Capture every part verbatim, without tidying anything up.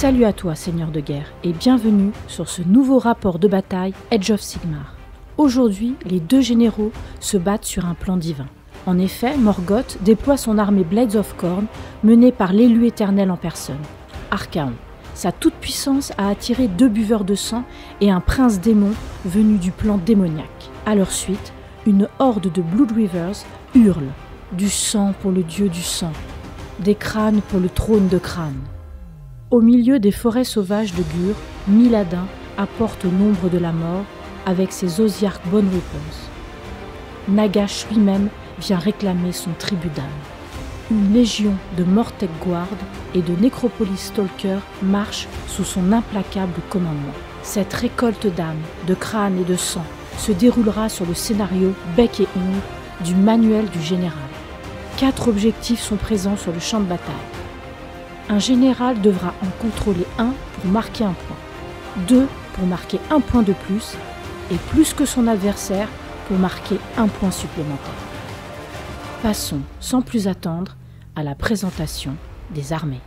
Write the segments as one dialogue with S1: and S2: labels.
S1: Salut à toi, seigneur de guerre, et bienvenue sur ce nouveau rapport de bataille Age of Sigmar. Aujourd'hui, les deux généraux se battent sur un plan divin. En effet, Morgoth déploie son armée Blades of Khorne, menée par l'élu éternel en personne, Archaon. Sa toute-puissance a attiré deux buveurs de sang et un prince démon venu du plan démoniaque. À leur suite, une horde de Blood Reavers hurle « Du sang pour le dieu du sang, des crânes pour le trône de crânes ». Au milieu des forêts sauvages de Gur, Miladin apporte l'ombre de la mort avec ses Ossiarch Bone Reapers. Nagash lui-même vient réclamer son tribut d'âme. Une légion de Mortek Guard et de Necropolis Stalker marche sous son implacable commandement. Cette récolte d'âmes, de crânes et de sang se déroulera sur le scénario bec et ongle du manuel du général. Quatre objectifs sont présents sur le champ de bataille. Un général devra en contrôler un pour marquer un point, deux pour marquer un point de plus, et plus que son adversaire pour marquer un point supplémentaire. Passons, sans plus attendre, à la présentation des armées.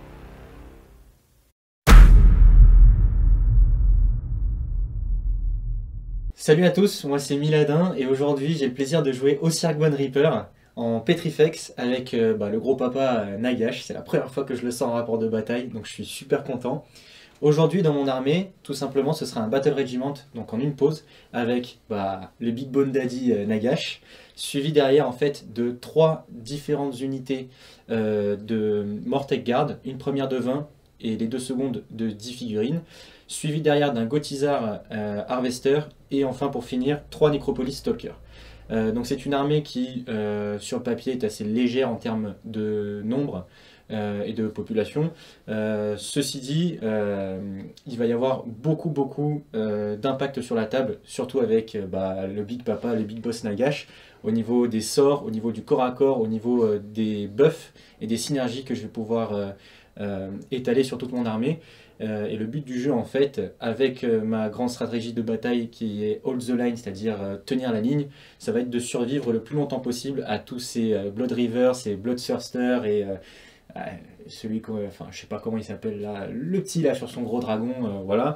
S2: Salut à tous, moi c'est Miladin et aujourd'hui j'ai le plaisir de jouer Ossiarch Bone Reaper en Petrifex avec euh, bah, le gros papa euh, Nagash. C'est la première fois que je le sens en rapport de bataille, donc je suis super content. Aujourd'hui dans mon armée, tout simplement ce sera un Battle Regiment, donc en une pause, avec bah, le Big Bone Daddy euh, Nagash, suivi derrière en fait de trois différentes unités euh, de Mortek Guard, une première de vingt et les deux secondes de dix figurines, suivi derrière d'un Gotizar euh, Harvester, et enfin pour finir, trois Necropolis Stalker. Euh, donc c'est une armée qui, euh, sur le papier, est assez légère en termes de nombre euh, et de population. Euh, ceci dit, euh, il va y avoir beaucoup beaucoup euh, d'impact sur la table, surtout avec euh, bah, le Big Papa, le Big Boss Nagash, au niveau des sorts, au niveau du corps à corps, au niveau euh, des buffs et des synergies que je vais pouvoir euh, euh, étaler sur toute mon armée. Euh, et le but du jeu en fait, avec euh, ma grande stratégie de bataille qui est hold the line, c'est-à-dire euh, tenir la ligne, ça va être de survivre le plus longtemps possible à tous ces euh, Blood Reavers, ces Bloodthirster et euh, euh, celui qu'on, enfin je sais pas comment il s'appelle là, le petit là sur son gros dragon, euh, voilà.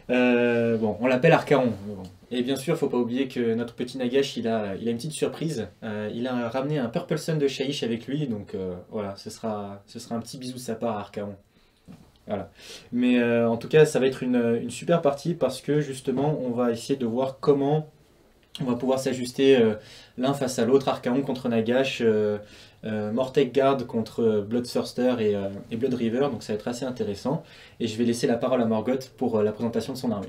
S2: Euh, bon, on l'appelle Archaon. Bon. Et bien sûr, faut pas oublier que notre petit Nagash, il a, il a une petite surprise. Euh, il a ramené un Purple Sun de Shaiish avec lui, donc euh, voilà, ce sera, ce sera un petit bisou de sa part à Archaon. Voilà. Mais euh, en tout cas, ça va être une, une super partie parce que justement, on va essayer de voir comment on va pouvoir s'ajuster euh, l'un face à l'autre, Archaon contre Nagash, euh, euh, Mortek Guard contre Bloodthirster et, euh, et Blood Reaver, donc ça va être assez intéressant. Et je vais laisser la parole à Morgoth pour euh, la présentation de son armée.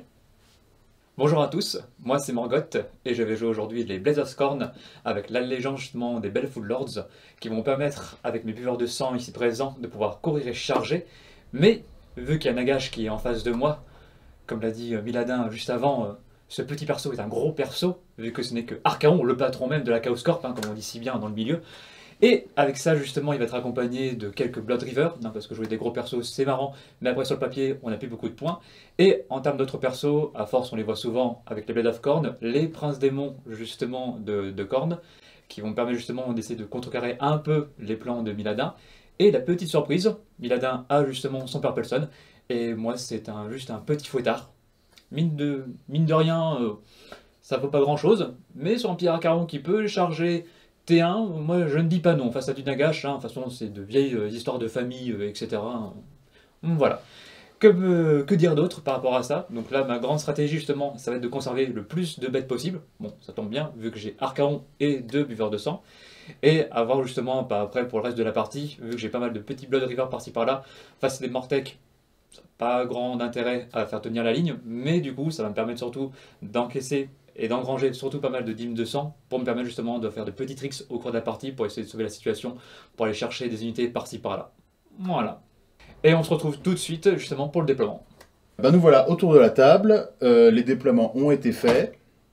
S3: Bonjour à tous, moi c'est Morgoth et je vais jouer aujourd'hui les Blades of Khorne avec l'allégeance justement des Baleful Lords qui vont me permettre, avec mes buveurs de sang ici présents, de pouvoir courir et charger. Mais vu qu'il y a Nagash qui est en face de moi, comme l'a dit Miladin juste avant, ce petit perso est un gros perso, vu que ce n'est que Archaon, le patron même de la Chaos Corp, hein, comme on dit si bien dans le milieu. Et avec ça justement il va être accompagné de quelques Blood Reavers, non, parce que jouer des gros persos c'est marrant, mais après sur le papier on n'a plus beaucoup de points. Et en termes d'autres persos, à force on les voit souvent avec les Blades of Khorne, les Princes Démons justement de, de Khorne, qui vont me permettre justement d'essayer de contrecarrer un peu les plans de Miladin. Et la petite surprise, Miladin a justement son Purple Sun, et moi c'est un, juste un petit fouettard. Mine de, mine de rien, euh, ça vaut pas grand chose, mais sur un petit Archaon qui peut charger T un, moi je ne dis pas non face à du Nagash, hein. De toute façon c'est de vieilles euh, histoires de famille, euh, et cetera. Voilà. Que, euh, que dire d'autre par rapport à ça? Donc là ma grande stratégie justement, ça va être de conserver le plus de bêtes possible. Bon, ça tombe bien, vu que j'ai Archaon et deux buveurs de sang. Et avoir justement, bah, après pour le reste de la partie, vu que j'ai pas mal de petits Blood Reavers par-ci par-là, face à des Mortek, ça n'a pas grand intérêt à faire tenir la ligne, mais du coup ça va me permettre surtout d'encaisser et d'engranger surtout pas mal de dîmes de sang, pour me permettre justement de faire de petits tricks au cours de la partie, pour essayer de sauver la situation, pour aller chercher des unités par-ci par-là. Voilà. Et on se retrouve tout de suite justement pour le déploiement.
S4: Ben nous voilà autour de la table, euh, les déploiements ont été faits.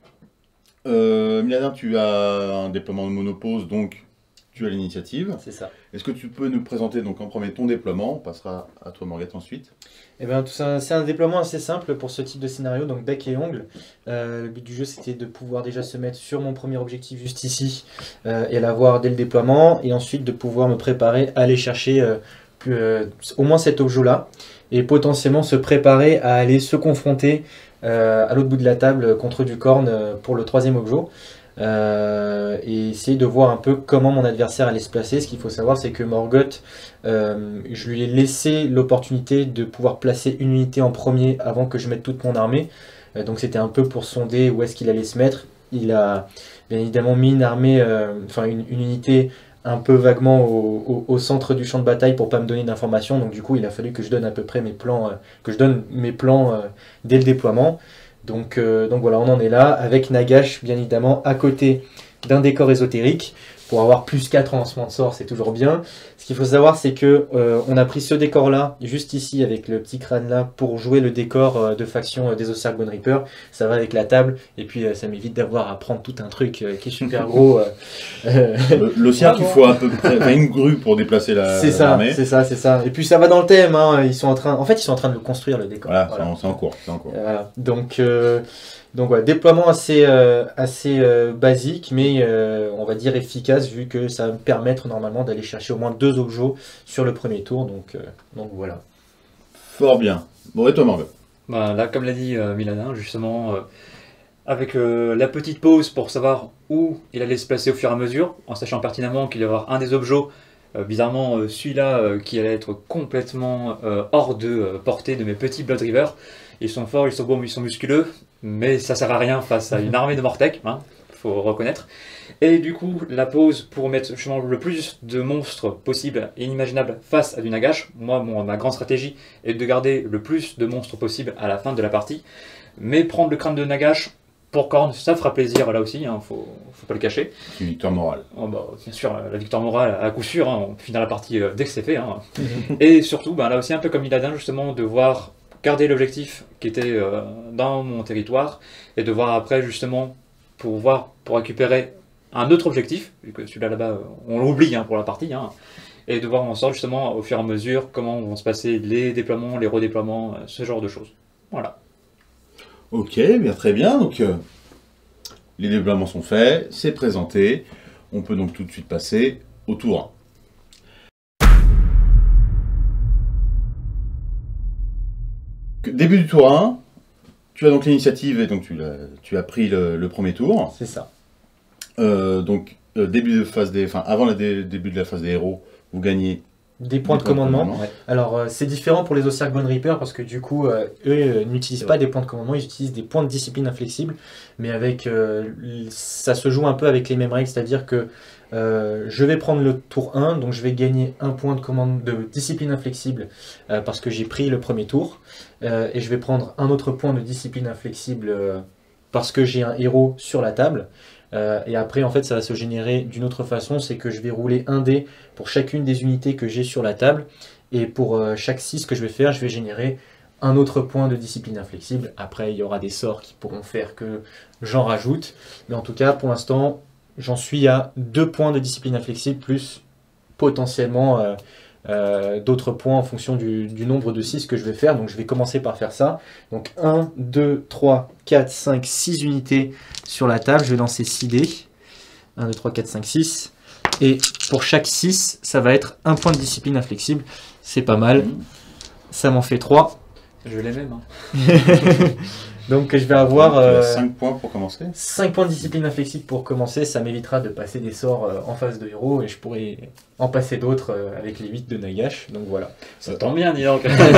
S4: Euh, Miladin, tu as un déploiement de monopause, donc tu as l'initiative.
S5: C'est ça.
S4: Est-ce que tu peux nous présenter donc en premier ton déploiement? On passera à toi Morgoth ensuite.
S5: Eh bien, c'est un déploiement assez simple pour ce type de scénario, donc bec et ongle. Euh, le but du jeu c'était de pouvoir déjà se mettre sur mon premier objectif juste ici euh, et l'avoir dès le déploiement, et ensuite de pouvoir me préparer à aller chercher euh, plus, euh, au moins cet objet là. et potentiellement se préparer à aller se confronter euh, à l'autre bout de la table contre du corne euh, pour le troisième objet. Euh, et essayer de voir un peu comment mon adversaire allait se placer. Ce qu'il faut savoir, c'est que Morgoth, euh, je lui ai laissé l'opportunité de pouvoir placer une unité en premier avant que je mette toute mon armée. Euh, donc c'était un peu pour sonder où est-ce qu'il allait se mettre. Il a bien évidemment mis une armée, euh, enfin une, une unité un peu vaguement au, au, au centre du champ de bataille pour pas me donner d'informations. Donc du coup, il a fallu que je donne à peu près mes plans, euh, que je donne mes plans euh, dès le déploiement. Donc, euh, donc voilà, on en est là, avec Nagash, bien évidemment, à côté d'un décor ésotérique. Pour avoir plus quatre en lancement de sort, c'est toujours bien. Ce qu'il faut savoir, c'est que euh, on a pris ce décor-là, juste ici, avec le petit crâne-là, pour jouer le décor euh, de faction euh, des Ossiarch Bone Reaper. Ça va avec la table, et puis euh, ça m'évite d'avoir à prendre tout un truc euh, qui est super gros. Euh,
S4: L'Ossiarch, il faut à peu près enfin, une grue pour déplacer la
S5: C'est ça,
S4: l'armée.
S5: c'est ça, c'est ça. Et puis ça va dans le thème, hein. Ils sont en train, en fait, ils sont en train de le construire, le décor.
S4: Voilà,
S5: Voilà.
S4: c'est en, en cours. C'est en cours.
S5: Euh, Voilà. Donc, euh, donc voilà, déploiement assez, euh, assez euh, basique, mais euh, on va dire efficace, vu que ça va me permettre normalement d'aller chercher au moins deux objets sur le premier tour. Donc, euh, donc voilà.
S4: Fort bien. Bon, et toi, Morgoth?
S3: Bah, là, comme l'a dit euh, Miladin, justement, euh, avec euh, la petite pause pour savoir où il allait se placer au fur et à mesure, en sachant pertinemment qu'il y aura un des objets, euh, bizarrement euh, celui-là, euh, qui allait être complètement euh, hors de euh, portée de mes petits Blood River. Ils sont forts, ils sont beaux, ils sont musculeux, mais ça sert à rien face à une armée de Mortec, hein, faut reconnaître. Et du coup, la pause pour mettre justement le plus de monstres possible et inimaginables face à du Nagash. Moi, mon, ma grande stratégie est de garder le plus de monstres possible à la fin de la partie. Mais prendre le crâne de Nagash pour Khorne, ça fera plaisir là aussi, hein, faut, faut pas le cacher.
S4: C'est une victoire morale.
S3: Oh, bah, bien sûr, la victoire morale à coup sûr, hein, on finira la partie euh, dès que c'est fait. Hein. Et surtout, bah, là aussi un peu comme Miladin, justement, de voir garder l'objectif qui était euh, dans mon territoire et de voir après justement pour voir pour récupérer un autre objectif, vu que celui-là là-bas euh, on l'oublie hein, pour la partie, hein, et de voir en sorte justement au fur et à mesure comment vont se passer les déploiements, les redéploiements, euh, ce genre de choses. Voilà.
S4: Ok, bien très bien. Donc euh, les déploiements sont faits, c'est présenté. On peut donc tout de suite passer au tour un. Début du tour un, tu as donc l'initiative et donc tu as, tu as pris le, le premier tour.
S5: C'est ça.
S4: Euh, donc euh, début de phase des, enfin avant le dé- début de la phase des héros, vous gagnez
S5: Des points de
S4: Des points de
S5: commandement.
S4: commandement.
S3: Ouais.
S5: Alors euh, c'est différent pour les Ossiarch Bone Reaper parce que du coup euh, eux euh, n'utilisent
S3: C'est
S5: pas
S3: vrai.
S5: des points de commandement, ils utilisent des points de discipline inflexible, mais avec euh, l- ça se joue un peu avec les mêmes règles, c'est-à-dire que euh, je vais prendre le tour un, donc je vais gagner un point de commande de discipline inflexible euh, parce que j'ai pris le premier tour, euh, et je vais prendre un autre point de discipline inflexible euh, parce que j'ai un héros sur la table. Euh, et après, en fait, ça va se générer d'une autre façon, c'est que je vais rouler un dé pour chacune des unités que j'ai sur la table. Et pour euh, chaque six que je vais faire, je vais générer un autre point de discipline inflexible. Après, il y aura des sorts qui pourront faire que j'en rajoute. Mais en tout cas, pour l'instant, j'en suis à deux points de discipline inflexible, plus potentiellement euh, euh, d'autres points en fonction du, du nombre de six que je vais faire. Donc je vais commencer par faire ça. Donc un, deux, trois, quatre, cinq, six unités sur la table. Je vais lancer six dés. un, deux, trois, quatre, cinq, six. Et pour chaque six, ça va être un point de discipline inflexible. C'est pas mal. Ça m'en fait trois.
S3: Je l'ai même. Hein.
S5: Donc je vais avoir
S4: Tu as
S5: euh,
S4: cinq points pour commencer.
S5: cinq points de discipline inflexible pour commencer. Ça m'évitera de passer des sorts euh, en face de héros et je pourrai en passer d'autres euh, avec les huit de Nagash. Donc voilà.
S3: Ça tombe bien, dis donc.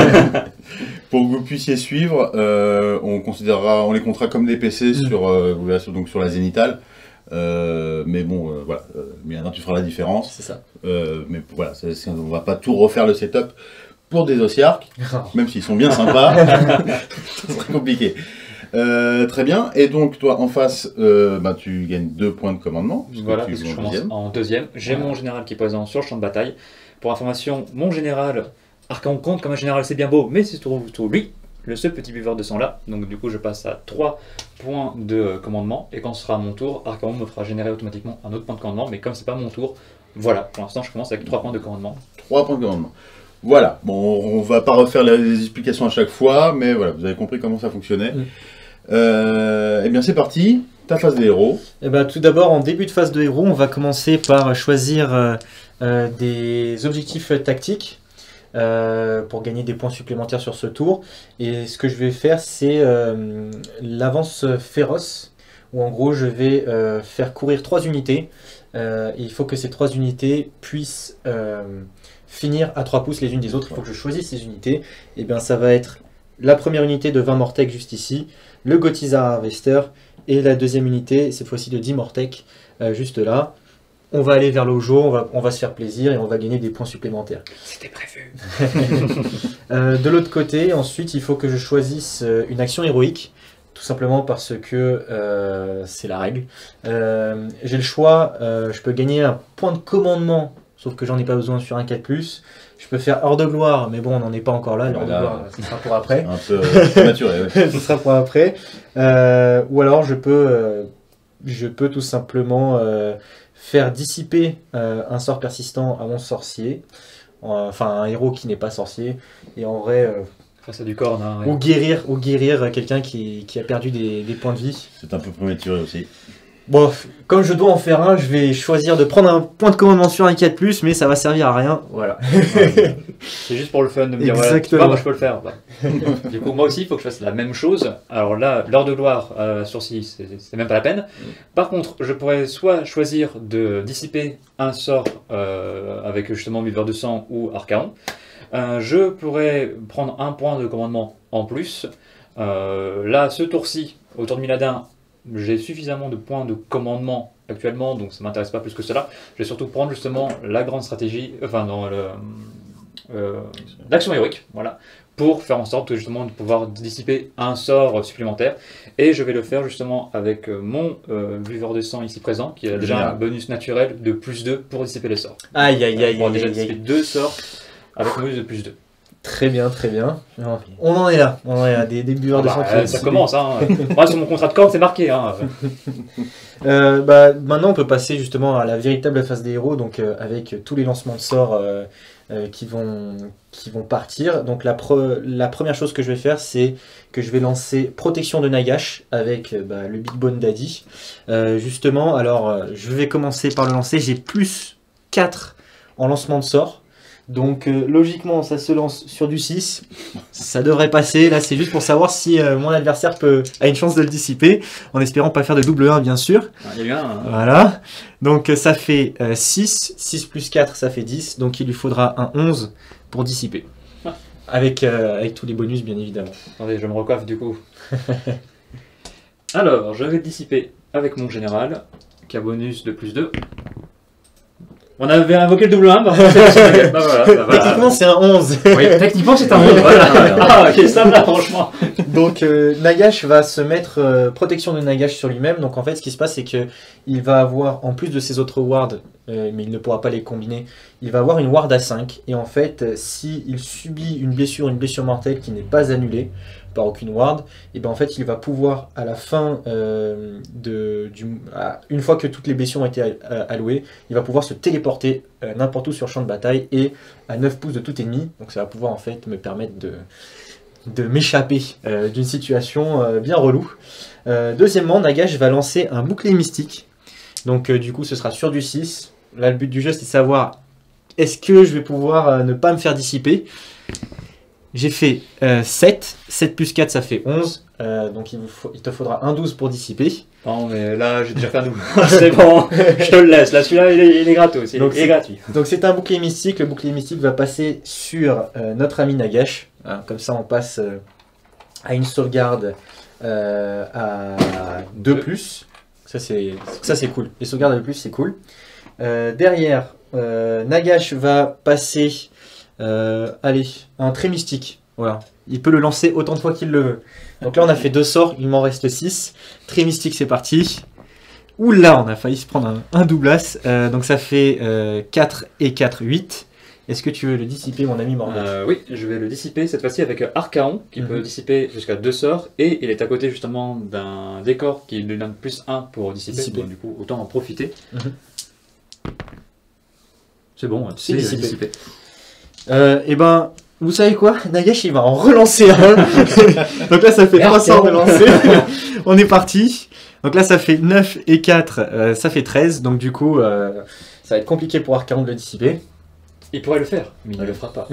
S4: Pour que vous puissiez suivre, euh, on considérera, on les comptera comme des P C
S5: Mm.
S4: sur, euh, vous verrez sur- donc sur la zénitale. Euh, mais bon, euh, voilà, euh, Miladin, tu feras la différence.
S5: C'est ça.
S4: Euh, mais voilà, c'est- c'est- on va pas tout refaire le setup pour des Ossiarch, même s'ils sont bien sympas. Ça serait compliqué. Euh, très bien. Et donc toi, en face, euh, bah, tu gagnes deux points de commandement. puisque
S3: Voilà,
S4: tu
S3: parce que
S4: joues
S3: je
S4: en
S3: commence
S4: deuxième.
S3: en deuxième. J'ai
S4: Voilà.
S3: mon général qui est présent sur le champ de bataille. Pour information, mon général, Archaon compte comme un général, c'est bien beau, mais c'est surtout lui, le seul petit buveur de sang là. Donc du coup, je passe à trois points de euh, commandement. Et quand ce sera mon tour, Archaon me fera générer automatiquement un autre point de commandement. Mais comme c'est pas mon tour, voilà, pour l'instant, je commence avec trois points de commandement.
S4: Trois points de commandement. Voilà. Bon, on va pas refaire les les explications à chaque fois, mais voilà, vous avez compris comment ça fonctionnait.
S5: Mm.
S4: Euh, eh bien, c'est parti. Ta phase des héros.
S5: Eh ben, tout d'abord, en début de phase de héros, on va commencer par choisir euh, euh, des objectifs tactiques. euh, pour gagner des points supplémentaires sur ce tour. Et ce que je vais faire, c'est euh, l'avance féroce, où en gros je vais euh, faire courir trois unités. Euh, et il faut que ces trois unités puissent euh, finir à trois pouces les unes des autres. Il faut que je choisisse ces unités. Et bien ça va être la première unité de vingt Mortec juste ici, le Gothiza Harvester, et la deuxième unité, cette fois-ci de dix Mortec, euh, juste là. On va aller vers l'Ojo, on va, on va se faire plaisir et on va gagner des points supplémentaires.
S3: C'était prévu.
S5: euh, de l'autre côté, ensuite, il faut que je choisisse une action héroïque, tout simplement parce que euh, c'est la règle. Euh, J'ai le choix, euh, je peux gagner un point de commandement, sauf que j'en ai pas besoin sur un quatre plus. Je peux faire Heure de Gloire, mais bon, on n'en est pas encore là. L'Heure de Gloire, ce sera pour après.
S4: Un peu euh, prématuré, ouais.
S5: Ce sera pour après. Euh, ou alors, je peux, euh, je peux tout simplement euh, faire dissiper euh, un sort persistant à mon sorcier. Enfin, un héros qui n'est pas sorcier. Et en vrai... Euh,
S3: Face à du corne, hein, ouais.
S5: Ou guérir, ou guérir quelqu'un qui, qui a perdu des, des points de vie.
S4: C'est un peu prématuré aussi.
S5: Bon, comme je dois en faire un, je vais choisir de prendre un point de commandement sur un quatre plus, mais ça va servir à rien. Voilà.
S3: C'est juste pour le fun de me dire, voilà, tu vois, moi je peux le faire. Bah. Du coup, moi aussi, il faut que je fasse la même chose. Alors là, l'Heure de Gloire, euh, sourcil, c'est même pas la peine. Par contre, je pourrais soit choisir de dissiper un sort euh, avec justement Buveur de sang ou Archaon. Euh, je pourrais prendre un point de commandement en plus. Euh, là, ce tour-ci, au tour de Miladin, j'ai suffisamment de points de commandement actuellement, donc ça ne m'intéresse pas plus que cela. Je vais surtout prendre justement la grande stratégie, enfin dans le, euh, l'action héroïque, voilà, pour faire en sorte justement de pouvoir dissiper un sort supplémentaire. Et je vais le faire justement avec mon euh, buveur de sang ici présent, qui a déjà
S4: Génial.
S3: un bonus naturel de plus deux pour dissiper les sorts.
S5: Aïe, aïe, aïe,
S3: On pourra
S5: aïe,
S3: déjà
S5: aïe,
S3: dissiper
S5: aïe.
S3: deux sorts avec un bonus de plus deux.
S5: Très bien, très bien. On en est là, on en est là, des, des buveurs de
S3: Bah,
S5: sang qui
S3: euh,
S5: ont
S3: ça
S5: décidé.
S3: commence, hein. Moi, sur mon contrat de corde, c'est marqué. Hein.
S5: Euh, bah, maintenant, on peut passer justement à la véritable phase des héros, donc euh, avec tous les lancements de sorts euh, euh, qui, vont, qui vont partir. Donc la, pre- la première chose que je vais faire, c'est que je vais lancer Protection de Nagash avec euh, bah, le Big Bone Daddy. Euh, justement, alors euh, je vais commencer par le lancer. J'ai plus quatre en lancement de sorts. Donc euh, logiquement ça se lance sur du six, ça devrait passer. Là c'est juste pour savoir si euh, mon adversaire peut, a une chance de le dissiper, en espérant pas faire de double un bien sûr.
S3: Il y a eu un. hein.
S5: Voilà, donc euh, ça fait euh, six, six plus quatre ça fait dix, donc il lui faudra un onze pour dissiper. Avec, euh, avec tous les bonus bien évidemment.
S3: Attendez, je me recoiffe du coup. Alors, je vais dissiper avec mon général, qui a bonus de plus deux. On avait invoqué le double un, bah, c'est- bah, voilà, bah, voilà.
S5: Techniquement c'est un onze.
S3: Oui, techniquement c'est un onze, voilà. Ah, ok, ça va, franchement.
S5: Donc euh, Nagash va se mettre euh, protection de Nagash sur lui-même. Donc en fait ce qui se passe c'est que il va avoir, en plus de ses autres wards, euh, mais il ne pourra pas les combiner, il va avoir une ward à cinq. Et en fait euh, s'il subit une blessure, une blessure mortelle qui n'est pas annulée par aucune ward, et ben en fait il va pouvoir à la fin euh, de du, à- une fois que toutes les blessures ont été a- allouées, il va pouvoir se téléporter euh, n'importe où sur le champ de bataille et à neuf pouces de tout ennemi. Donc ça va pouvoir en fait me permettre de de m'échapper euh, d'une situation euh, bien relou. Euh, deuxièmement, Nagash va lancer un bouclier mystique. Donc euh, du coup, ce sera sur du six. Là, le but du jeu, c'est de savoir est-ce que je vais pouvoir euh, ne pas me faire dissiper. J'ai fait euh, sept. sept plus quatre, ça fait onze. Euh, donc il, vous faut- il te faudra un douze pour dissiper.
S3: Non, mais là, j'ai déjà fait un double. C'est bon, je te le laisse. Là, celui-là, il est, il est gratos, il,
S5: Donc,
S3: il est
S5: c'est-
S3: gratuit.
S5: Donc c'est un bouclier mystique. Le bouclier mystique va passer sur euh, notre ami Nagash. Hein, comme ça, on passe euh, à une sauvegarde euh, à deux plus. Ça c'est ça c'est cool. Les sauvegardes à deux plus, c'est cool. Euh, derrière, euh, Nagash va passer, euh, allez, un trait mystique. Voilà. Il peut le lancer autant de fois qu'il le veut. Donc là, on a fait deux sorts. Il m'en reste six. Trait mystique, c'est parti. Oula, on a failli se prendre un, un doublas. Euh, donc ça fait euh, quatre et quatre, huit. Est-ce que tu veux le dissiper, mon ami Morgan?
S3: Euh, oui, je vais le dissiper cette fois-ci avec Archaon qui
S5: Mhm.
S3: peut dissiper jusqu'à deux sorts et il est à côté justement d'un décor qui lui donne plus un pour dissiper,
S5: Dissiper.
S3: donc du coup autant en profiter.
S5: Mhm.
S3: C'est bon,
S5: C'est
S3: c'est
S5: dissipé.
S3: dissipé.
S5: Euh, et ben, vous savez quoi? Nagash, il va en relancer un. Donc là, ça fait trois sorts de lancer. On est parti. Donc là, ça fait neuf et quatre, euh, ça fait treize. Donc du coup, euh, ça va être compliqué pour Archaon de le dissiper.
S3: Il pourrait le faire, mais il ne
S4: Ouais.
S3: le fera pas.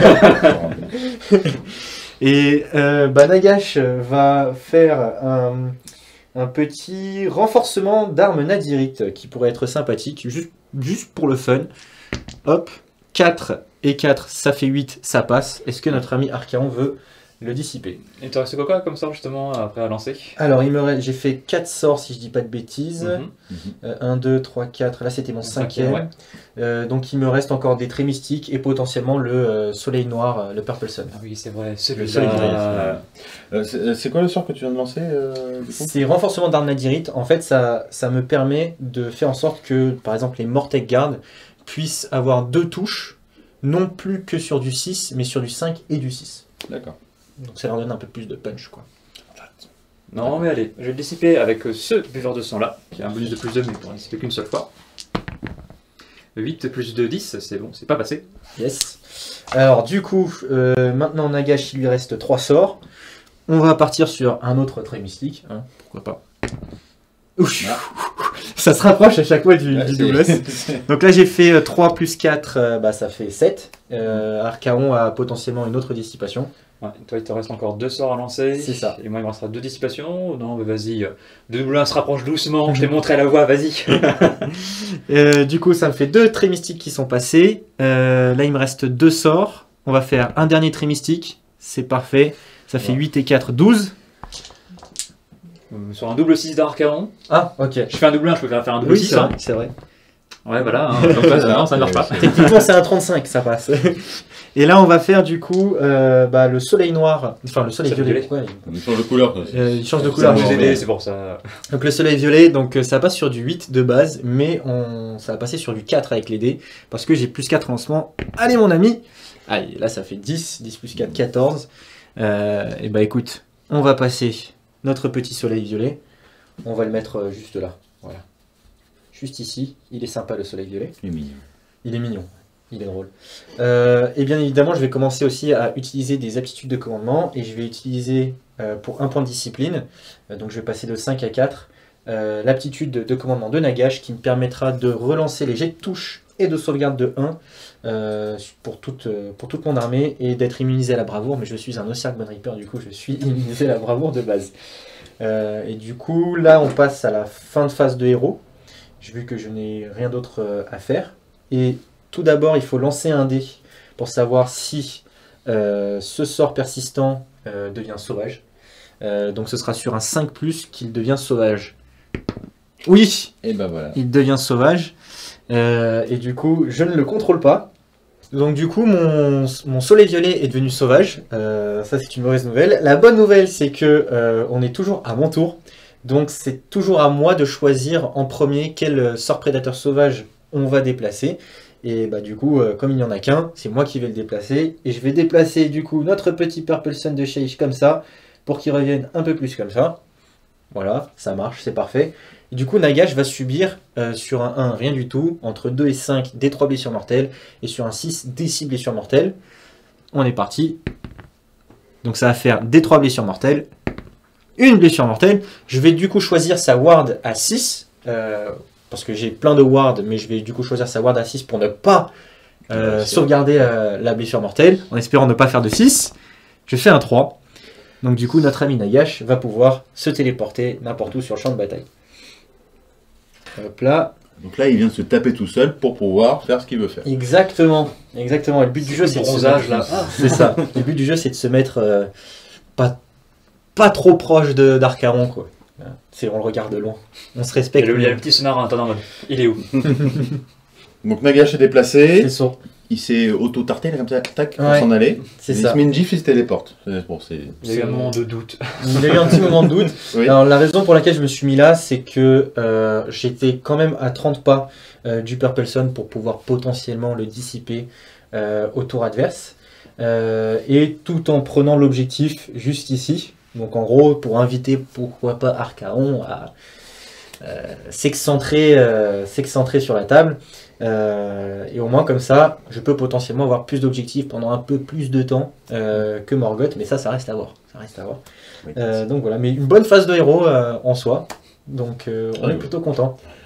S5: Et euh, bah, Nagash va faire un, un petit renforcement d'armes nadirite qui pourrait être sympathique, juste, juste pour le fun. Hop, quatre et quatre, ça fait huit, ça passe. Est-ce que notre ami Archaon veut le dissiper?
S3: Il te reste quoi comme ça justement après à lancer?
S5: Alors, il me reste, j'ai fait quatre sorts si je dis pas de bêtises.
S3: Mhm.
S5: Euh, un, deux, trois, quatre, là c'était mon cinquième.
S3: ouais.
S5: Euh, donc il me reste encore des traits mystiques et potentiellement le euh, soleil noir, euh, le Purple Sun.
S3: Ah oui, c'est vrai,
S5: Le
S3: celui-là.
S5: soleil brillant.
S4: Euh, c'est c'est quoi le sort que tu viens de lancer euh, du coup
S5: C'est renforcement d'armes nadirite. En fait, ça, ça me permet de faire en sorte que, par exemple, les Mortec Guard puissent avoir deux touches, non plus que sur du six, mais sur du cinq et du six.
S4: D'accord.
S5: Donc ça leur donne un peu plus de punch, quoi.
S3: Non, mais allez, je vais le dissiper avec euh, ce buveur de sang là, qui a un bonus de plus deux, mais pour en dissiper qu'une seule fois. huit plus deux, dix, c'est bon, c'est pas passé.
S5: Yes. Alors, du coup, euh, maintenant, Nagash, il lui reste trois sorts. On va partir sur un autre trait mystique. Hein, pourquoi pas. Ouf.
S4: Ah.
S5: Ça se rapproche à chaque fois du,
S4: Ouais,
S5: du
S4: c'est-
S5: double S. Donc là, j'ai fait euh, trois plus quatre, euh, bah, ça fait sept. Euh, Archaon a potentiellement une autre dissipation.
S3: Ouais, toi, il te reste encore deux sorts à lancer.
S5: C'est ça.
S3: Et moi, il me restera deux dissipations. Non, mais vas-y, le double un se rapproche doucement, je t'ai montré la voie, vas-y.
S5: Euh, du coup, ça me fait deux traits mystiques qui sont passés. Euh, là, il me reste deux sorts. On va faire un dernier trait mystique. C'est parfait. Ça fait
S3: Ouais.
S5: huit et quatre, douze.
S3: Euh, Sur un double six d'Archaon,
S5: Ah, ok.
S3: je fais un double un, je peux faire un double
S5: Oui,
S3: six.
S5: c'est vrai.
S3: Hein.
S5: C'est vrai.
S3: Ouais, voilà, hein, donc là, ça, non, ça ne marche pas.
S5: Techniquement, c'est un trente-cinq, ça passe. Et là, on va faire du coup euh, bah, le soleil noir, enfin le soleil
S3: Soleil
S5: violet.
S3: violet.
S5: Ouais,
S4: On change de couleur. ça, c'est-
S5: euh, il change de
S3: Ça
S5: couleur.
S3: va vous
S4: bon,
S3: aider,
S4: mais-
S3: c'est pour ça.
S5: Donc le soleil violet, donc euh, ça passe sur du huit de base, mais on, ça va passer sur du quatre avec les dés, parce que j'ai plus quatre en lancement. Allez mon ami. Allez, là ça fait dix, dix plus quatre, quatorze. Euh, et bah écoute, on va passer notre petit soleil violet. On va le mettre euh, juste là. Voilà. Juste ici. Il est sympa le soleil violet.
S4: Il est mignon.
S5: Il est mignon, il est drôle. Euh, et bien évidemment, je vais commencer aussi à utiliser des aptitudes de commandement et je vais utiliser euh, pour un point de discipline, euh, donc je vais passer de cinq à quatre, euh, l'aptitude de, de commandement de Nagash qui me permettra de relancer les jets de touche et de sauvegarde de un euh, pour, toute, euh, pour toute mon armée et d'être immunisé à la bravoure, mais je suis un Ossiarch Bone Reaper, du coup je suis immunisé à la bravoure de base. Euh, et du coup, là on passe à la fin de phase de héros. J'ai vu que je n'ai rien d'autre euh, à faire. Et tout d'abord, il faut lancer un dé pour savoir si euh, ce sort persistant euh, devient sauvage. Euh, donc ce sera sur un cinq plus qu'il devient sauvage. Oui,
S4: Et ben voilà.
S5: il devient sauvage. Euh, et du coup, je ne le contrôle pas. Donc du coup, mon, mon soleil violet est devenu sauvage. Euh, ça, c'est une mauvaise nouvelle. La bonne nouvelle, c'est que euh, on est toujours à mon tour. Donc c'est toujours à moi de choisir en premier quel sort prédateur sauvage on va déplacer. Et bah du coup, euh, comme il n'y en a qu'un, c'est moi qui vais le déplacer. Et je vais déplacer du coup notre petit Purple Sun de Sheish comme ça, pour qu'il revienne un peu plus comme ça. Voilà, ça marche, c'est parfait. Et du coup, Nagash va subir euh, sur un un, rien du tout, entre deux et cinq, des trois blessures mortelles, et sur un six, des six blessures mortelles. On est parti. Donc ça va faire des trois blessures mortelles, une blessure mortelle. Je vais du coup choisir sa ward à six, euh, parce que j'ai plein de wards, mais je vais du coup choisir sa ward à six pour ne pas euh,
S4: Ouais, c'est
S5: sauvegarder euh, la blessure mortelle, en espérant ne pas faire de six. Je fais un trois. Donc du coup, notre ami Nagash va pouvoir se téléporter n'importe où sur le champ de bataille. Hop là.
S4: Donc là, il vient de se taper tout seul pour pouvoir faire ce qu'il veut faire.
S5: Exactement. Exactement. Et le but du jeu, c'est de se
S3: bronzage
S5: mettre-
S3: là. Ah,
S5: C'est ça. Le but du jeu, c'est de se mettre euh, pas, pas trop proche de d'Archaon, quoi. C'est, on le regarde de loin. On se
S3: il y
S5: respecte.
S3: a le, il y a le petit sonar en attendant, en mode, il est où?
S4: Donc Nagash est déplacé,
S5: C'est ça.
S4: il s'est auto-tarté là, comme ça, tac, pour
S5: Ouais,
S4: s'en aller.
S5: C'est
S4: il
S5: ça.
S4: se met une gifle, il se téléporte. C'est- Bon, c'est...
S3: Il y a eu un moment de doute.
S5: Il y a eu un petit moment de doute.
S4: Oui.
S5: Alors la raison pour laquelle je me suis mis là, c'est que euh, j'étais quand même à trente pas euh, du Purple Sun pour pouvoir potentiellement le dissiper euh, au tour adverse. Euh, et tout en prenant l'objectif juste ici. Donc en gros, pour inviter pourquoi pas Archaon à euh, s'excentrer euh, s'excentrer sur la table. Euh, et au moins comme ça, je peux potentiellement avoir plus d'objectifs pendant un peu plus de temps euh, que Morgoth. Mais ça, ça reste à voir. Ça reste à voir.
S4: Oui.
S5: Euh, donc voilà, mais une bonne phase de héros euh, en soi. Donc euh, on
S4: Ah
S5: est
S4: oui.
S5: plutôt content.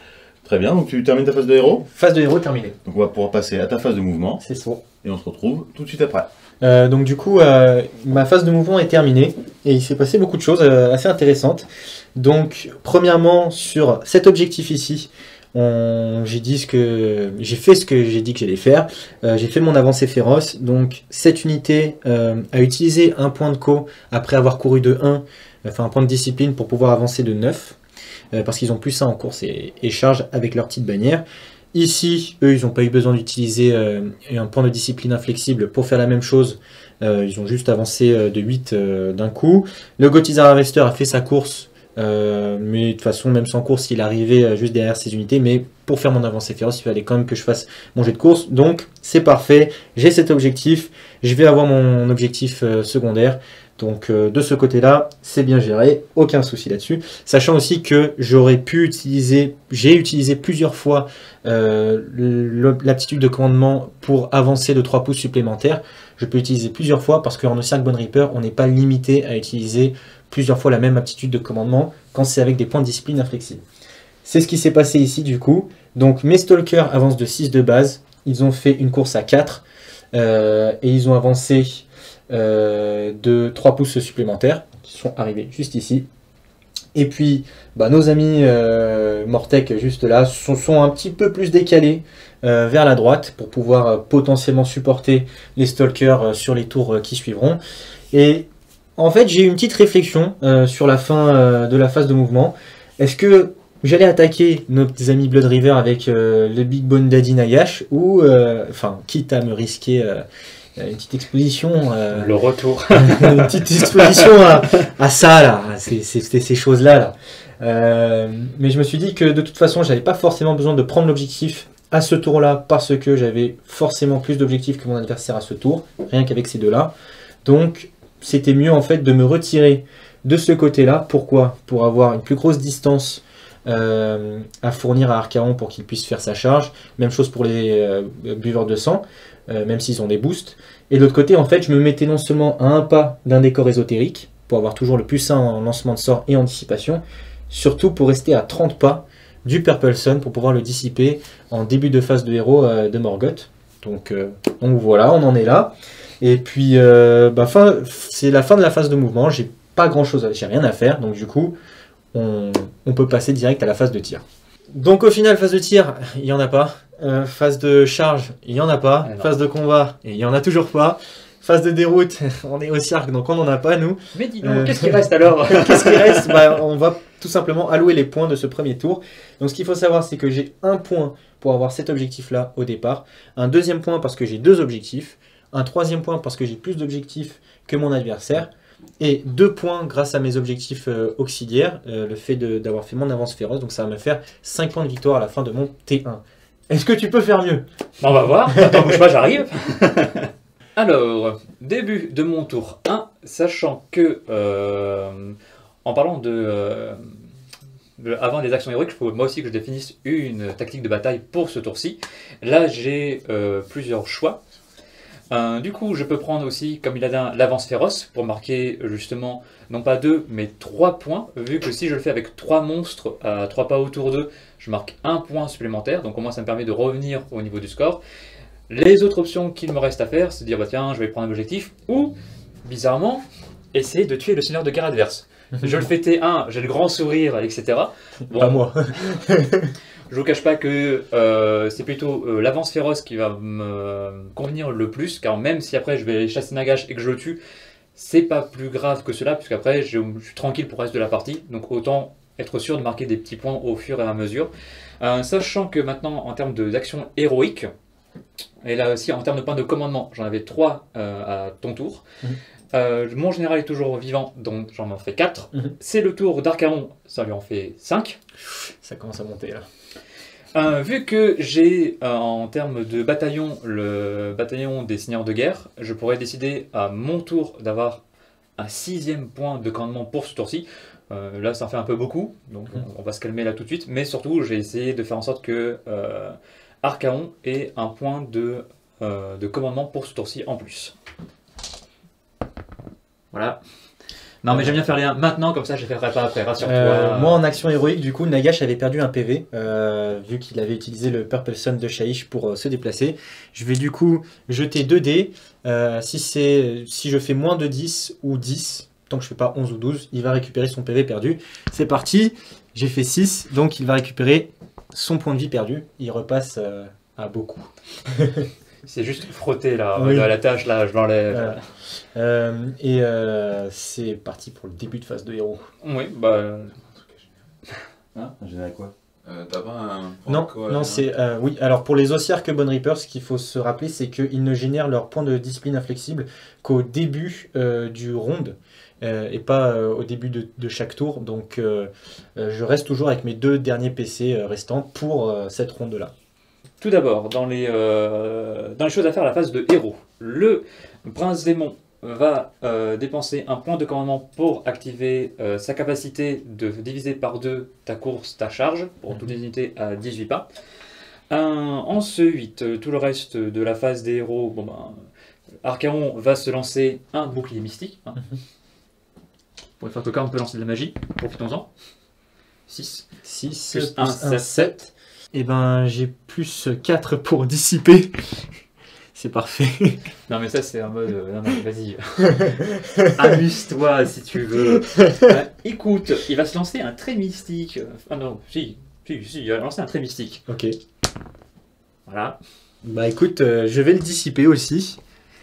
S4: Très bien, donc tu termines ta phase de héros.
S5: Phase de héros terminée.
S4: Donc on va pouvoir passer à ta phase de mouvement.
S5: C'est ça.
S4: Et on se retrouve tout de suite après.
S5: Euh, donc du coup, euh, ma phase de mouvement est terminée et il s'est passé beaucoup de choses euh, assez intéressantes. Donc premièrement, sur cet objectif ici, on- j'ai dit ce que j'ai fait ce que j'ai dit que j'allais faire. Euh, j'ai fait mon avancée féroce. Donc cette unité euh, a utilisé un point de co après avoir couru de un, enfin un point de discipline pour pouvoir avancer de neuf. Euh, parce qu'ils ont plus ça en course et, et charge avec leur petite bannière. Ici, eux, ils n'ont pas eu besoin d'utiliser euh, un point de discipline inflexible pour faire la même chose. Euh, ils ont juste avancé euh, de huit euh, d'un coup. Le Gothizzar Harvester a fait sa course, euh, mais de toute façon, même sans course, il arrivait euh, juste derrière ses unités. Mais pour faire mon avancée féroce, il fallait quand même que je fasse mon jet de course. Donc, c'est parfait. J'ai cet objectif. Je vais avoir mon objectif euh, secondaire. Donc euh, de ce côté-là, c'est bien géré, aucun souci là-dessus. Sachant aussi que j'aurais pu utiliser, j'ai utilisé plusieurs fois euh, le- l'aptitude de commandement pour avancer de trois pouces supplémentaires. Je peux utiliser plusieurs fois parce qu'en Ossiarch Bone Reaper, on n'est pas limité à utiliser plusieurs fois la même aptitude de commandement quand c'est avec des points de discipline inflexibles. C'est ce qui s'est passé ici du coup. Donc mes Stalkers avancent de six de base, ils ont fait une course à quatre euh, et ils ont avancé euh, de trois pouces supplémentaires qui sont arrivés juste ici. Et puis bah, nos amis euh, Mortek juste là sont, sont un petit peu plus décalés euh, vers la droite pour pouvoir euh, potentiellement supporter les Stalkers euh, sur les tours euh, qui suivront. Et en fait j'ai eu une petite réflexion euh, sur la fin euh, de la phase de mouvement. Est-ce que j'allais attaquer nos amis Blood River avec euh, le Big Bone Daddy Nagash ou, euh, enfin, quitte à me risquer euh, une petite exposition, euh,
S3: Le retour.
S5: une petite exposition à, à ça là, à ces, ces, ces- ces choses-là là. Euh, mais je me suis dit que de toute façon, j'avais pas forcément besoin de prendre l'objectif à ce tour-là parce que j'avais forcément plus d'objectifs que mon adversaire à ce tour, rien qu'avec ces deux-là. Donc, c'était mieux en fait de me retirer de ce côté-là. Pourquoi? Pour avoir une plus grosse distance euh, à fournir à Archaon pour qu'il puisse faire sa charge. Même chose pour les euh, buveurs de sang, euh, même s'ils ont des boosts. Et de l'autre côté, en fait, je me mettais non seulement à un pas d'un décor ésotérique, pour avoir toujours le plus un en lancement de sort et en dissipation, surtout pour rester à trente pas du Purple Sun pour pouvoir le dissiper en début de phase de héros euh, de Morgoth. Donc, euh, donc voilà, on en est là. Et puis, euh, bah, fin, c'est la fin de la phase de mouvement. J'ai pas grand chose, à, j'ai rien à faire. Donc du coup, on, on peut passer direct à la phase de tir. Donc au final, phase de tir, il n'y en a pas. Euh, phase de charge, il n'y en a pas.
S3: Ah non.
S5: Phase de combat, il n'y en a toujours pas. Phase de déroute, on est au cirque, donc on n'en a pas nous.
S3: Mais dis donc,
S5: Euh,
S3: qu'est-ce qui reste alors?
S5: Qu'est-ce qui reste? Bah, on va tout simplement allouer les points de ce premier tour. Donc ce qu'il faut savoir, c'est que j'ai un point pour avoir cet objectif-là au départ. Un deuxième point parce que j'ai deux objectifs. Un troisième point parce que j'ai plus d'objectifs que mon adversaire. Et deux points grâce à mes objectifs euh, auxiliaires, euh, le fait de- d'avoir fait mon avance féroce. Donc ça va me faire cinq points de victoire à la fin de mon T un. Est-ce que tu peux faire mieux?
S3: On va voir. Attends, bouge pas, j'arrive. Alors, début de mon tour un, sachant que, euh, en parlant de, euh, de- avant des actions héroïques, il faut moi aussi que je définisse une tactique de bataille pour ce tour-ci. Là, j'ai euh, plusieurs choix. Euh, du coup, je peux prendre aussi, comme il a dit, l'avance féroce pour marquer justement, non pas deux, mais trois points, vu que si je le fais avec trois monstres à trois pas autour d'eux, je marque un point supplémentaire, donc au moins ça me permet de revenir au niveau du score. Les autres options qu'il me reste à faire, c'est de dire, bah tiens, je vais prendre un objectif, ou, bizarrement, essayer de tuer le seigneur de guerre adverse. Je le fais T un, j'ai le grand sourire, et cetera. Bon,
S5: Pas moi.
S3: je vous cache pas que euh, c'est plutôt euh, l'avance féroce qui va me convenir le plus, car même si après je vais chasser Nagash et que je le tue, c'est pas plus grave que cela, puisqu'après je, je suis tranquille pour le reste de la partie, donc autant être sûr de marquer des petits points au fur et à mesure. Euh, sachant que maintenant, en termes de- d'action héroïque, et là aussi en termes de points de commandement, j'en avais trois euh, à ton tour.
S5: Mhm.
S3: Euh, mon général est toujours vivant, donc j'en en fais quatre.
S5: Mhm.
S3: C'est le tour d'Archaon, ça lui en fait cinq.
S5: Ça commence à monter là.
S3: Euh, vu que j'ai euh, en termes de bataillon le bataillon des seigneurs de guerre, je pourrais décider à mon tour d'avoir un sixième point de commandement pour ce tour-ci. Euh, là, ça en fait un peu beaucoup, donc
S5: Mhm.
S3: on, on va se calmer là tout de suite. Mais surtout, j'ai essayé de faire en sorte que euh, Archaon ait un point de, euh, de commandement pour ce tour-ci en plus. Voilà. Non, mais j'aime bien faire les un maintenant, comme ça je ne les ferai pas après, rassure-toi.
S5: Euh, moi, en action héroïque, du coup, Nagash avait perdu un P V, euh, vu qu'il avait utilisé le Purple Sun de Shaiish pour euh, se déplacer. Je vais du coup jeter deux dés. Euh, si, c'est, si je fais moins de dix ou dix, tant que je ne fais pas onze ou douze, il va récupérer son P V perdu. C'est parti, j'ai fait six, donc il va récupérer son point de vie perdu. Il repasse euh, à beaucoup.
S3: C'est juste frotter là,
S5: Oui.
S3: la tâche là, je l'enlève.
S5: Voilà. Euh, et euh, c'est parti pour le début de phase de héros.
S3: Oui, bah.
S4: Hein, un général quoi euh, T'as pas un...
S5: Non,
S4: quoi,
S5: non
S4: hein
S5: c'est euh, oui. Alors pour les Ossiarch Bone Reapers, ce qu'il faut se rappeler, c'est qu'ils ne génèrent leur point de discipline inflexible qu'au début euh, du round euh, et pas euh, au début de, de chaque tour. Donc euh, euh, je reste toujours avec mes deux derniers P C euh, restants pour euh, cette ronde là.
S3: Tout d'abord, dans, les, euh, dans les choses à faire à la phase de héros, le prince démon va euh, dépenser un point de commandement pour activer euh, sa capacité de diviser par deux ta course, ta charge, pour toutes les unités à dix-huit pas. Euh, ensuite, euh, tout le reste de la phase des héros, bon ben, Archaon va se lancer un bouclier mystique. Hein. Pour une fois que Corne peut lancer de la magie, profitons-en. six.
S5: six
S3: Plus
S5: plus
S3: un,
S5: un,
S3: sept.
S5: sept. Et ben j'ai plus quatre pour dissiper. C'est parfait.
S3: Non mais ça c'est un mode... euh, non mais vas-y. Amuse-toi si tu veux. Euh, écoute, il va se lancer un trait mystique. Ah non, si, si, si, il va lancer un trait mystique.
S5: Ok.
S3: Voilà.
S5: Bah écoute, euh, je vais le dissiper aussi.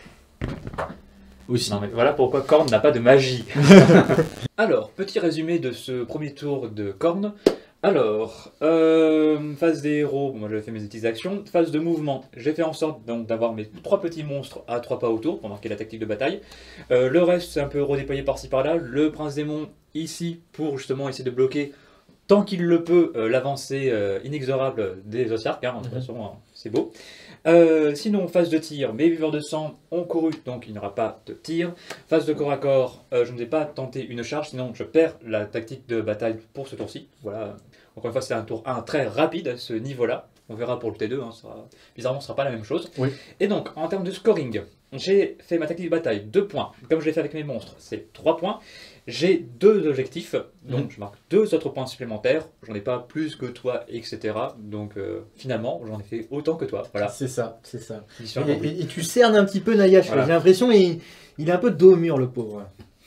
S5: Aussi.
S3: Non mais voilà pourquoi Korn n'a pas de magie. Alors, petit résumé de ce premier tour de Korn. Alors, euh, phase des héros, bon, moi j'avais fait mes petites actions. Phase de mouvement, j'ai fait en sorte donc d'avoir mes trois petits monstres à trois pas autour pour marquer la tactique de bataille. Euh, le reste c'est un peu redéployé par-ci par-là. Le prince démon ici pour justement essayer de bloquer tant qu'il le peut euh, l'avancée euh, inexorable des Ossiarch, hein, de toute façon hein, c'est beau. Euh, sinon, phase de tir, mes viveurs de sang ont couru, donc il n'y aura pas de tir. Phase de corps à corps, euh, je ne vais pas tenter une charge, sinon je perds la tactique de bataille pour ce tour-ci. Voilà. Encore une fois, c'est un tour un très rapide à ce niveau-là. On verra pour le T deux, hein, ça sera... bizarrement ce ne sera pas la même chose.
S5: Oui.
S3: Et donc, en termes de scoring, j'ai fait ma tactique de bataille, deux points. Comme je l'ai fait avec mes monstres, c'est trois points. J'ai deux objectifs, donc
S5: Mhm.
S3: je marque deux autres points supplémentaires. J'en ai pas plus que toi, et cetera. Donc euh, finalement, j'en ai fait autant que toi. Voilà.
S5: C'est ça, c'est ça.
S3: Mission
S5: Et,
S3: accomplie.
S5: et- et tu cernes un petit peu Nagash,
S3: Voilà.
S5: j'ai l'impression il, il est un peu dos au mur le pauvre.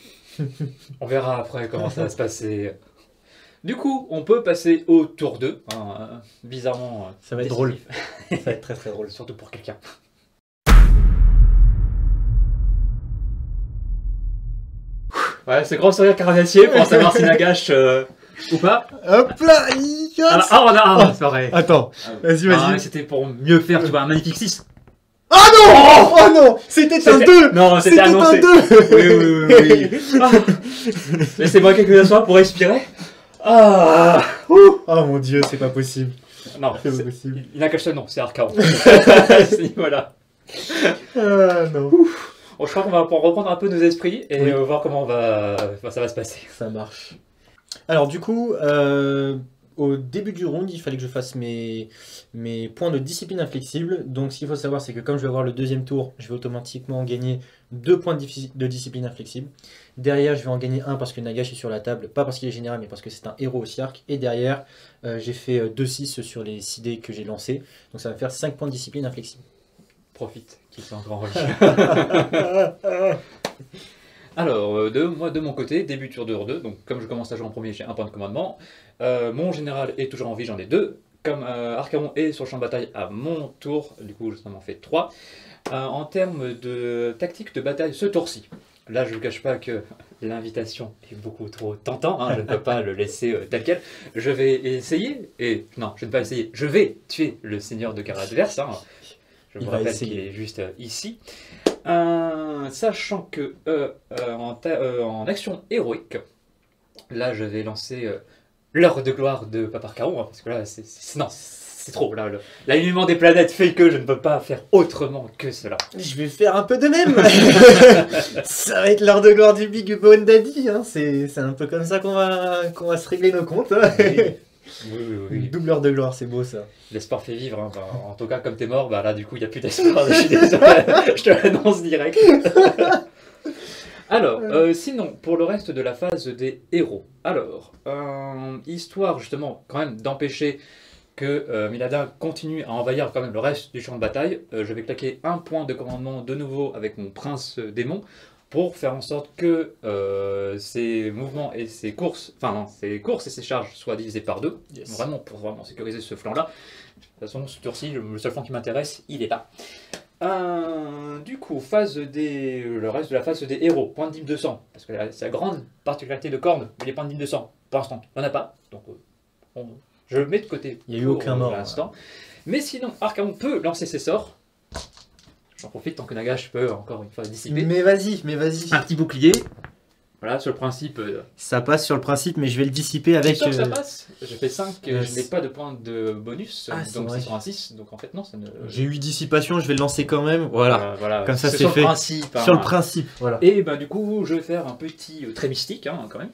S3: On verra après comment ça va se passer. Du coup, on peut passer au tour deux. Hein, euh, bizarrement. euh,
S5: Ça va être
S3: décisif.
S5: Ça va être très très drôle.
S3: Surtout pour quelqu'un. Ouais, ce grand sourire carnassier pour savoir si Nagash euh, ou pas.
S5: Hop là, il
S3: Ah,
S5: casse.
S3: ah, on a ah, c'est vrai.
S5: Attends, vas-y,
S3: Ah,
S5: vas-y.
S3: mais c'était pour mieux faire, tu vois, un magnifique six.
S5: Ah non, oh non, c'était un
S3: C'était-
S5: deux.
S3: Non, c'était
S5: C'était un
S3: annoncé.
S5: deux.
S3: Oui, oui, oui, oui. Ah. Laissez-moi quelques instants pour respirer. Ah.
S5: Oh mon dieu, c'est pas possible.
S3: Non,
S5: C'est pas
S3: c'est-
S5: possible.
S3: il n'a qu'un seul nom, c'est Archaon. Si, voilà.
S5: Ah non.
S3: Bon, je crois qu'on va pouvoir reprendre un peu nos esprits et
S5: Oui.
S3: euh, voir comment on va... enfin, ça va se passer.
S5: Ça marche. Alors du coup, euh, au début du round, il fallait que je fasse mes, mes points de discipline inflexible. Donc ce qu'il faut savoir, c'est que comme je vais avoir le deuxième tour, je vais automatiquement gagner deux points de, diffi- de discipline inflexible. Derrière, je vais en gagner un parce que Nagash est sur la table, pas parce qu'il est général, mais parce que c'est un héros Ossiarch. Et derrière, euh, j'ai fait euh, deux six sur les six dés que j'ai lancés. Donc ça va faire cinq points de discipline inflexible.
S3: Profite, qu'il soit encore en vie. Alors, euh, de, moi de mon côté, début tour deux, donc comme je commence à jouer en premier, j'ai un point de commandement. Euh, mon général est toujours en vie, j'en ai deux. Comme euh, Archaon est sur le champ de bataille à mon tour, du coup je m'en fais trois. Euh, en termes de tactique de bataille ce tour-ci, là je ne vous cache pas que l'invitation est beaucoup trop tentante, hein, je ne peux pas le laisser euh, tel quel. Je vais essayer, et non, je ne vais pas essayer, je vais tuer le seigneur de Kara adverse. Hein. Je
S5: Il
S3: vous
S5: va
S3: rappelle
S5: essayer.
S3: qu'il est juste euh, ici. Euh, sachant que euh, euh, en, ta- euh, en action héroïque, là je vais lancer euh, l'heure de gloire de Papa Archaon, hein, parce que là c'est c'est- non, c'est trop. Là, le- l'alignement des planètes fait que je ne peux pas faire autrement que cela.
S5: Je vais faire un peu de même. Ça va être l'heure de gloire du Big Bone Daddy. Hein. C'est c'est un peu comme ça qu'on va, qu'on va se régler nos comptes. Hein.
S3: Oui, oui, oui, oui.
S5: Double heure de gloire, c'est beau ça.
S3: L'espoir fait vivre. Hein. Bah, en tout cas, comme t'es mort, bah là du coup il n'y a plus d'espoir. Je suis désolé, je te l'annonce direct. Alors, euh, sinon, pour le reste de la phase des héros. Alors, euh, histoire justement quand même d'empêcher que euh, Miladin continue à envahir quand même le reste du champ de bataille, euh, je vais claquer un point de commandement de nouveau avec mon prince démon pour faire en sorte que euh, ses mouvements et ses courses, enfin non, ses courses et ses charges soient divisés par deux,
S5: Yes.
S3: vraiment pour vraiment sécuriser ce flanc-là. De toute façon, ce tour-ci, le seul flanc qui m'intéresse, il est là. Euh, du coup, phase des, le reste de la phase des héros, point de dîme de sang, parce que la- c'est la grande particularité de Korn, mais les points de dîme de sang, pour l'instant, il n'y en a pas, donc euh, on- je le mets de côté.
S5: Il y a eu
S3: pour,
S5: aucun
S3: euh,
S5: mort,
S3: pour l'instant. Mais sinon, Archaon peut lancer ses sorts. J'en profite tant que Nagash peut encore une fois dissiper.
S5: Mais vas-y, mais vas-y.
S3: Un petit bouclier. Voilà, sur le principe. Euh,
S5: Ça passe sur le principe, mais je vais le dissiper avec.
S3: tu sens que ça
S5: euh,
S3: passe. J'ai fait cinq,
S5: euh,
S3: je n'ai pas de points de bonus,
S5: Ah, c'est
S3: donc
S5: vrai.
S3: c'est sur un six, donc en fait non, ça ne...
S5: J'ai eu dissipation, je vais le lancer quand même. Voilà.
S3: Euh, voilà.
S5: Comme ça, c'est
S3: sur
S5: fait.
S3: le principe. hein.
S5: Sur le principe, voilà.
S3: Et ben du coup, je vais faire un petit euh, trait mystique hein, quand même.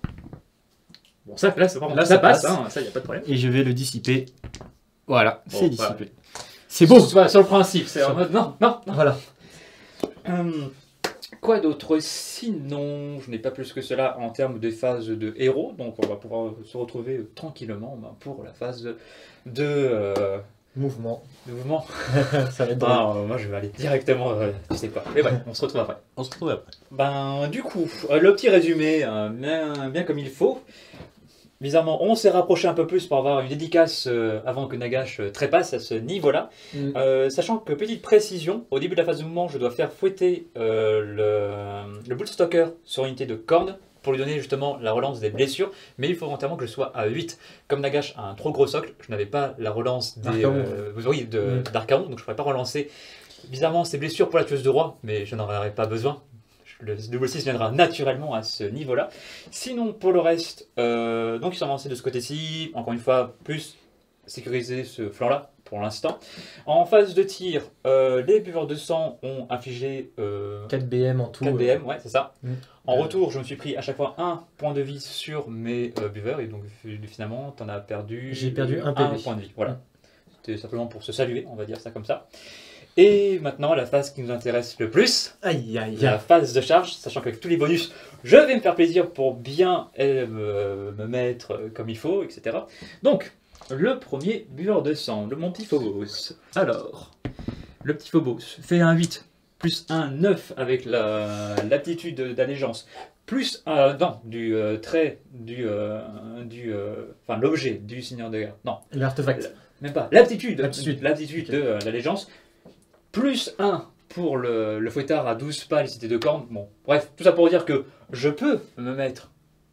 S3: Bon, ça, là, ça, pardon,
S5: Là,
S3: ça
S5: ça
S3: passe,
S5: passe.
S3: hein, ça, y a pas de problème.
S5: Et je vais le dissiper. Voilà,
S3: Bon,
S5: c'est
S3: voilà.
S5: dissipé. C'est beau.
S3: Voilà, sur le principe, c'est en
S5: Sur-
S3: mode non, non, non.
S5: Voilà.
S3: Hum, quoi d'autre? Sinon, je n'ai pas plus que cela en termes de phase de héros, donc on va pouvoir se retrouver euh, tranquillement ben, pour la phase de, euh,
S5: Mouvement.
S3: de mouvement.
S5: Ça va être drôle.
S3: Ah, euh, moi, je vais aller directement, euh, tu sais quoi. Mais ouais, on se retrouve après.
S4: On se retrouve après.
S3: Ben, du coup, euh, le petit résumé, euh, bien, bien comme il faut. Bizarrement, on s'est rapproché un peu plus pour avoir une dédicace euh, avant que Nagash euh, trépasse à ce niveau-là.
S5: Mm.
S3: Euh, sachant que, petite précision, au début de la phase de mouvement, je dois faire fouetter euh, le, le Bullstalker sur une unité de Korn pour lui donner justement la relance des blessures. Mais il faut entièrement que je sois à huit. Comme Nagash a un trop gros socle, je n'avais pas la relance des,
S5: D'Archaon.
S3: euh, oui, de,
S5: Mm.
S3: d'Archaon, donc je ne pourrais pas relancer bizarrement ses blessures pour la tueuse de roi, mais je n'en aurais pas besoin. Le double six viendra naturellement à ce niveau-là. Sinon, pour le reste, euh, donc ils sont avancés de ce côté-ci. Encore une fois, plus sécuriser ce flanc-là pour l'instant. En phase de tir, euh, les buveurs de sang ont infligé euh,
S5: quatre B M en tout.
S3: quatre B M, ouais, c'est ça.
S5: Mm.
S3: En
S5: Euh,
S3: retour, je me suis pris à chaque fois un point de vie sur mes euh, buveurs, et donc finalement, tu en as perdu.
S5: J'ai perdu un P V.
S3: point de vie. Voilà.
S5: Mm.
S3: C'était simplement pour se saluer, on va dire ça comme ça. Et maintenant, la phase qui nous intéresse le plus,
S5: Aïe, aïe,
S3: la
S5: aïe.
S3: phase de charge, sachant qu'avec tous les bonus, je vais me faire plaisir pour bien euh, me, me mettre euh, comme il faut, et cetera. Donc, le premier buveur de sang, le mon petit Phobos. Alors, le petit Phobos fait un huit, plus un neuf avec la- l'aptitude d'allégeance, plus un, non, du euh, trait, du, euh, du euh, enfin l'objet du seigneur de guerre. Non,
S5: L'artefact.
S3: même pas. L'aptitude,
S5: L'aptitude.
S3: l'aptitude
S5: Ok.
S3: de euh, l'allégeance, plus un pour le, le fouettard à douze pas, les cités de cornes. Bon, bref, tout ça pour dire que je peux me mettre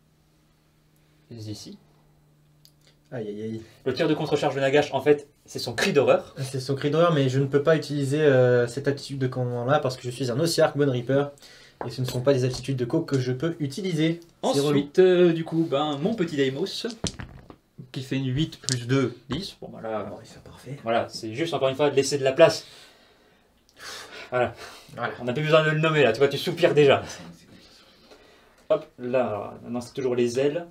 S3: ici.
S5: Aïe, aïe, aïe.
S3: Le tir de contre-charge de Nagash, en fait, c'est son cri d'horreur.
S5: C'est son cri d'horreur, mais je ne peux pas utiliser euh, cette attitude de commandement-là parce que je suis un Ossiarch Bone Reaper et ce ne sont pas des attitudes de co que je peux utiliser. C'est relou.
S3: Ensuite, euh, du coup, ben, mon petit Deimos, qui fait une huit plus deux, dix. Bon, bah là,
S5: Alors, il fait parfait.
S3: voilà, c'est juste encore une fois de laisser de la place. Voilà.
S5: Voilà.
S3: On n'a plus besoin de le nommer là, tu vois, tu soupires déjà. Hop, là, alors, maintenant c'est toujours les ailes.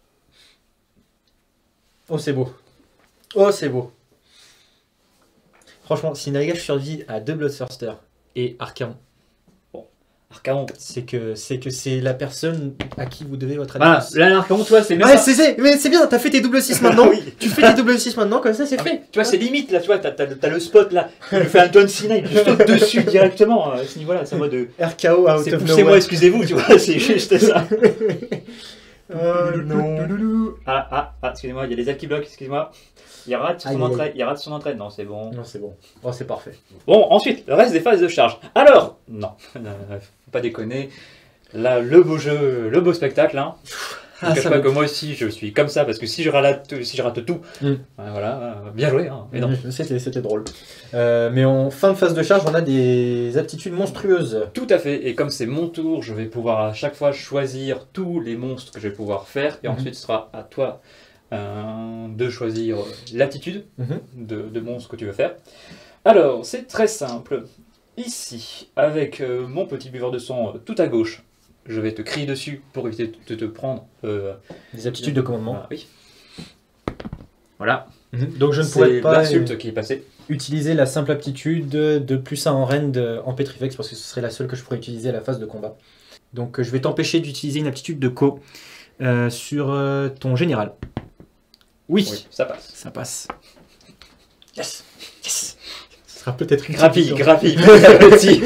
S5: Oh, c'est beau. Oh, c'est beau. Franchement, si Nagash survit à deux Bloodthirster et Archaon,
S3: Archaon.
S5: c'est que c'est que c'est la personne à qui vous devez votre
S3: Voilà,
S5: alliance.
S3: là, l'Archaon, tu vois, c'est même
S5: Ouais,
S3: pas-
S5: c'est c'est- mais c'est bien, t'as fait tes double six maintenant.
S3: Oui.
S5: Tu fais tes double six maintenant, comme ça c'est
S3: Ah,
S5: fait.
S3: mais tu vois, c'est limite là, tu vois, t'as, t'as, t'as le spot là, il lui fait un John Cena, il lui saute dessus directement à ce niveau-là, c'est en mode.
S5: R K O out
S3: C'est
S5: of
S3: poussez-moi,
S5: nowhere.
S3: excusez-vous, tu vois, c'est juste ça.
S5: Oh non.
S3: Ah, ah, ah, excusez-moi, il y a les ailes qui bloquent, excusez-moi. Il rate son
S5: Aïe, aïe,
S3: entrée, il rate son entrée, non, c'est bon.
S5: Non, c'est bon. Oh, c'est parfait.
S3: Bon, ensuite, le reste des phases de charge. Alors, non, non, faut pas déconner. Là, le beau jeu, le beau spectacle, hein. Je ne
S5: Ah,
S3: cache
S5: ça
S3: pas
S5: va.
S3: que moi aussi, je suis comme ça, parce que si je rate, si je rate tout,
S5: Mm.
S3: ouais, voilà, euh, bien joué, hein. Mais non.
S5: C'était c'était drôle. Euh, mais en fin de phase de charge, on a des aptitudes monstrueuses.
S3: Tout à fait, et comme c'est mon tour, je vais pouvoir à chaque fois choisir tous les monstres que je vais pouvoir faire, et
S5: Mhm.
S3: ensuite ce sera à toi euh, de choisir l'aptitude
S5: Mhm.
S3: de, de monstre que tu veux faire. Alors, c'est très simple. Ici, avec euh, mon petit buveur de sang euh, tout à gauche, je vais te crier dessus pour éviter de te prendre. euh,
S5: Des aptitudes de commandement.
S3: voilà, oui. Voilà,
S5: Donc je ne pourrais
S3: c'est
S5: pas
S3: l'insulte qui est passée.
S5: utiliser la simple aptitude de plus un en rend en Petrifex parce que ce serait la seule que je pourrais utiliser à la phase de combat. Donc euh, je vais t'empêcher d'utiliser une aptitude de co euh, sur euh, ton général. Oui.
S3: Oui, ça passe.
S5: Ça passe. Yes. Yes. Ce sera peut-être une
S3: Graphie,
S5: petite
S3: graphie, petit.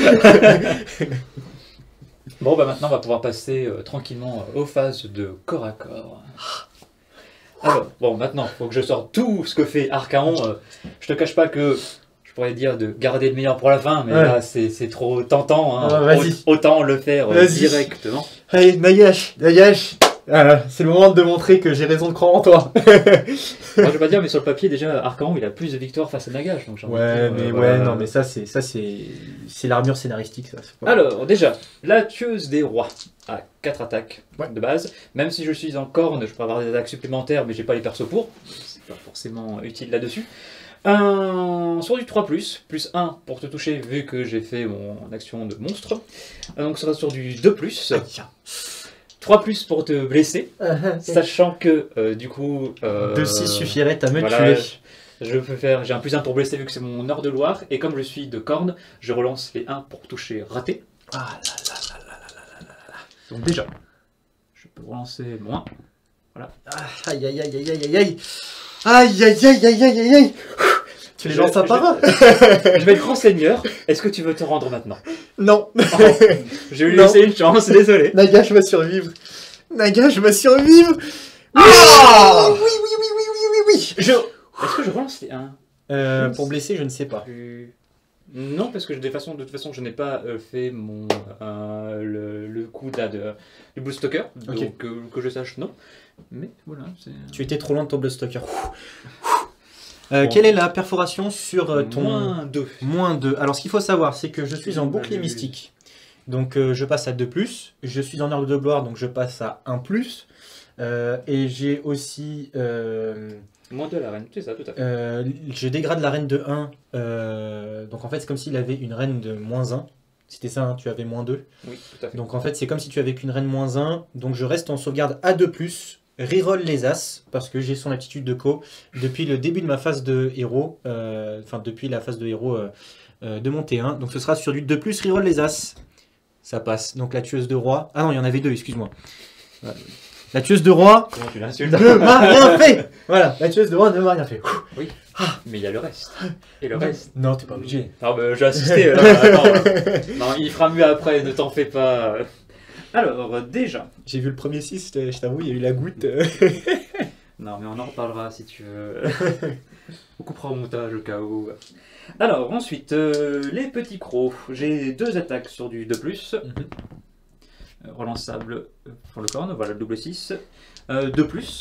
S3: Bon, bah maintenant, on va pouvoir passer euh, tranquillement euh, aux phases de corps à corps. Alors, bon, maintenant, il faut que je sorte tout ce que fait Archaon. Euh, je te cache pas que je pourrais dire de garder le meilleur pour la fin, mais
S5: Ouais.
S3: là, c'est c'est trop tentant. Hein.
S5: Ah, vas-y.
S3: Au- Autant le faire euh,
S5: Vas-y.
S3: directement.
S5: Allez, Nagash, Nagash. Ah, c'est le moment de montrer que j'ai raison de croire en toi.
S3: Moi, je vais pas dire, mais sur le papier, déjà, Archaon, il a plus de victoires face à Nagash. Donc j'ai envie de
S5: Ouais,
S3: dire,
S5: mais
S3: euh,
S5: ouais,
S3: voilà.
S5: non, mais ça, c'est ça, c'est c'est l'armure scénaristique, ça. c'est pas-
S3: Alors, déjà, la tueuse des rois a quatre attaques
S5: Ouais.
S3: de base. Même si je suis en corne, je peux avoir des attaques supplémentaires, mais j'ai pas les persos pour. C'est pas forcément utile là-dessus. Un... Sur du trois plus, plus un pour te toucher, vu que j'ai fait mon action de monstre. Euh, Donc, ça sera sur du deux plus.
S5: Aïe.
S3: trois plus pour te blesser,
S5: Ah,
S3: sachant que, euh, du coup... euh,
S5: deux six suffirait à me
S3: voilà,
S5: tuer.
S3: Je peux faire, j'ai un plus un pour blesser vu que c'est mon heure de Loire, et comme je suis de corne, je relance les un pour toucher raté.
S5: Ah là là là là là là là.
S3: Donc déjà, je peux relancer moins.
S5: Ah, aïe aïe aïe aïe aïe aïe aïe. Aïe aïe aïe aïe aïe aïe aïe. Tu les
S3: Je-
S5: lances un
S3: je-
S5: par un.
S3: Je vais être grand seigneur, est-ce que tu veux te rendre maintenant?
S5: Non.
S3: Je vais lui
S5: Non.
S3: laisser une chance, désolé.
S5: Nagash va survivre. Nagash va survivre. Ah oui, oui, oui, oui, oui, oui, oui.
S3: Je... Est-ce que je relance les un?
S5: Euh, pour blesser, je ne sais pas.
S3: Plus- Non, parce que de toute façon, de toute façon je n'ai pas euh, fait mon, euh, le, le coup là, de, du Blue Stalker,
S5: Ok.
S3: donc euh, que je sache, non. Mais voilà, c'est...
S5: Tu étais trop loin de ton Bloodstocker. Euh,
S3: Bon.
S5: Quelle est la perforation sur euh, ton...
S3: Moins deux.
S5: Moins deux. Alors, ce qu'il faut savoir, c'est que je suis en bouclier
S3: Allez.
S5: mystique. Donc, euh, je passe à deux plus. Je suis en arc de gloire, donc je passe à un plus. Euh, et j'ai aussi... euh,
S3: Moins deux à la reine, c'est ça, tout à fait.
S5: euh, je dégrade la reine de un. Euh, donc, en fait, c'est comme s'il avait une reine de moins un. C'était ça, hein, tu avais moins deux.
S3: Oui, tout à fait.
S5: Donc, en fait, c'est comme si tu avais qu'une reine moins un. Donc, je reste en sauvegarde à deux plus. Reroll les as, parce que j'ai son attitude de co depuis le début de ma phase de héros. euh, Enfin, depuis la phase de héros euh, euh, de mon T un. Donc, ce sera sur du deux plus, reroll les as. Ça passe. Donc, la tueuse de roi. Ah non, il y en avait deux, excuse-moi. Voilà. La tueuse de roi
S3: Comment tu l'insultes?
S5: ne m'a rien fait. Voilà, la tueuse de roi ne m'a rien fait.
S3: Mais il y a le reste. Et le reste.
S5: Non, t'es pas obligé.
S3: Non, mais j'ai assisté. là, attends. Non, il fera mieux après, ne t'en fais pas. Alors, déjà.
S5: J'ai vu le premier six, je je t'avoue, il y a eu la goutte.
S3: Non, mais on en reparlera si tu veux. On coupera au montage au cas où. Alors, ensuite, euh, les petits crocs. J'ai deux attaques sur du deux plus. Euh, relançable euh, pour le corne, voilà le double six. Euh, deux plus.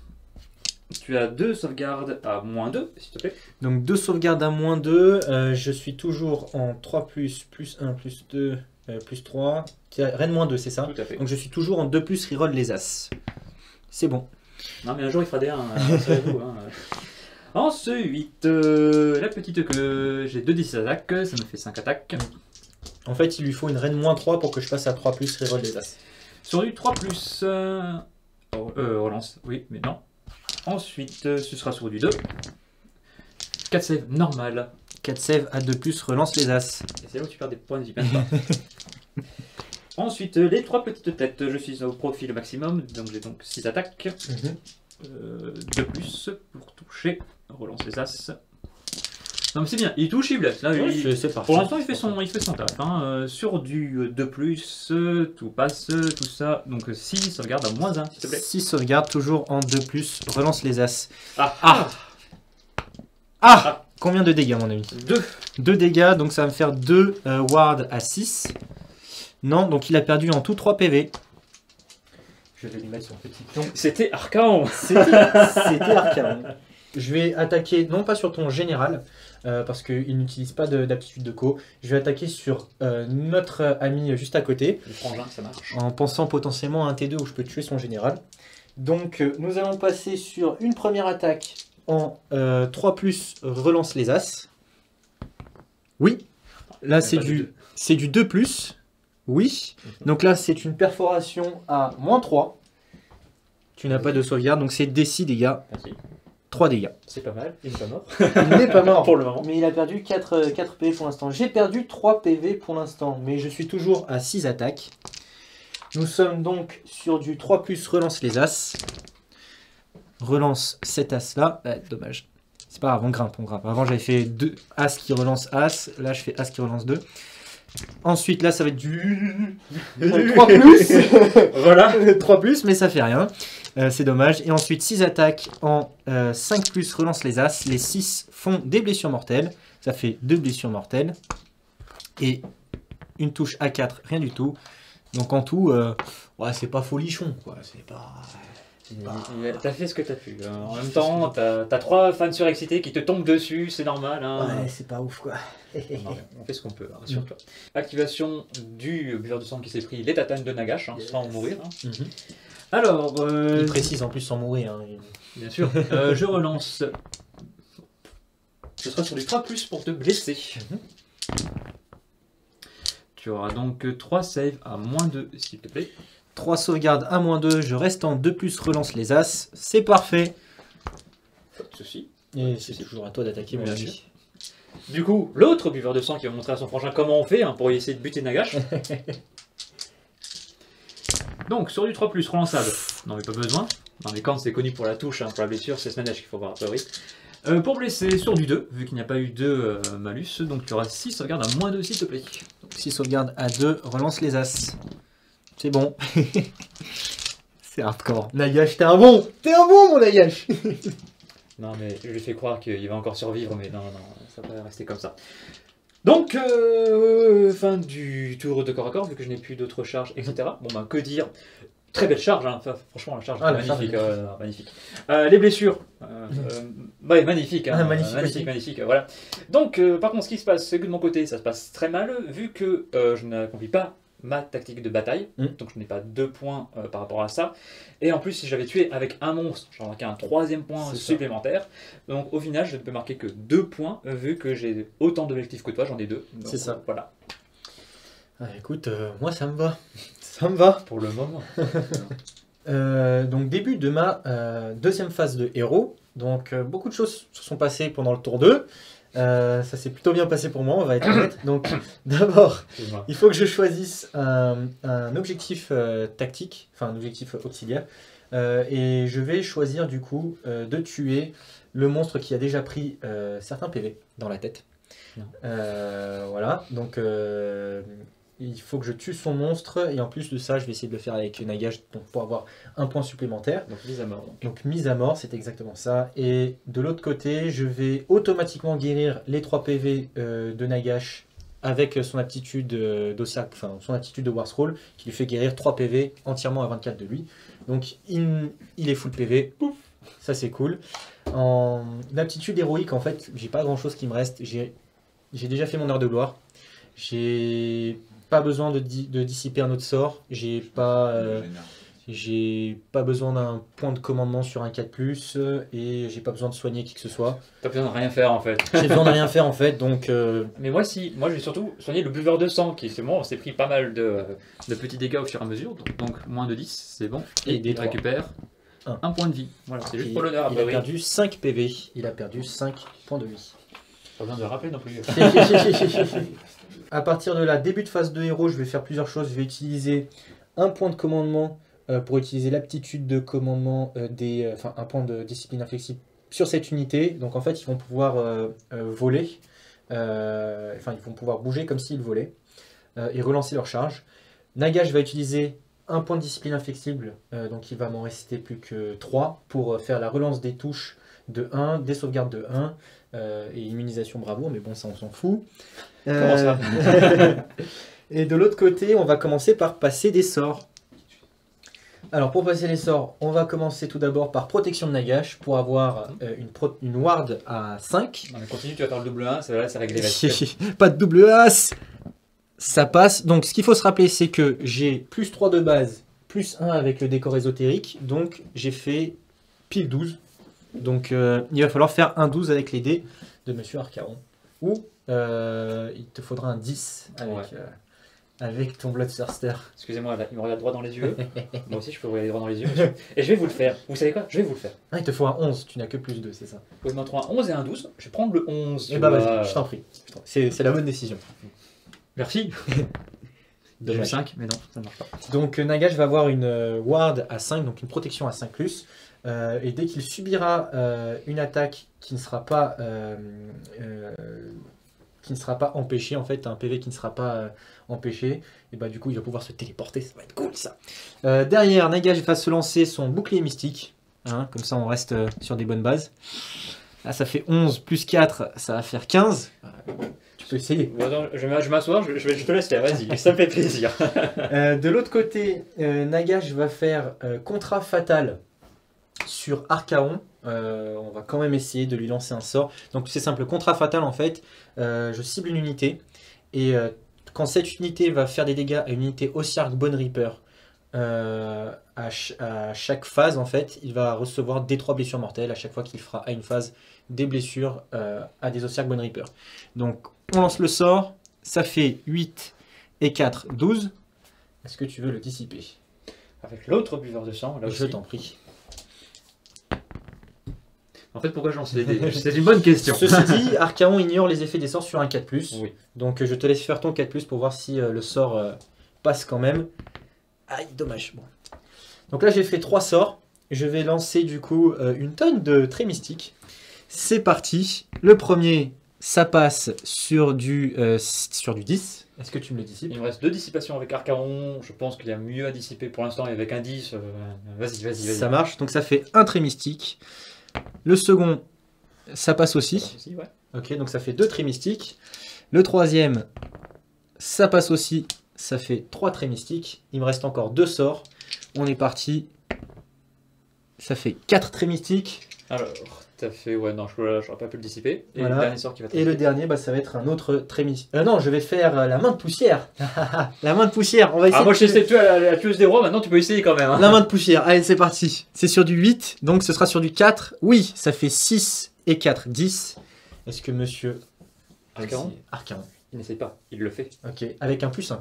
S3: Tu as deux sauvegardes à moins deux, s'il te plaît.
S5: Donc deux sauvegardes à moins deux, euh, je suis toujours en trois plus, plus un, plus deux, euh, plus trois. Tiens, reine moins deux, c'est ça?
S3: Tout à fait.
S5: Donc je suis toujours en deux plus, reroll les as. C'est bon.
S3: Non, mais un jour il fera des un, rassurez-vous. Hein. Ensuite, euh, la petite que j'ai deux d six attaques, ça me fait cinq attaques.
S5: En fait, il lui faut une reine moins trois pour que je passe à trois plus, reroll les as.
S3: Sur du trois plus, euh, oh, euh, relance, oui, mais non. Ensuite, euh, ce sera sur du deux. quatre save normal.
S5: quatre save à deux plus, relance les as.
S3: Et c'est là où tu perds des points, n'y pense pas. Ensuite, euh, les trois petites têtes, je suis au profil maximum, donc j'ai donc six attaques. Euh, deux plus pour toucher. Relance les as. Non mais c'est bien, il touche, il blesse. Là,
S5: Ouais,
S3: il-
S5: c'est- c'est parti.
S3: Pour l'instant, il fait son, il fait son taf. Hein. Euh, sur du deux plus, euh, tout passe, euh, tout ça. Donc six, sauvegarde à moins un, s'il te plaît.
S5: six sauvegardes, toujours en deux plus, relance les as.
S3: Ah,
S5: Ah. Ah, Combien de dégâts, mon ami?
S3: deux.
S5: deux dégâts, donc ça va me faire deux euh, ward à six. Non, donc il a perdu en tout trois P V. Je vais lui mettre son petit pion.
S3: C'était Archaon.
S5: C'était c'était Archaon. Je vais attaquer, non pas sur ton général, euh, parce qu'il n'utilise pas de- d'aptitude de co. Je vais attaquer sur euh, notre ami juste à côté,
S3: Le frangin, ça marche.
S5: en pensant potentiellement à un T deux où je peux tuer son général. Donc euh, nous allons passer sur une première attaque en euh, trois plus, relance les as. Oui, là c'est
S3: pas de
S5: du,
S3: deux.
S5: c'est du deux plus. Oui, donc là c'est une perforation à moins trois. Tu n'as pas de sauvegarde, donc c'est D six dégâts,
S3: Merci.
S5: trois dégâts.
S3: C'est pas mal, il n'est pas mort.
S5: Il n'est pas mort
S3: Pour le moment.
S5: mais il a perdu quatre, quatre P V pour l'instant. J'ai perdu trois P V pour l'instant, mais je suis toujours à six attaques. Nous sommes donc sur du trois plus, relance les As. Relance cet As-là. Ah, dommage. C'est pas grave, on grimpe, on grimpe. Avant, j'avais fait deux As qui relance As. Là, je fais As qui relance deux. Ensuite, là, ça va être du trois plus. Voilà, trois plus, mais ça fait rien. Euh, c'est dommage. Et ensuite, six attaques en euh, cinq plus, relance les As. Les six font des blessures mortelles. Ça fait deux blessures mortelles. Et une touche à quatre, rien du tout. Donc en tout, euh, ouais, c'est pas folichon, quoi. C'est pas...
S3: Bah, t'as fait ce que t'as pu. Hein. En même temps, t'as as trois fans surexcités qui te tombent dessus, c'est normal. Hein.
S5: Ouais, c'est pas ouf, quoi.
S3: Non, on fait ce qu'on peut, hein, rassure-toi. Mm. Activation du buveur de sang qui s'est pris les tatanes de Nagash, hein, yes. Sans mourir. Hein. Mm -hmm. Alors... Euh...
S5: Il précise en plus sans mourir. Hein.
S3: Bien sûr. euh, je relance. Ce sera sur du trois plus pour te blesser. Mm -hmm. Tu auras donc trois saves à moins deux, s'il te plaît.
S5: trois sauvegardes à moins deux, je reste en deux plus, relance les As. C'est parfait.
S3: Pas de soucis.
S5: Et c'est toujours à toi d'attaquer, mon ami.
S3: Du coup, l'autre buveur de sang qui va montrer à son frangin comment on fait hein, pour essayer de buter Nagash. Donc, sur du trois plus, relançable. Non, mais pas besoin. Dans les cornes, c'est connu pour la touche, hein, pour la blessure, c'est ce manège qu'il faut voir a priori. Euh, pour blesser sur du deux, vu qu'il n'y a pas eu deux euh, malus, donc tu auras six sauvegardes à moins deux, s'il te plaît.
S5: six sauvegardes à deux, relance les As. C'est bon. C'est hardcore. Nagash, t'es un bon. T'es un bon, mon Nagash.
S3: Non, mais je lui fais croire qu'il va encore survivre, mais non, non, ça va rester comme ça. Donc, euh, fin du tour de corps à corps, vu que je n'ai plus d'autres charges, et cetera. Bon, ben, que dire? Très belle charge, hein. Enfin, franchement, la charge
S5: ah,
S3: est
S5: la
S3: magnifique.
S5: charge
S3: euh, magnifique. Euh, les blessures, euh, euh, ouais, magnifique, hein,
S5: ah, magnifique,
S3: magnifique, magnifique, voilà. Donc, euh, par contre, ce qui se passe, c'est que de mon côté, ça se passe très mal, vu que euh, je n'accomplis pas ma tactique de bataille, mm. donc je n'ai pas deux points euh, par rapport à ça. Et en plus, si j'avais tué avec un monstre, j'aurais marqué un troisième point supplémentaire. Ça. Donc au final, je ne peux marquer que deux points, vu que j'ai autant d'objectifs que toi, j'en ai deux.
S5: C'est ça.
S3: Voilà.
S5: Ah, écoute, euh, moi ça me va. Ça me va.
S3: Pour le moment.
S5: euh, donc début de ma euh, deuxième phase de héros. Donc euh, beaucoup de choses se sont passées pendant le tour deux. Euh, ça s'est plutôt bien passé pour moi, on va être honnête. Donc, d'abord, il faut que je choisisse un, un objectif euh, tactique, enfin un objectif auxiliaire, euh, et je vais choisir du coup euh, de tuer le monstre qui a déjà pris euh, certains P V dans la tête. Euh, voilà, donc euh, il faut que je tue son monstre, et en plus de ça, je vais essayer de le faire avec Nagash pour avoir un point supplémentaire.
S3: Donc mise à mort. Donc,
S5: donc mise à mort, c'est exactement ça. Et de l'autre côté, je vais automatiquement guérir les trois P V euh, de Nagash avec son aptitude euh, d'Ossak, enfin son aptitude de War Scroll, qui lui fait guérir trois P V entièrement à vingt-quatre de lui. Donc il, il est full P V, pouf, ça c'est cool. En aptitude héroïque, en fait, j'ai pas grand chose qui me reste. J'ai déjà fait mon heure de gloire. J'ai pas besoin de, di de dissiper un autre sort. J'ai pas, euh, j'ai pas besoin d'un point de commandement sur un quatre plus, et j'ai pas besoin de soigner qui que ce soit.
S3: T'as besoin de rien faire en fait.
S5: J'ai besoin de rien faire en fait, donc. Euh...
S3: Mais moi si, moi je vais surtout soigner le buveur de sang qui c'est bon, on s'est pris pas mal de, de petits dégâts au fur et à mesure, donc, donc moins de dix, c'est bon. Et, et il récupère un. un point de vie. Voilà, c'est juste pour l'honneur.
S5: Il a perdu cinq P V. Il a perdu cinq points de vie.
S3: Pas besoin de rappeler non plus.
S5: À partir de là, début de phase de héros, je vais faire plusieurs choses. Je vais utiliser un point de commandement euh, pour utiliser l'aptitude de commandement euh, des, euh, enfin un point de discipline inflexible sur cette unité. Donc en fait, ils vont pouvoir euh, euh, voler, euh, enfin ils vont pouvoir bouger comme s'ils volaient euh, et relancer leur charge. Nagash va utiliser un point de discipline inflexible, euh, donc il va m'en rester plus que trois pour faire la relance des touches de un, des sauvegardes de un euh, et immunisation bravoure, mais bon ça on s'en fout.
S3: Comment ça?
S5: Et de l'autre côté, on va commencer par passer des sorts. Alors pour passer les sorts, on va commencer tout d'abord par protection de Nagash pour avoir euh, une, pro une ward à cinq.
S3: Non mais continue, tu vas faire le double un, ça va, c'est réglé.
S5: Pas de double as. Ça passe. Donc ce qu'il faut se rappeler, c'est que j'ai plus trois de base, plus un avec le décor ésotérique. Donc j'ai fait pile douze. Donc euh, il va falloir faire un douze avec les dés de Monsieur Arcaron. Ou euh, il te faudra un dix avec,
S3: ouais.
S5: euh, avec ton Bloodthirster.
S3: Excusez-moi, il me regarde droit dans les yeux. Moi aussi je peux vous regarder droit dans les yeux. Monsieur. Et je vais vous le faire. Vous savez quoi? Je vais vous le faire.
S5: Ah, il te faut un onze, tu n'as que plus deux, c'est ça?
S3: Vous m'en trouvez un onze et un douze. Je vais prendre le onze.
S5: Et bah vas-y, je t'en prie. C'est la bonne décision.
S3: Merci. J'ai
S5: Dommage.
S3: cinq, mais non, ça ne marche pas.
S5: Donc euh, Nagash va avoir une euh, ward à cinq, donc une protection à cinq plus. Euh, et dès qu'il subira euh, une attaque qui ne sera pas euh, euh, qui ne sera pas empêchée, en fait, un P V qui ne sera pas euh, empêché, et bah du coup il va pouvoir se téléporter, ça va être cool ça. Euh, derrière, Nagash va se lancer son bouclier mystique, hein, comme ça on reste euh, sur des bonnes bases. Là ça fait onze plus quatre, ça va faire quinze. Euh, tu peux essayer.
S3: Bon, attends, je vais je vais m'asseoir, je, je vais- je te laisse faire, vas-y, ça me fait plaisir.
S5: Euh, de l'autre côté, euh, Nagash va faire euh, contrat fatal sur Archaon. Euh, on va quand même essayer de lui lancer un sort. Donc c'est simple, contrat fatal en fait. Euh, je cible une unité et euh, quand cette unité va faire des dégâts à une unité Ossiarch Bone Reaper, euh, à, ch- à chaque phase en fait, il va recevoir des trois blessures mortelles à chaque fois qu'il fera à une phase des blessures euh, à des Ossiarch Bone Reaper. Donc on lance le sort, ça fait huit et quatre, douze. Est-ce que tu veux le dissiper?
S3: Avec l'autre buveur de sang, là
S5: Je
S3: aussi.
S5: t'en prie.
S3: En fait, pourquoi je lance les dés? C'est une bonne question.
S5: Ceci dit, Archaon ignore les effets des sorts sur un quatre plus.
S3: Oui.
S5: Donc euh, je te laisse faire ton quatre plus pour voir si euh, le sort euh, passe quand même. Aïe, dommage. Bon. Donc là j'ai fait trois sorts. Je vais lancer du coup euh, une tonne de traits mystiques. C'est parti. Le premier, ça passe sur du, euh, sur du dix. Est-ce que tu me le dissipes?
S3: Il me reste deux dissipations avec Archaon. Je pense qu'il y a mieux à dissiper pour l'instant. Et avec un dix, euh, vas-y, vas-y, vas-y.
S5: Ça marche. Donc ça fait un trait mystique. Le second, ça passe aussi.
S3: Aussi, ouais.
S5: Ok, donc ça fait deux traits mystiques. Le troisième, ça passe aussi. Ça fait trois traits mystiques. Il me reste encore deux sorts. On est parti. Ça fait quatre traits mystiques.
S3: Alors, t'as fait. Ouais, non, je n'aurais pas pu le dissiper. Et
S5: Voilà.
S3: le dernier sort qui va te
S5: Et le
S3: rester.
S5: dernier, bah, ça va être un autre trait mystique. Euh, non, je vais faire euh, la main de poussière. La main de poussière. On va essayer.
S3: Ah, moi
S5: de-
S3: je sais tuer la, la tueuse des rois, maintenant tu peux essayer quand même. Hein.
S5: La main de poussière. Allez, c'est parti. C'est sur du huit, donc ce sera sur du quatre. Oui, ça fait six et quatre, dix. Est-ce que monsieur...
S3: Archaon
S5: Archaon.
S3: Il n'essaye pas, il le fait.
S5: Ok, avec un plus un.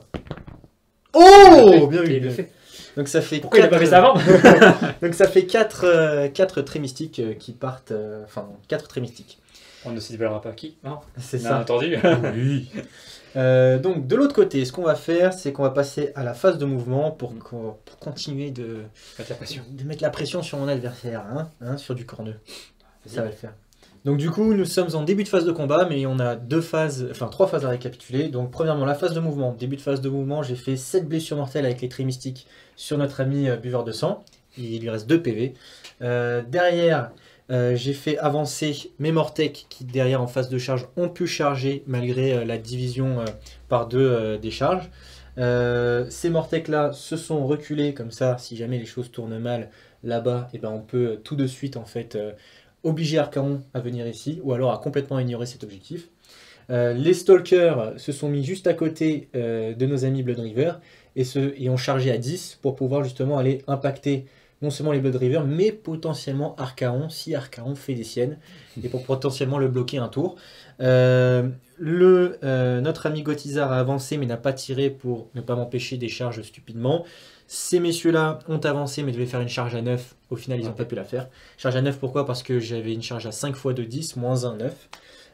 S5: Oh, bien
S3: Et
S5: vu.
S3: il le fait.
S5: Donc ça fait
S3: Pourquoi il a pas
S5: quatre-
S3: fait ça avant?
S5: Donc ça fait quatre traits mystiques euh, qui partent... euh, Enfin, quatre traits mystiques.
S3: On ne se dévoilera pas qui. Non,
S5: C'est
S3: bien
S5: ça.
S3: entendu.
S5: Oui. Euh, donc de l'autre côté, ce qu'on va faire, c'est qu'on va passer à la phase de mouvement pour, qu'on- pour continuer de,
S3: Mettre la pression.
S5: de mettre la pression sur mon adversaire, hein, hein, sur du corneux. Ça va le faire. Donc du coup, nous sommes en début de phase de combat, mais on a deux phases, enfin trois phases à récapituler. Donc premièrement, la phase de mouvement. Début de phase de mouvement, j'ai fait sept blessures mortelles avec les traits mystiques sur notre ami euh, buveur de sang. Il lui reste deux P V. Euh, derrière, euh, j'ai fait avancer mes Mortec qui derrière en phase de charge ont pu charger malgré euh, la division euh, par deux euh, des charges. Euh, ces Mortec là se sont reculés comme ça, si jamais les choses tournent mal là-bas, et ben on peut euh, tout de suite en fait euh, obliger Archaon à venir ici, ou alors à complètement ignorer cet objectif. Euh, les Stalkers se sont mis juste à côté euh, de nos amis Blood River et, se, et ont chargé à dix pour pouvoir justement aller impacter non seulement les Blood River, mais potentiellement Archaon, si Archaon fait des siennes, et pour potentiellement le bloquer un tour. Euh, le, euh, notre ami Gotizar a avancé mais n'a pas tiré pour ne pas m'empêcher des charges stupidement. Ces messieurs-là ont avancé mais devaient faire une charge à neuf. Au final, ils n'ont pas pu la faire. Charge à neuf, pourquoi? Parce que j'avais une charge à cinq fois deux, dix, moins un, neuf.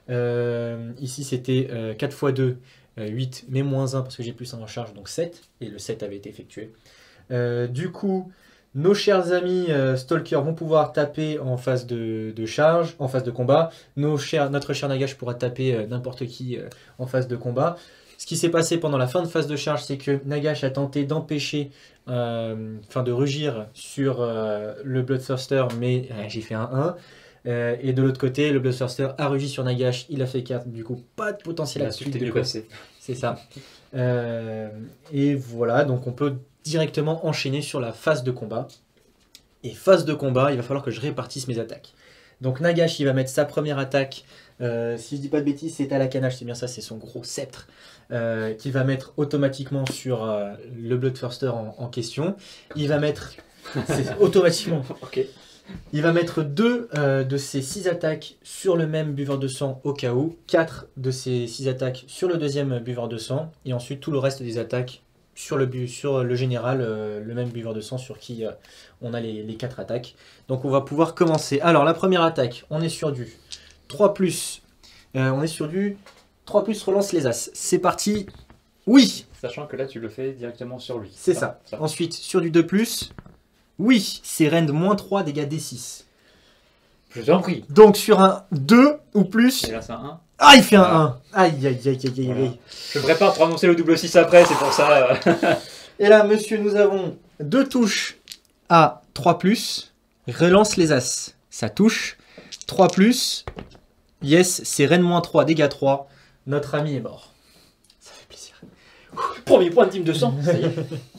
S5: Euh, ici, c'était euh, quatre fois deux, euh, huit, mais moins un parce que j'ai plus un en charge, donc sept. Et le sept avait été effectué. Euh, du coup, nos chers amis euh, Stalkers vont pouvoir taper en phase de, de charge, en phase de combat. Nos chers, notre cher Nagash pourra taper euh, n'importe qui euh, en phase de combat. Ce qui s'est passé pendant la fin de phase de charge, c'est que Nagash a tenté d'empêcher, euh, enfin de rugir sur euh, le Bloodthirster, mais euh, j'ai fait un un. Euh, et de l'autre côté, le Bloodthirster a rugi sur Nagash, il a fait quatre, du coup pas de potentiel
S3: La
S5: à
S3: suite
S5: suite
S3: est
S5: de
S3: mieux
S5: quoi.
S3: passée.
S5: C'est ça. Euh, et voilà, donc on peut directement enchaîner sur la phase de combat. Et phase de combat, il va falloir que je répartisse mes attaques. Donc Nagash, il va mettre sa première attaque. Euh, si je dis pas de bêtises, c'est à la canache, c'est bien ça, c'est son gros sceptre. Euh, qu'il va mettre automatiquement sur euh, le Bloodthirster en, en question. Il va mettre... c'est automatiquement.
S3: Ok.
S5: Il va mettre deux euh, de ses six attaques sur le même buveur de sang au cas où, quatre de ses six attaques sur le deuxième buveur de sang, et ensuite tout le reste des attaques sur le, bu sur le général, euh, le même buveur de sang sur qui euh, on a les, les quatre attaques. Donc on va pouvoir commencer. Alors la première attaque, on est sur du trois plus, euh, on est sur du trois plus relance les as. C'est parti. Oui,
S3: Sachant que là, tu le fais directement sur lui.
S5: C'est ça.
S3: ça.
S5: Ensuite, sur du deux plus, oui, c'est Rend moins trois, dégâts D six.
S3: Je t'en prie.
S5: Donc sur un deux ou plus...
S3: Et là, c'est un un.
S5: Ah, il fait un
S3: Voilà.
S5: un. Aïe, aïe, aïe, aïe, aïe,
S3: Voilà.
S5: aïe.
S3: Je me prépare pour annoncer le double six après, c'est pour ça. euh.
S5: Et là, monsieur, nous avons deux touches à trois plus. Relance les As. Ça touche. trois plus. Yes, c'est Rend moins trois, dégâts trois. Notre ami est mort. Ça fait plaisir.
S3: Premier point de team de sang, ça y est.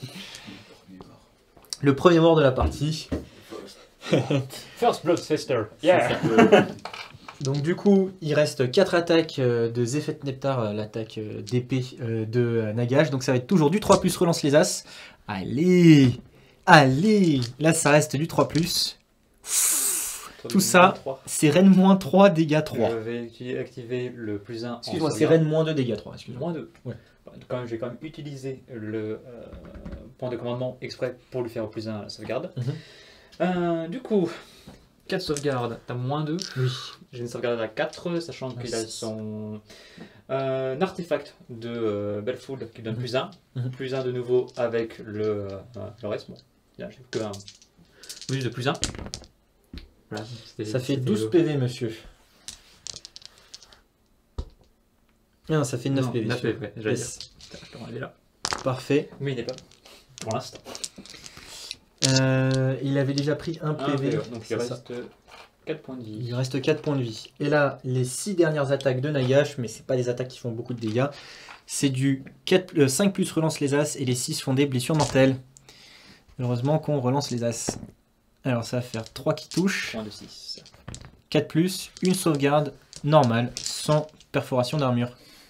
S5: Le premier mort de la partie.
S3: First Blood Sister. Yeah.
S5: Donc du coup, il reste quatre attaques euh, de Zephet Neptar, euh, l'attaque euh, d'épée euh, de euh, Nagash. Donc ça va être toujours du trois plus, relance les As. Allez, allez. Là, ça reste du trois plus. Tout ça, c'est Rend moins trois, dégâts trois.
S3: Je vais utiliser- activer le plus un.
S5: Excuse-moi, c'est Rend moins deux, dégâts trois. Excuse-moi.
S3: Moins deux.
S5: Ouais.
S3: Quand même, j'ai quand même utilisé le euh, point de commandement exprès pour lui faire au plus un la sauvegarde.
S5: Mhm.
S3: Euh, du coup, quatre sauvegardes, t'as moins deux.
S5: Oui.
S3: J'ai une sauvegarde à quatre, sachant qu'il a
S5: six.
S3: son euh, un artefact de euh, Belfood qui donne
S5: Mhm.
S3: plus un.
S5: Mhm.
S3: Plus un de nouveau avec le, euh, le reste. Bon, là, j'ai que un bonus de plus un. Voilà, c'était-
S5: Ça fait
S3: c'était
S5: douze
S3: le-
S5: P V, monsieur. Non, ça fait neuf
S3: Non,
S5: P V.
S3: neuf
S5: celui-là.
S3: P V, j'allais
S5: Yes.
S3: dire. Putain, je l'aurais dit là.
S5: Parfait.
S3: Mais il n'est pas. Pour l'instant.
S5: Euh, il avait déjà pris un P
S3: Un
S5: V.
S3: P V, donc il
S5: c'est ça.
S3: reste quatre points de vie.
S5: Il lui reste quatre points de vie. Et là, les six dernières attaques de Nagash, mais c'est pas des attaques qui font beaucoup de dégâts. C'est du quatre, euh, cinq plus relance les As et les six font des blessures mortelles. Heureusement qu'on relance les As. Alors ça va faire trois qui touchent,
S3: Point de six.
S5: quatre plus, une sauvegarde normale, sans perforation d'armure.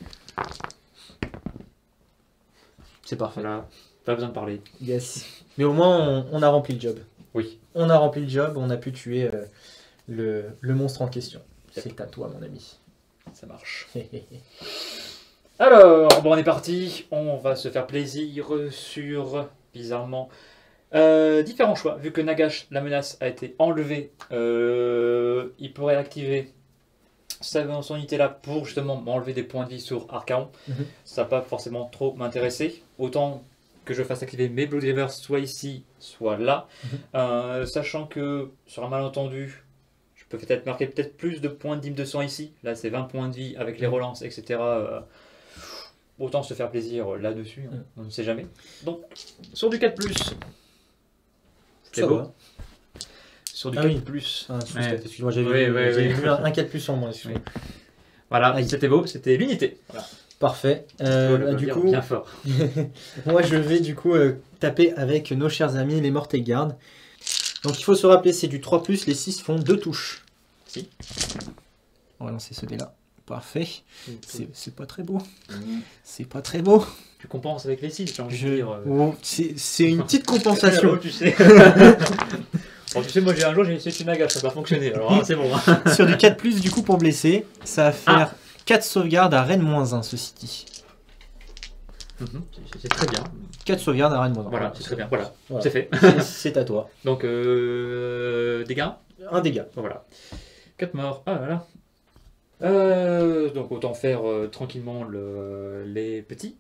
S5: C'est parfait.
S3: Voilà, pas besoin de parler.
S5: Yes. Mais au moins, on, on a rempli le job.
S3: Oui.
S5: On a rempli le job, on a pu tuer euh, le, le monstre en question.
S3: Yep.
S5: C'est à toi, mon ami.
S3: Ça marche. Alors, bon, on est parti. On va se faire plaisir sur, bizarrement, euh, différents choix. Vu que Nagash, la menace, a été enlevée, euh, il pourrait activer sa son unité là pour justement m'enlever des points de vie sur Archaon.
S5: Mhm.
S3: Ça va pas forcément trop m'intéresser. Autant que je fasse activer mes Blood Rivers soit ici, soit là.
S5: Mhm.
S3: Euh, sachant que sur un malentendu, je peux peut-être marquer peut-être plus de points d'hymne de sang ici. Là, c'est vingt points de vie avec les relances, et cetera. Euh, autant se faire plaisir là-dessus, hein.
S5: Mhm.
S3: On ne sait jamais. Donc, sur du quatre plus, c'était
S5: Ça
S3: beau.
S5: va.
S3: Sur du
S5: Ah
S3: quatre
S5: oui.
S3: plus,
S5: Ah, sous-
S3: Ouais.
S5: excuse-moi, j'avais
S3: Oui,
S5: vu,
S3: oui,
S5: j'avais
S3: oui.
S5: vu un, un quatre plus en moins. excuse-moi.
S3: Oui. voilà,
S5: Aïe.
S3: c'était beau, c'était l'unité. Voilà.
S5: Parfait.
S3: Je
S5: Euh,
S3: dois le
S5: bah, du
S3: dire
S5: coup,
S3: bien fort.
S5: moi je vais du coup euh, taper avec nos chers amis les Mortal Guard. Donc il faut se rappeler, c'est du trois plus, les six font deux touches.
S3: Si.
S5: On va lancer ce dé là. Parfait. C'est
S3: Tu
S5: c'est pas très beau. C'est pas très beau.
S3: compenses avec les six, j'ai envie
S5: Je...
S3: de dire. euh.
S5: Oh, c'est c'est une petite compensation.
S3: Oh, tu sais. Bon, tu sais, moi j'ai un jour j'ai essayé de tuer Nagash, ça n'a pas fonctionné. Alors hein, c'est bon. hein.
S5: Sur du quatre plus, du coup, pour blesser, ça va faire
S3: Ah.
S5: quatre sauvegardes à Rend moins un, ceci dit.
S3: Mhm, c'est- C'est très bien.
S5: quatre sauvegardes à Rend moins un.
S3: Voilà, c'est très bien. Voilà,
S5: Voilà.
S3: c'est fait.
S5: C'est- C'est à toi.
S3: Donc, euh, dégâts.
S5: Un dégât.
S3: Voilà. quatre morts. Ah voilà. Euh, donc autant faire euh, tranquillement le, les petits.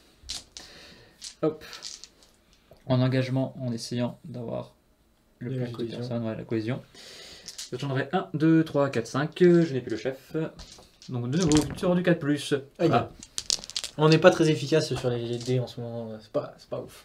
S3: Hop. En engagement, en essayant d'avoir le
S5: De
S3: plus
S5: la
S3: de
S5: cohésion.
S3: personnes, ouais, la cohésion. J'en aurai un, deux, trois, quatre, cinq. Je n'ai plus le chef. Donc de nouveau, sur du quatre plus.
S5: Aïe.
S3: Voilà.
S5: On n'est pas très efficace sur les dés en ce moment. C'est pas, c'est pas ouf.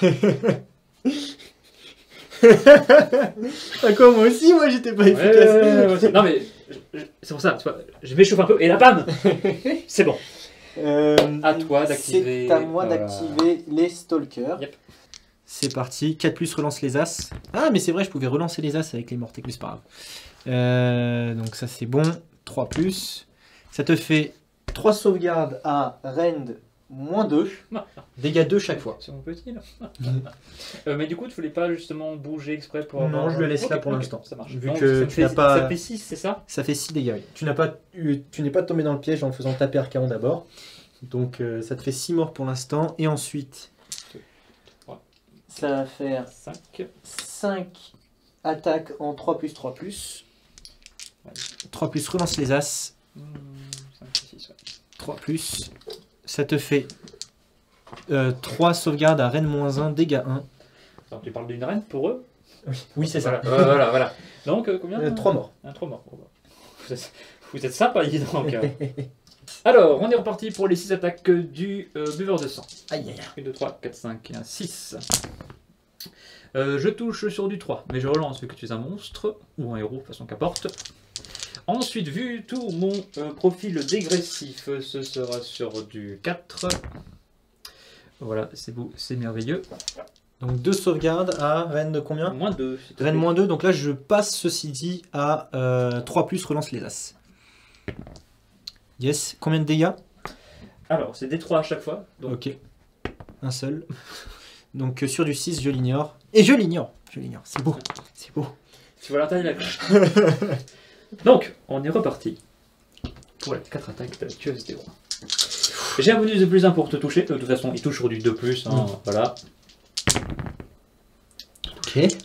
S5: Ah quoi, moi aussi, moi j'étais pas
S3: Ouais,
S5: efficace.
S3: ouais, ouais, ouais, c'est- non mais je- je- c'est pour ça, tu vois, je m'échauffe un peu et là bam, c'est bon.
S5: Euh,
S3: À toi d'activer,
S5: C'est à moi
S3: voilà.
S5: d'activer les stalkers.
S3: Yep.
S5: C'est parti. quatre plus relance les as. Ah, mais c'est vrai, je pouvais relancer les as avec les mortels, mais c'est pas grave. Euh, donc ça c'est bon. trois plus. Ça te fait trois sauvegardes à Rend moins deux.
S3: Ah,
S5: Dégâts deux chaque fois.
S3: C'est mon petit là. Euh, mais du coup, tu voulais pas justement bouger exprès pour
S5: Non,
S3: avoir...
S5: je le laisse
S3: Ok,
S5: là pour
S3: ok,
S5: l'instant.
S3: Ça marche.
S5: Vu
S3: Donc,
S5: que
S3: ça te
S5: tu
S3: fait-
S5: n'as pas-
S3: Ça te fait six, c'est ça?
S5: Ça fait six dégâts, oui. Tu n'as pas, eu- tu n'es pas tombé dans le piège en faisant taper Archaon d'abord. Donc euh, ça te fait six morts pour l'instant. Et ensuite,
S3: Deux, trois.
S5: ça va faire
S3: cinq.
S5: cinq attaques en trois plus trois plus. trois plus relance les as.
S3: cinq, six, ouais.
S5: trois plus. Ça te fait euh, trois sauvegardes à Rennes moins un, dégâts un.
S3: Alors, tu parles d'une reine pour eux?
S5: Oui, c'est ça.
S3: Voilà, voilà, voilà. Donc, euh, combien?
S5: Euh, trois morts.
S3: Un, trois morts. Bon, bah. Vous êtes, vous êtes sympa, dis donc. hein. Alors, on est reparti pour les six attaques du euh, buveur de sang.
S5: Aïe, aïe, aïe.
S3: un, deux, trois, quatre, cinq, six. Euh, je touche sur du trois, mais je relance vu que tu es un monstre, ou un héros, de façon qu'importe. Ensuite, vu tout mon euh, profil dégressif, ce sera sur du quatre. Voilà, c'est beau, c'est merveilleux.
S5: Donc deux sauvegardes à Rennes de combien?
S3: Moins deux. s'il te
S5: Rennes
S3: plaît.
S5: moins deux, donc là je passe ceci dit à euh, trois plus, relance les as. Yes, combien de dégâts?
S3: Alors, c'est des trois à chaque fois. Donc,
S5: Ok, un seul. Donc euh, sur du six, je l'ignore. Et je l'ignore, je l'ignore, c'est beau, c'est beau.
S3: tu vois la taille là. Donc, on est reparti pour les quatre attaques de la tueuse des rois. J'ai un bonus de plus un pour te toucher. De toute façon, il touche sur du deux plus. Hein,
S5: Mm.
S3: Voilà.
S5: Ok.
S3: Et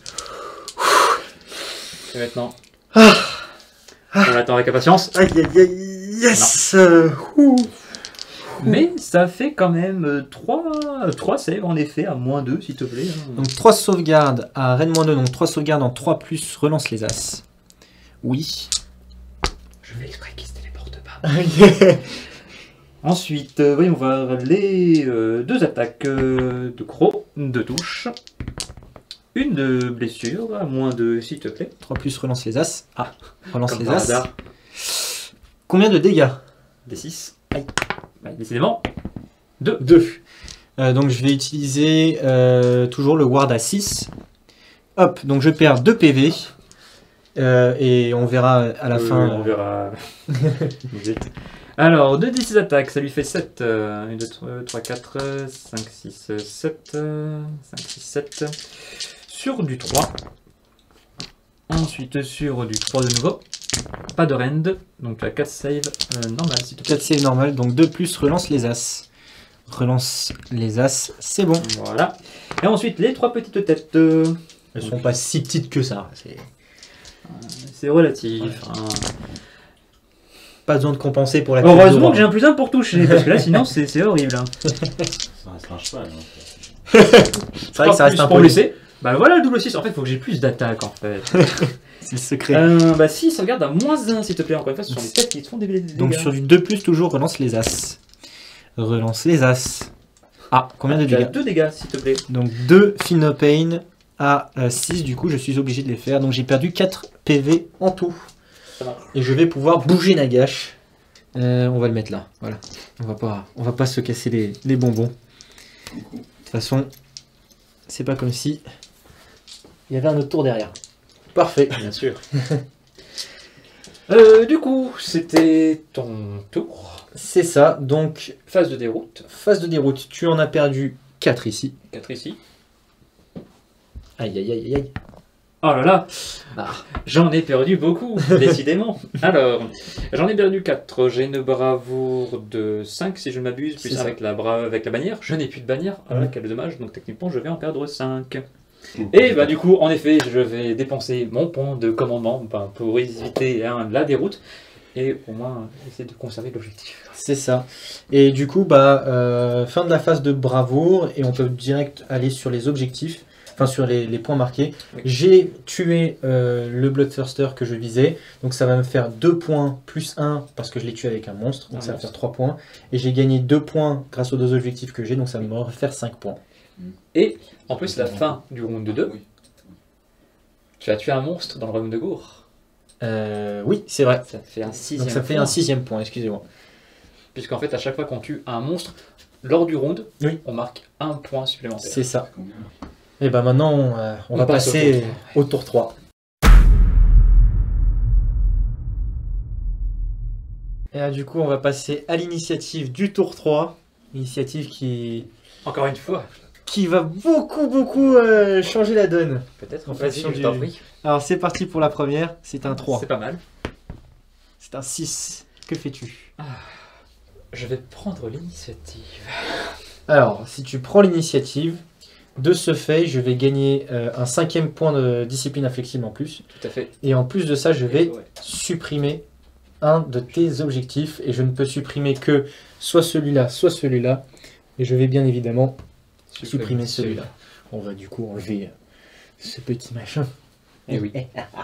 S3: maintenant, on attend avec impatience.
S5: Aïe aïe aïe, yes euh, ouh.
S3: Mais ça fait quand même trois saves en effet à moins deux, s'il te plaît. hein.
S5: Donc trois sauvegardes à Rennes moins deux, donc trois sauvegardes en trois plus, relance les as. Oui.
S3: Je fais exprès qu'il se téléporte pas. Ensuite, euh, voyons voir les euh, deux attaques euh, de croc, de touche. Une de blessure, à moins deux, s'il te plaît.
S5: trois plus, relance les as. Ah, relance
S3: Comme
S5: les
S3: par
S5: as.
S3: hasard.
S5: Combien de dégâts?
S3: Des six. Aïe. Bah, décidément, deux.
S5: deux. Euh, donc je vais utiliser euh, toujours le ward à six. Hop, donc je perds deux P V. Euh, et on verra à la
S3: Euh,
S5: fin.
S3: On verra. Vite. Alors, deux d six attaques, ça lui fait sept. un, deux, trois, quatre, cinq, six, sept. cinq, six, sept. Sur du trois. Ensuite, sur du trois de nouveau. Pas de rend. Donc, la quatre save euh, normal, si tu
S5: quatre save normal, donc deux plus, relance les as. Relance les as, c'est bon.
S3: Voilà. Et ensuite, les trois petites têtes. euh,
S5: Elles sont pas si petites que ça. C'est
S3: C'est relatif. hein.
S5: pas besoin de compenser pour la
S3: Heureusement que j'ai un plus un pour toucher, parce que là, sinon, c'est c'est horrible. hein.
S4: Ça reste un cheval. hein.
S5: C'est vrai que ça reste un
S3: pour
S5: peu
S3: blessé. Bah voilà, le double six. En fait, il faut que j'ai plus d'attaque, en fait.
S5: C'est le secret.
S3: Euh, bah si, ça regarde à moins un, s'il te plaît. Encore une fois, ce sont les têtes qui te font des des dégâts.
S5: Donc sur du deux plus, toujours relance les as. Relance les as. Ah, combien de
S3: Tu as
S5: dégâts?
S3: deux dégâts, s'il te plaît.
S5: Donc deux Pain à euh, six, du coup je suis obligé de les faire. Donc j'ai perdu quatre P V en tout.
S3: Ça marche.
S5: Et je vais pouvoir bouger Nagash. Euh, on va le mettre là. Voilà. On va pas, on va pas se casser les, les bonbons. De toute façon, c'est pas comme si il y avait un autre tour derrière. Parfait.
S3: Bien sûr. euh, du coup, c'était ton tour.
S5: C'est ça. Donc
S3: Phase de déroute.
S5: phase de déroute. Tu en as perdu quatre ici.
S3: quatre ici.
S5: Aïe aïe aïe aïe.
S3: Oh là là,
S5: Ah.
S3: j'en ai perdu beaucoup, décidément. Alors, j'en ai perdu quatre. J'ai une bravoure de cinq, si je ne m'abuse, plus
S5: C'est ça.
S3: avec la, bra- avec la bannière. Je n'ai plus de bannière. Ah là,
S5: Mhm.
S3: quel dommage. Donc, techniquement, je vais en perdre cinq. Et bah, du coup, en effet, je vais dépenser mon point de commandement bah, pour éviter hein, la déroute. Et au moins, essayer de conserver l'objectif.
S5: C'est ça. Et du coup, bah, euh, fin de la phase de bravoure, et on peut direct aller sur les objectifs, enfin sur les, les points marqués.
S3: Oui.
S5: J'ai tué euh, le Bloodthirster que je visais, donc ça va me faire deux points plus un parce que je l'ai tué avec un monstre, donc
S3: Un
S5: ça va
S3: monstre.
S5: faire trois points. Et j'ai gagné deux points grâce aux deux objectifs que j'ai, donc ça va me refaire cinq points.
S3: Et en plus, la fin du round deux,
S4: Oui.
S3: tu as tué un monstre dans le round de Gour.
S5: Euh, oui, c'est vrai.
S3: Ça fait un sixième
S5: Donc ça fait
S3: point.
S5: un sixième point, excusez-moi.
S3: Puisqu'en fait, à chaque fois qu'on tue un monstre, lors du round,
S5: Oui.
S3: on marque un point supplémentaire.
S5: C'est ça.
S4: Combien?
S5: Et bah maintenant, on, euh, on
S3: On
S5: va
S3: passe au
S5: passer
S3: tour
S5: au tour trois. Et là, du coup, on va passer à l'initiative du tour trois. Initiative qui,
S3: Encore une fois,
S5: qui va beaucoup, beaucoup euh, changer la donne.
S3: peut-être.
S5: En
S3: Vas-y,
S5: fonction
S3: je
S5: du-
S3: t'en prie.
S5: Alors, c'est parti pour la première. C'est un trois.
S3: C'est pas mal.
S5: C'est un six. Que fais-tu?
S3: Je vais prendre l'initiative.
S5: Alors, si tu prends l'initiative, de ce fait, je vais gagner euh, un cinquième point de discipline inflexible en plus.
S3: Tout à fait.
S5: Et en plus de ça, je vais
S3: Ouais.
S5: supprimer un de tes objectifs. Et je ne peux supprimer que soit celui-là, soit celui-là. Et je vais bien évidemment
S3: Supprimer
S5: supprimer celui-là. On va du coup enlever euh, ce petit machin.
S3: Et oui.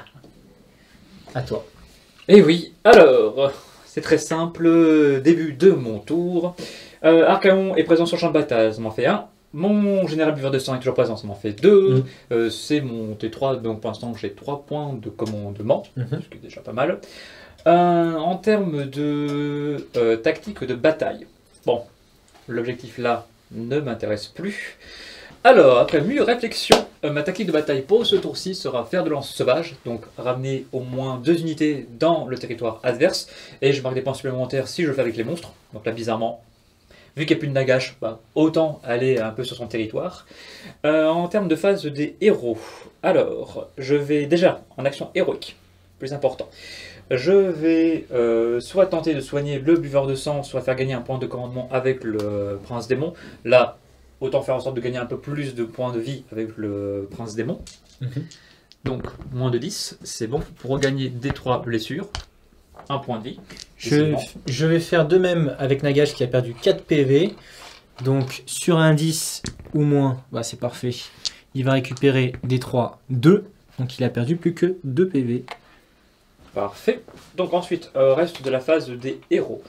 S5: À toi.
S3: Et oui, alors, c'est très simple, début de mon tour. Euh, Archaon est présent sur le champ de bataille, ça m'en fait un. Mon général buveur de sang est toujours présent, ça m'en fait deux.
S5: Mm.
S3: Euh, c'est mon T trois, donc pour l'instant j'ai trois points de commandement,
S5: Mhm.
S3: ce qui est déjà pas mal. Euh, en termes de euh, tactique de bataille, bon, l'objectif là ne m'intéresse plus. Alors, après mûre réflexion, euh, ma tactique de bataille pour ce tour-ci sera faire de lance sauvage, donc ramener au moins deux unités dans le territoire adverse, et je marque des points supplémentaires si je le fais avec les monstres. Donc là, bizarrement, vu qu'il n'y a plus de Nagash, bah, autant aller un peu sur son territoire. Euh, en termes de phase des héros, alors, je vais déjà en action héroïque, plus important. Je vais euh, soit tenter de soigner le buveur de sang, soit faire gagner un point de commandement avec le prince démon. Là, autant faire en sorte de gagner un peu plus de points de vie avec le prince démon.
S5: Mhm.
S3: Donc, moins de dix, c'est bon. Pour regagner des trois blessures, un point de vie.
S5: Je,
S3: Décidément.
S5: je vais faire de même avec Nagash qui a perdu quatre P V. Donc sur un dix ou moins, bah, c'est parfait. Il va récupérer des trois, deux. Donc il a perdu plus que deux P V.
S3: Parfait. Donc ensuite, euh, reste de la phase des héros.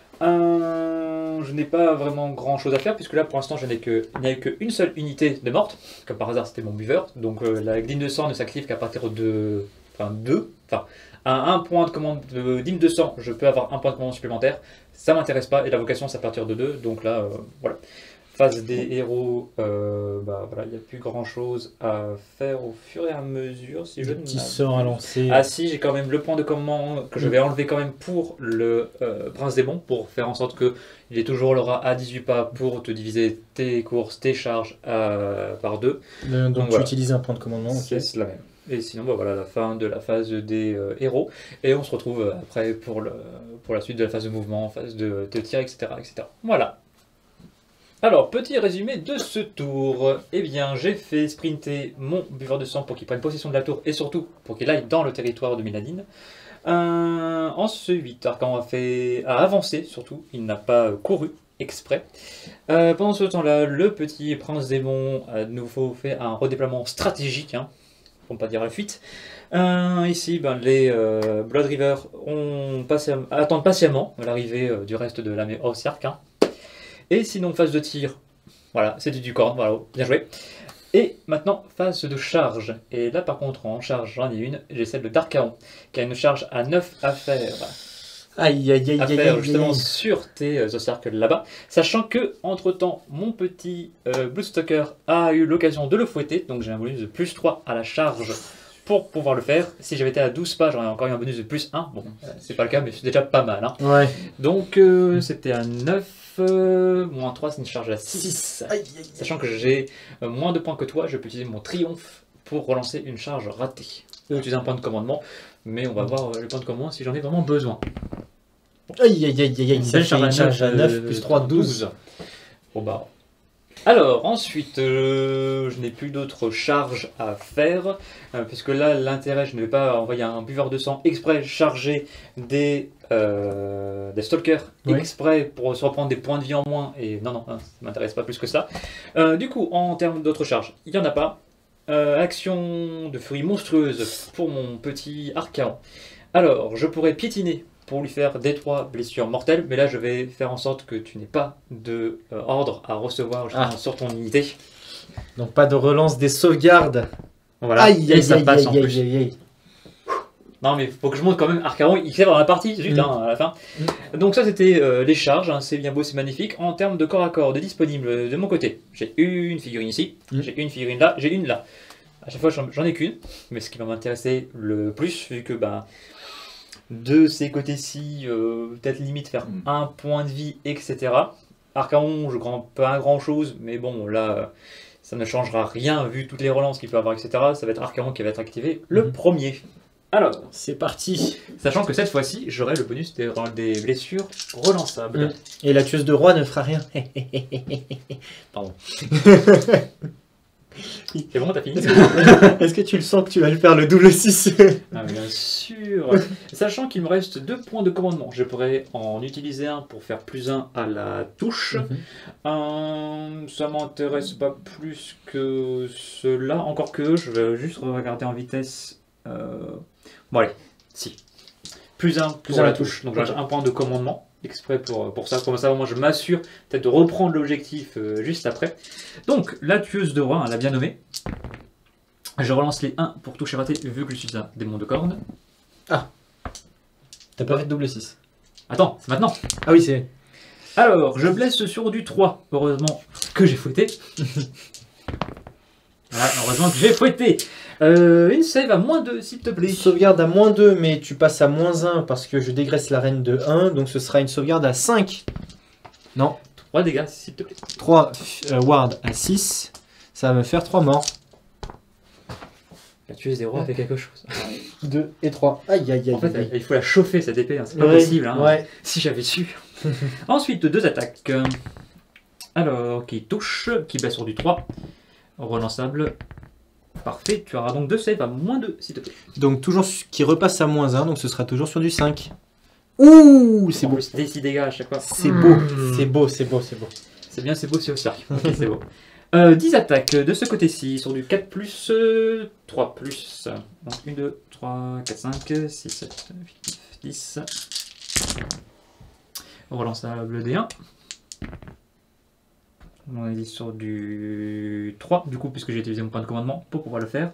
S3: Euh, je n'ai pas vraiment grand chose à faire puisque là pour l'instant je n'ai que, il n'y a eu qu'une seule unité de morte. Comme par hasard c'était mon buveur. Donc euh, la dîme de sang ne s'active qu'à partir de... Enfin deux. Enfin, à un point de commande de dîme de sang, je peux avoir un point de commande supplémentaire. Ça m'intéresse pas et la vocation c'est à partir de deux. Donc là, euh, voilà. Phase des héros, euh, bah voilà, il n'y a plus grand chose à faire au fur et à mesure. Si je
S5: Le petit
S3: ne
S5: sort à lancer.
S3: Ah si, j'ai quand même le point de commande que je vais enlever quand même pour le euh, prince démon, pour faire en sorte que il est toujours l'aura à dix-huit pas pour te diviser tes courses, tes charges euh, par deux.
S5: Euh, donc,
S3: donc
S5: tu
S3: voilà.
S5: utilises un point de commandement. ok.
S3: C'est la même. Et sinon, bah, voilà la fin de la phase des euh, héros. Et on se retrouve euh, après pour, le, pour la suite de la phase de mouvement, phase de, de tir, et cetera, et cetera. Voilà. Alors, petit résumé de ce tour. Eh bien, j'ai fait sprinter mon buveur de sang pour qu'il prenne possession de la tour et surtout pour qu'il aille dans le territoire de Miladine. Euh, ensuite, Arcan a, fait, a avancé, surtout, il n'a pas couru exprès. Euh, pendant ce temps-là, le petit prince démon a de nouveau fait un redéploiement stratégique, hein, pour ne pas dire la fuite. Euh, ici, ben, les euh, Blood River ont passé, attendent patiemment l'arrivée euh, du reste de l'armée Ossiark. Hein. Et sinon, phase de tir, voilà, c'est du corne, voilà, bien joué. Et maintenant, phase de charge. Et là, par contre, en charge, j'en ai une. J'ai celle de Darkaon, qui a une charge à neuf à faire.
S5: Aïe aïe aïe
S3: À
S5: aïe
S3: faire
S5: aïe,
S3: justement
S5: aïe.
S3: sur tes euh, Ossiark là-bas. Sachant que, entre-temps, mon petit euh, Bloodstalker a eu l'occasion de le fouetter. Donc j'ai un bonus de plus trois à la charge pour pouvoir le faire. Si j'avais été à douze pas, j'aurais encore eu un bonus de plus un. Bon, euh, c'est pas le cas, mais c'est déjà pas mal. Hein.
S5: Ouais.
S3: Donc euh, c'était à neuf, euh, moins trois, c'est une charge à six.
S5: six. Aïe aïe aïe.
S3: Sachant que j'ai euh, moins de points que toi, je peux utiliser mon triomphe pour relancer une charge ratée. Ou utiliser un point de commandement, mais on va voir euh, le point de commandement si j'en ai vraiment besoin.
S5: Aïe aïe aïe aïe aïe. Ça
S3: Belle
S5: fait une charge à neuf
S3: euh,
S5: plus trois, douze.
S3: Bon bah. Alors ensuite, euh, je n'ai plus d'autres charges à faire, euh, puisque là l'intérêt, je ne vais pas envoyer un buveur de sang exprès charger des, euh, des stalkers
S5: Ouais.
S3: exprès pour se reprendre des points de vie en moins, et non non, hein, ça m'intéresse pas plus que ça. Euh, du coup, en termes d'autres charges, il n'y en a pas. Euh, action de furie monstrueuse pour mon petit Archaon. Alors, je pourrais piétiner pour lui faire des trois blessures mortelles, mais là je vais faire en sorte que tu n'aies pas de euh, ordre à recevoir justement
S5: Ah.
S3: sur ton unité.
S5: Donc pas de relance des sauvegardes.
S3: Voilà,
S5: Aïe
S3: et
S5: aïe
S3: ça
S5: aïe
S3: passe
S5: aïe
S3: en
S5: aïe
S3: plus.
S5: aïe aïe.
S3: Non mais faut que je montre quand même Archaon, il sait dans la partie, zut,
S5: Mm.
S3: hein, à la fin. Donc ça c'était euh, les charges, hein, c'est bien beau, c'est magnifique. En termes de corps à corps, de disponible de mon côté, j'ai une figurine ici,
S5: Mm.
S3: j'ai une figurine là, j'ai une là. À chaque fois j'en j'en ai qu'une, mais ce qui va m'intéresser le plus, vu que bah, de ces côtés-ci, euh, peut-être limite faire
S4: Mm.
S3: un point de vie, et cetera. Archaon, je grand pas grand chose, mais bon là, euh, ça ne changera rien vu toutes les relances qu'il peut avoir, et cetera. Ça va être Archaon qui va être activé le
S5: Mhm.
S3: premier. Alors,
S5: C'est parti.
S3: sachant que cette fois-ci, j'aurai le bonus des, des blessures relançables.
S5: Mm. Et la tueuse de roi ne fera rien. Pardon.
S3: C'est bon, t'as fini?
S5: Est-ce que tu le sens que tu vas faire le double six?
S3: Ah, bien sûr. Sachant qu'il me reste deux points de commandement, je pourrais en utiliser un pour faire plus un à la touche.
S5: Mm-hmm.
S3: Un, ça m'intéresse pas plus que cela, encore que je vais juste regarder en vitesse. Euh... Bon allez, si. Plus un plus
S5: Pour
S3: à la
S5: la
S3: touche, donc
S5: touche.
S3: j'ai un point de commandement. Exprès pour, pour ça, comme ça moi je m'assure peut-être de reprendre l'objectif euh, juste après. Donc la tueuse de roi, hein, elle a bien nommé. Je relance les un pour toucher raté vu que je suis un démon de corne.
S5: T'as pas fait de double six.
S3: Attends, c'est maintenant.
S5: Ah oui, c'est...
S3: Alors, je blesse sur du trois. Heureusement que j'ai fouetté. Voilà, heureusement que j'ai fouetté. Euh, une save à moins deux, s'il te plaît.
S5: Sauvegarde à moins deux, mais tu passes à moins un parce que je dégraisse la reine de un, donc ce sera une sauvegarde à cinq. Non,
S3: trois dégâts, s'il te plaît.
S5: trois euh, ward à six, ça va me faire trois morts.
S3: La tueuse des rois fait quelque chose.
S5: deux et trois. Aïe aïe aïe.
S3: En fait,
S5: aïe.
S3: il faut la chauffer cette épée, hein. C'est pas
S5: Ouais,
S3: possible. Hein.
S5: ouais.
S3: Si j'avais su. Ensuite, deux attaques. Alors, qui touche, qui blesse sur du trois. Relançable. Parfait, tu auras donc deux saves à moins deux, s'il te plaît.
S5: Donc toujours qui repasse à moins un, donc ce sera toujours sur du cinq. Ouh, c'est
S3: En
S5: beau.
S3: plus, des six dégâts à chaque fois.
S5: C'est beau, c'est beau, c'est beau, c'est beau.
S3: C'est bien, c'est beau, c'est au cercle. Ok, c'est beau. Euh, dix attaques de ce côté-ci, sur du quatre plus, euh, trois plus. Donc un, deux, trois, quatre, cinq, six, sept, huit, neuf, dix. Relançable D un. On est sur du trois, du coup, puisque j'ai utilisé mon point de commandement pour pouvoir le faire.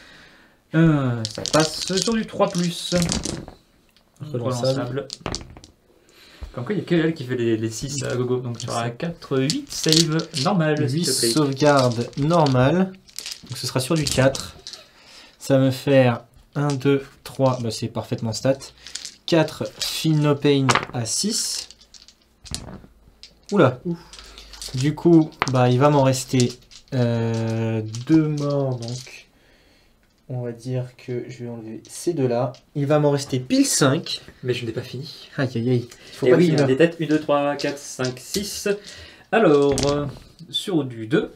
S3: Euh, ça passe sur du trois plus. Relançable. Comme quoi, il n'y a que elle qui fait les, les six à gogo. Donc tu auras quatre, huit save normal.
S5: huit
S3: s'il te plaît.
S5: sauvegardes normales. Donc ce sera sur du quatre. Ça va me faire un, deux, trois. Bah, c'est parfaitement stat. quatre Feel No Pain à six. Oula. Ouf. Du coup, bah, il va m'en rester euh, deux morts. Donc on va dire que je vais enlever ces deux-là. Il va m'en rester pile cinq.
S3: Mais je n'ai pas fini.
S5: Aïe aïe aïe. Faut
S3: Et
S5: pas
S3: oui,
S5: qu'il
S3: il y a
S5: meure.
S3: des têtes. un, deux, trois, quatre, cinq, six. Alors, euh, sur du deux.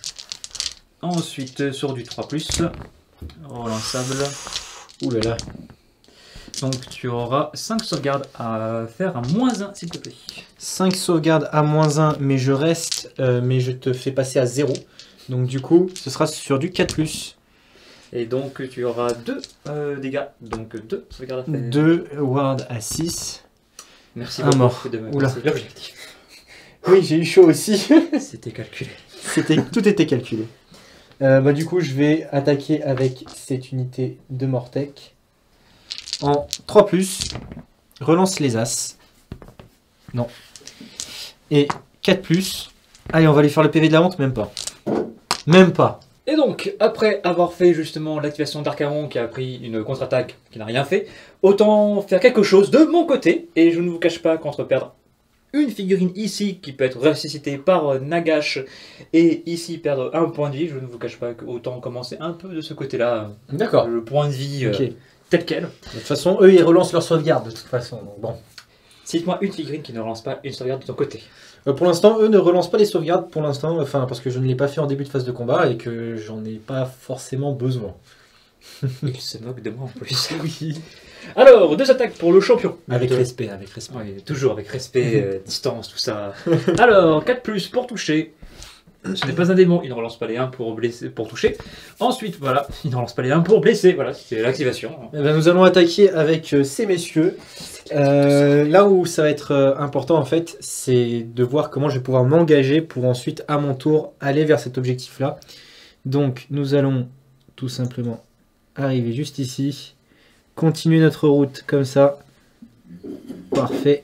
S3: Ensuite, euh, sur du trois plus. Relançable.
S5: Ouh là là.
S3: Donc, tu auras cinq sauvegardes à faire à moins un, s'il te plaît.
S5: cinq sauvegardes à moins un, mais je reste, euh, mais je te fais passer à zéro. Donc du coup, ce sera sur du quatre plus.
S3: Et donc, tu auras deux euh, dégâts. Donc, deux sauvegardes à faire.
S5: deux ward à six.
S3: Merci
S5: Un
S3: beaucoup
S5: mort.
S3: de me
S5: Oula.
S3: passer l'objectif.
S5: Oui, j'ai eu chaud aussi.
S3: C'était calculé.
S5: C'était, tout était calculé. Euh, bah, du coup, je vais attaquer avec cette unité de Mortec. En trois plus, relance les As. Non. Et quatre plus. Allez, on va lui faire le P V de la honte, même pas. Même pas.
S3: Et donc, après avoir fait justement l'activation d'Archaron qui a pris une contre-attaque qui n'a rien fait, autant faire quelque chose de mon côté. Et je ne vous cache pas qu'entre perdre une figurine ici qui peut être ressuscitée par Nagash et ici perdre un point de vie, je ne vous cache pas qu'autant commencer un peu de ce côté-là.
S5: D'accord.
S3: Le point de vie euh,
S5: Ok.
S3: tel quel.
S5: De toute façon, eux, ils relancent leur sauvegarde, de toute façon. Donc bon.
S3: Cite-moi une figurine qui ne relance pas une sauvegarde de ton côté.
S5: Euh, pour l'instant, eux ne relancent pas les sauvegardes, pour l'instant, enfin, parce que je ne l'ai pas fait en début de phase de combat et que j'en ai pas forcément besoin.
S3: Il se moque de moi en plus.
S5: Oui.
S3: Alors, deux attaques pour le champion.
S5: Avec
S3: Deux.
S5: respect, avec respect.
S3: Oui, toujours avec respect, euh, distance, tout ça. Alors, quatre plus pour toucher. Ce n'est pas un démon, il ne relance pas les un pour, blesser, pour toucher. Ensuite, voilà, il ne relance pas les un pour blesser. Voilà, c'est l'activation.
S5: Eh ben, nous allons attaquer avec euh, ces messieurs. Euh, là où ça va être euh, important, en fait, c'est de voir comment je vais pouvoir m'engager pour ensuite, à mon tour, aller vers cet objectif-là. Donc, nous allons tout simplement arriver juste ici. Continuer notre route comme ça. Parfait.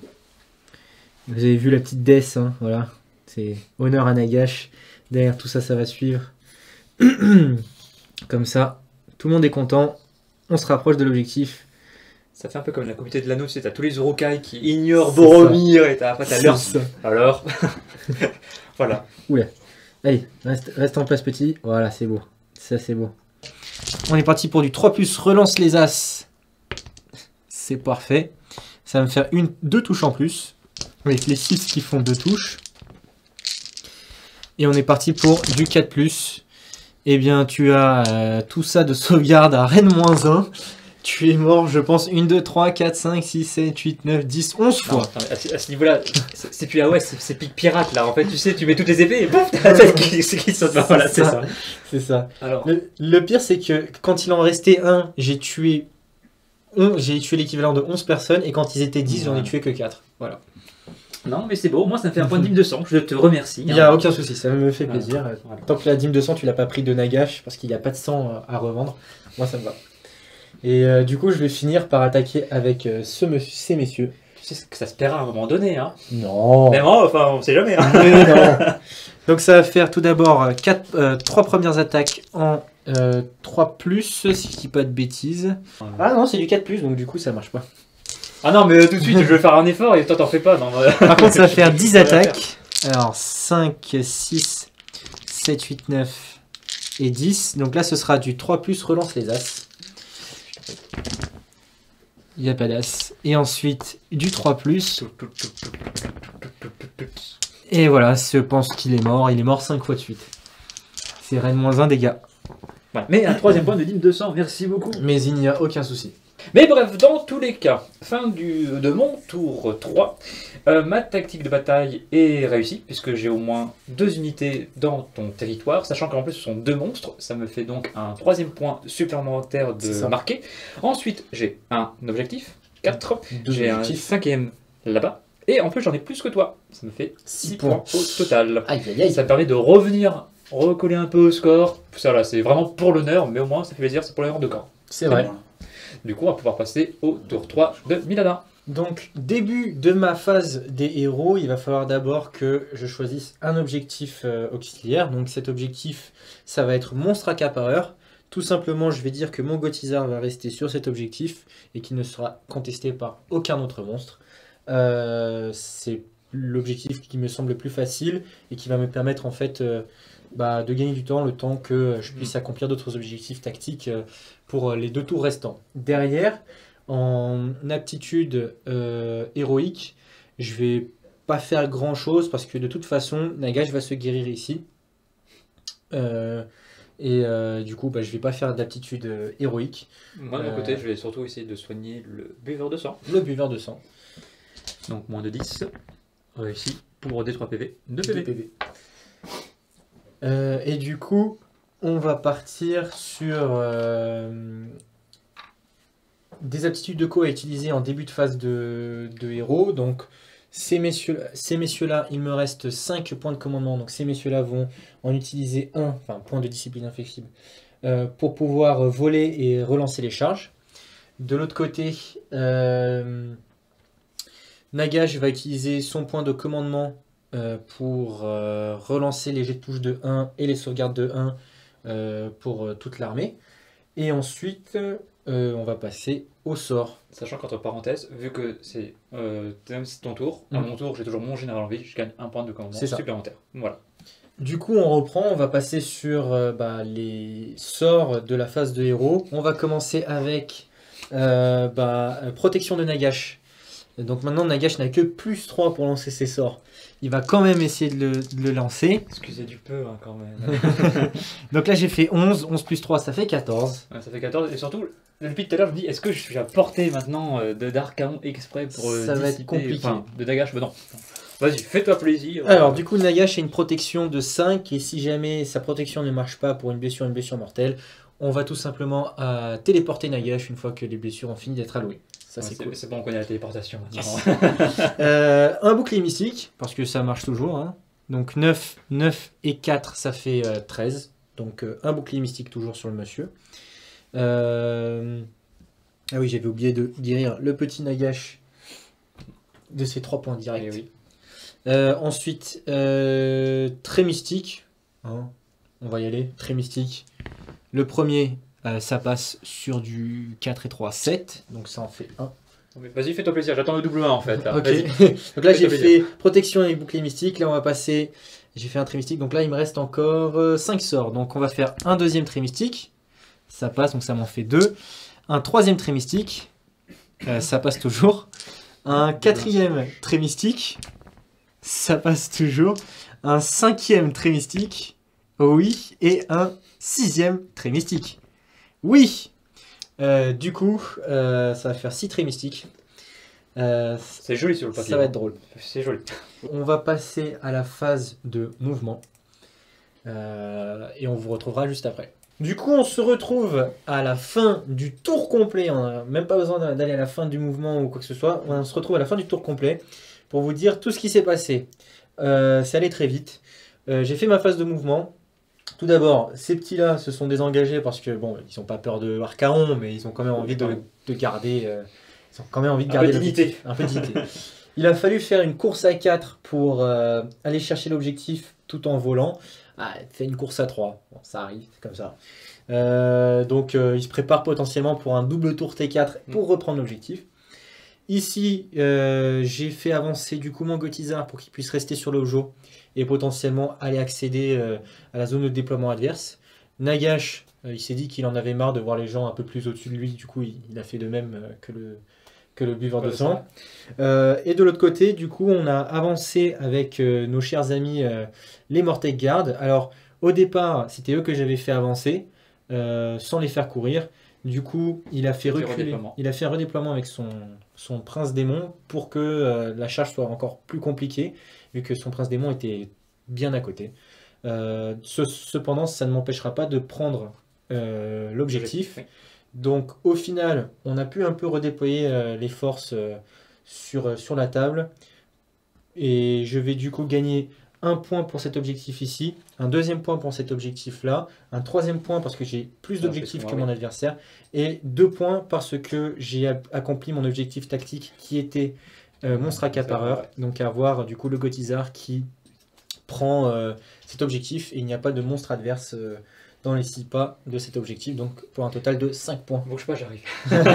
S5: Vous avez vu la petite death, hein, voilà. C'est honneur à Nagash. Derrière tout ça, ça va suivre. Comme ça, tout le monde est content. On se rapproche de l'objectif.
S3: Ça fait un peu comme la communauté de l'anneau, tu sais, t'as tous les Urukai qui ignorent
S5: C'est
S3: Boromir et t'as après t'as
S5: C'est
S3: leur.
S5: ça.
S3: Alors, voilà.
S5: Oula. Allez, reste, reste en place petit. Voilà, c'est beau. Ça, c'est beau. On est parti pour du trois plus. Relance les As. C'est parfait. Ça va me faire une, deux touches en plus. Avec les six qui font deux touches. Et on est parti pour du quatre plus. Eh bien, tu as euh, tout ça de sauvegarde à Rennes moins un. Tu es mort, je pense, un, deux, trois, quatre, cinq, six, sept, huit, neuf, dix, onze fois.
S3: Non, non, à ce, à ce niveau-là, c'est c'est plus ah ouais, c'est c'est pique pirate là. En fait, tu sais, tu mets toutes les épées et pouf, t'as la tête qui, qui saute. Bah, voilà, c'est ça.
S5: C'est ça.
S3: Alors,
S5: Le, le pire, c'est que quand il en restait un, j'ai tué, on- j'ai tué l'équivalent de onze personnes, et quand ils étaient dix, j'en ai
S3: Ouais.
S5: tué que quatre. Voilà.
S3: non, mais c'est beau. Moi, ça me fait un point de dîme de sang. Je te remercie.
S5: Il n'y a aucun souci, ça me fait
S3: Voilà.
S5: plaisir.
S3: Voilà.
S5: Tant que la dîme de sang, tu l'as pas pris de Nagash, parce qu'il n'y a pas de sang euh, à revendre, moi ça me va. Et euh, du coup, je vais finir par attaquer avec euh, ce monsieur, ces messieurs.
S3: Tu sais que ça se paiera à un moment donné, hein.
S5: Non.
S3: Mais moi, enfin, on sait jamais. Hein.
S5: Mais non. Donc ça va faire tout d'abord euh, quatre, euh, trois premières attaques en euh, trois plus, si je dis pas de bêtises. Ah non, c'est du quatre plus, donc du coup ça marche pas.
S3: Ah non, mais euh, tout de suite, je vais faire un effort et toi, t'en fais pas. Non, euh,
S5: Par contre, ça va faire dix
S3: Ça va
S5: attaques. Alors cinq, six, sept, huit, neuf et dix. Donc là, ce sera du trois plus, relance les as. Il n'y a pas d'as. Et ensuite, du trois plus. Et voilà, je pense qu'il est mort. Il est mort cinq fois de suite. C'est Rennes moins un dégâts.
S3: Ouais. Mais un troisième point de dîme de sang. Merci beaucoup.
S5: Mais il n'y a aucun souci.
S3: Mais bref, dans tous les cas, fin du, de mon tour trois, euh, ma tactique de bataille est réussie, puisque j'ai au moins deux unités dans ton territoire, sachant qu'en plus ce sont deux monstres, ça me fait donc un troisième point supplémentaire
S5: C'est
S3: de
S5: ça.
S3: marqué. Ensuite, j'ai un objectif, quatre,
S5: Deux
S3: j'ai un
S5: objectifs.
S3: cinquième là-bas, et en plus j'en ai plus que toi, ça me fait six
S5: Six
S3: points
S5: points.
S3: au total.
S5: Aïe aïe aïe.
S3: Ça me permet de revenir, recoller un peu au score, ça là, c'est vraiment pour l'honneur, mais au moins ça fait plaisir, c'est pour l'honneur de camp.
S5: C'est vrai.
S3: Voilà. Du coup, on va pouvoir passer au tour trois de Miladin.
S5: Donc, début de ma phase des héros, il va falloir d'abord que je choisisse un objectif euh, auxiliaire. Donc, cet objectif, ça va être monstre accapareur. Tout simplement, je vais dire que mon Gothizar va rester sur cet objectif et qu'il ne sera contesté par aucun autre monstre. Euh, c'est l'objectif qui me semble le plus facile et qui va me permettre en fait euh, bah, de gagner du temps, le temps que je puisse accomplir d'autres objectifs tactiques euh, pour les deux tours restants. Derrière, en aptitude euh, héroïque, je vais pas faire grand chose parce que de toute façon, Nagash va se guérir ici. Euh, et euh, du coup, bah, je vais pas faire d'aptitude euh, héroïque.
S3: Moi, de mon
S5: Euh,
S3: côté, je vais surtout essayer de soigner le buveur de sang.
S5: Le buveur de sang.
S3: Donc, moins de dix. Réussi pour D trois P V. deux
S5: deux
S3: P V.
S5: P V. Euh, et du coup, on va partir sur euh, des aptitudes de co à utiliser en début de phase de, de héros. Donc, ces messieurs, ces messieurs-là, il me reste cinq points de commandement. Donc, ces messieurs-là vont en utiliser un, enfin, point de discipline inflexible, euh, pour pouvoir voler et relancer les charges. De l'autre côté, euh, Nagash va utiliser son point de commandement euh, pour euh, relancer les jets de touche de un et les sauvegardes de un euh, pour euh, toute l'armée. Et ensuite, euh, on va passer au sort.
S3: Sachant qu'entre parenthèses, vu que c'est euh, c'est ton tour, à
S5: Mm.
S3: mon tour, j'ai toujours mon général en vie, je gagne un point de commandement
S5: C'est ça.
S3: supplémentaire. Voilà.
S5: Du coup, on reprend, on va passer sur euh, bah, les sorts de la phase de héros. On va commencer avec euh, bah, euh, protection de Nagash. Donc maintenant, Nagash n'a que plus trois pour lancer ses sorts. Il va quand même essayer de le, de le lancer.
S3: Excusez du peu, hein, quand même.
S5: Donc là, j'ai fait onze. onze plus trois, ça fait quatorze.
S3: Ouais, ça fait quatorze. Et surtout, depuis tout à l'heure, je me dis, est-ce que je suis à portée maintenant euh, de d'Archaon exprès pour euh,
S5: Ça va être
S3: dissiper-
S5: compliqué.
S3: enfin, de Nagash, bah non. Vas-y, fais-toi plaisir.
S5: Alors, du coup, Nagash a une protection de cinq. Et si jamais sa protection ne marche pas pour une blessure, une blessure mortelle, on va tout simplement à téléporter Nagash une fois que les blessures ont fini d'être allouées. Ça,
S3: Ouais,
S5: c'est
S3: c'est
S5: cool.
S3: c'est bon, on connaît la téléportation maintenant.
S5: Euh, un bouclier mystique, parce que ça marche toujours. Hein. Donc neuf, neuf et quatre, ça fait euh, treize. Donc euh, un bouclier mystique toujours sur le monsieur. Euh, Ah oui, j'avais oublié de guérir le petit Nagash de ses trois points directs.
S3: Eh oui.
S5: Euh, ensuite, euh, très mystique. Hein. On va y aller, très mystique. Le premier, euh, ça passe sur du quatre et trois, sept. Donc ça en fait un.
S3: Mais Vas-y, fais-toi plaisir, j'attends le double un en fait. là.
S5: Ok.
S3: Vas-y.
S5: Donc là, j'ai
S3: Fais-toi
S5: fait protection avec bouclier mystique. Là, on va passer. J'ai fait un trait mystique. Donc là, il me reste encore cinq sorts. Donc on va faire un deuxième trait mystique. Ça passe, donc ça m'en fait deux. Un troisième trait mystique. Euh, ça passe toujours. Un quatrième trait mystique. Ça passe toujours. Un cinquième trait mystique. Oui, et un sixième trait mystique. Oui. Euh, du coup, euh, ça va faire six traits mystiques. Euh,
S3: C'est joli sur le papier.
S5: ça va être drôle.
S3: C'est joli.
S5: On va passer à la phase de mouvement. Euh, et on vous retrouvera juste après. Du coup, on se retrouve à la fin du tour complet. On n'a même pas besoin d'aller à la fin du mouvement ou quoi que ce soit. On se retrouve à la fin du tour complet pour vous dire tout ce qui s'est passé. Euh, c'est allé très vite. Euh, j'ai fait ma phase de mouvement. Tout d'abord, ces petits-là se sont désengagés parce que, bon, ils n'ont pas peur de Archaon, mais ils ont quand même envie de, de garder... Euh, ils ont quand même envie de
S3: Un
S5: garder
S3: peu de dignité.
S5: l'objectif. Un peu de dignité. Il a fallu faire une course à quatre pour euh, aller chercher l'objectif tout en volant. Ah, fait une course à trois. Bon, ça arrive, c'est comme ça. Euh, donc, euh, il se prépare potentiellement pour un double tour T quatre pour reprendre l'objectif. Ici, euh, j'ai fait avancer du coup mon Gotizar pour qu'il puisse rester sur le Hojo et potentiellement aller accéder euh, à la zone de déploiement adverse. Nagash, euh, il s'est dit qu'il en avait marre de voir les gens un peu plus au-dessus de lui. Du coup, il, il a fait de même euh, que le... que le buveur de sang. Euh, et de l'autre côté, du coup, on a avancé avec euh, nos chers amis euh, les Mortec Guard. Alors, au départ, c'était eux que j'avais fait avancer, euh, sans les faire courir. Du coup, il a fait
S3: Petit
S5: reculer,
S3: redéploiement.
S5: il a fait un redéploiement avec son, son prince démon pour que euh, la charge soit encore plus compliquée, vu que son prince démon était bien à côté. Euh, ce- cependant, ça ne m'empêchera pas de prendre euh, l'objectif.
S3: Oui.
S5: Donc au final, on a pu un peu redéployer euh, les forces euh, sur, euh, sur la table. Et je vais du coup gagner un point pour cet objectif ici, un deuxième point pour cet objectif-là, un troisième point parce que j'ai plus
S3: Ah,
S5: d'objectifs
S3: parce
S5: que
S3: que
S5: mon
S3: moi, oui.
S5: adversaire, et deux points parce que j'ai a- accompli mon objectif tactique qui était euh, monstre accapareur.
S3: ouais.
S5: Donc avoir du coup le Gotizar qui prend euh, cet objectif et il n'y a pas de monstre adverse euh, dans les six pas de cet objectif, donc pour un total de cinq points.
S3: Bouge pas, j'arrive.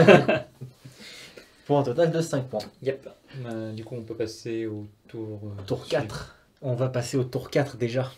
S5: Pour un total de cinq points.
S3: Yep. Euh, du coup, on peut passer au tour... euh,
S5: Tour
S3: suivant.
S5: quatre. On va passer au tour quatre déjà.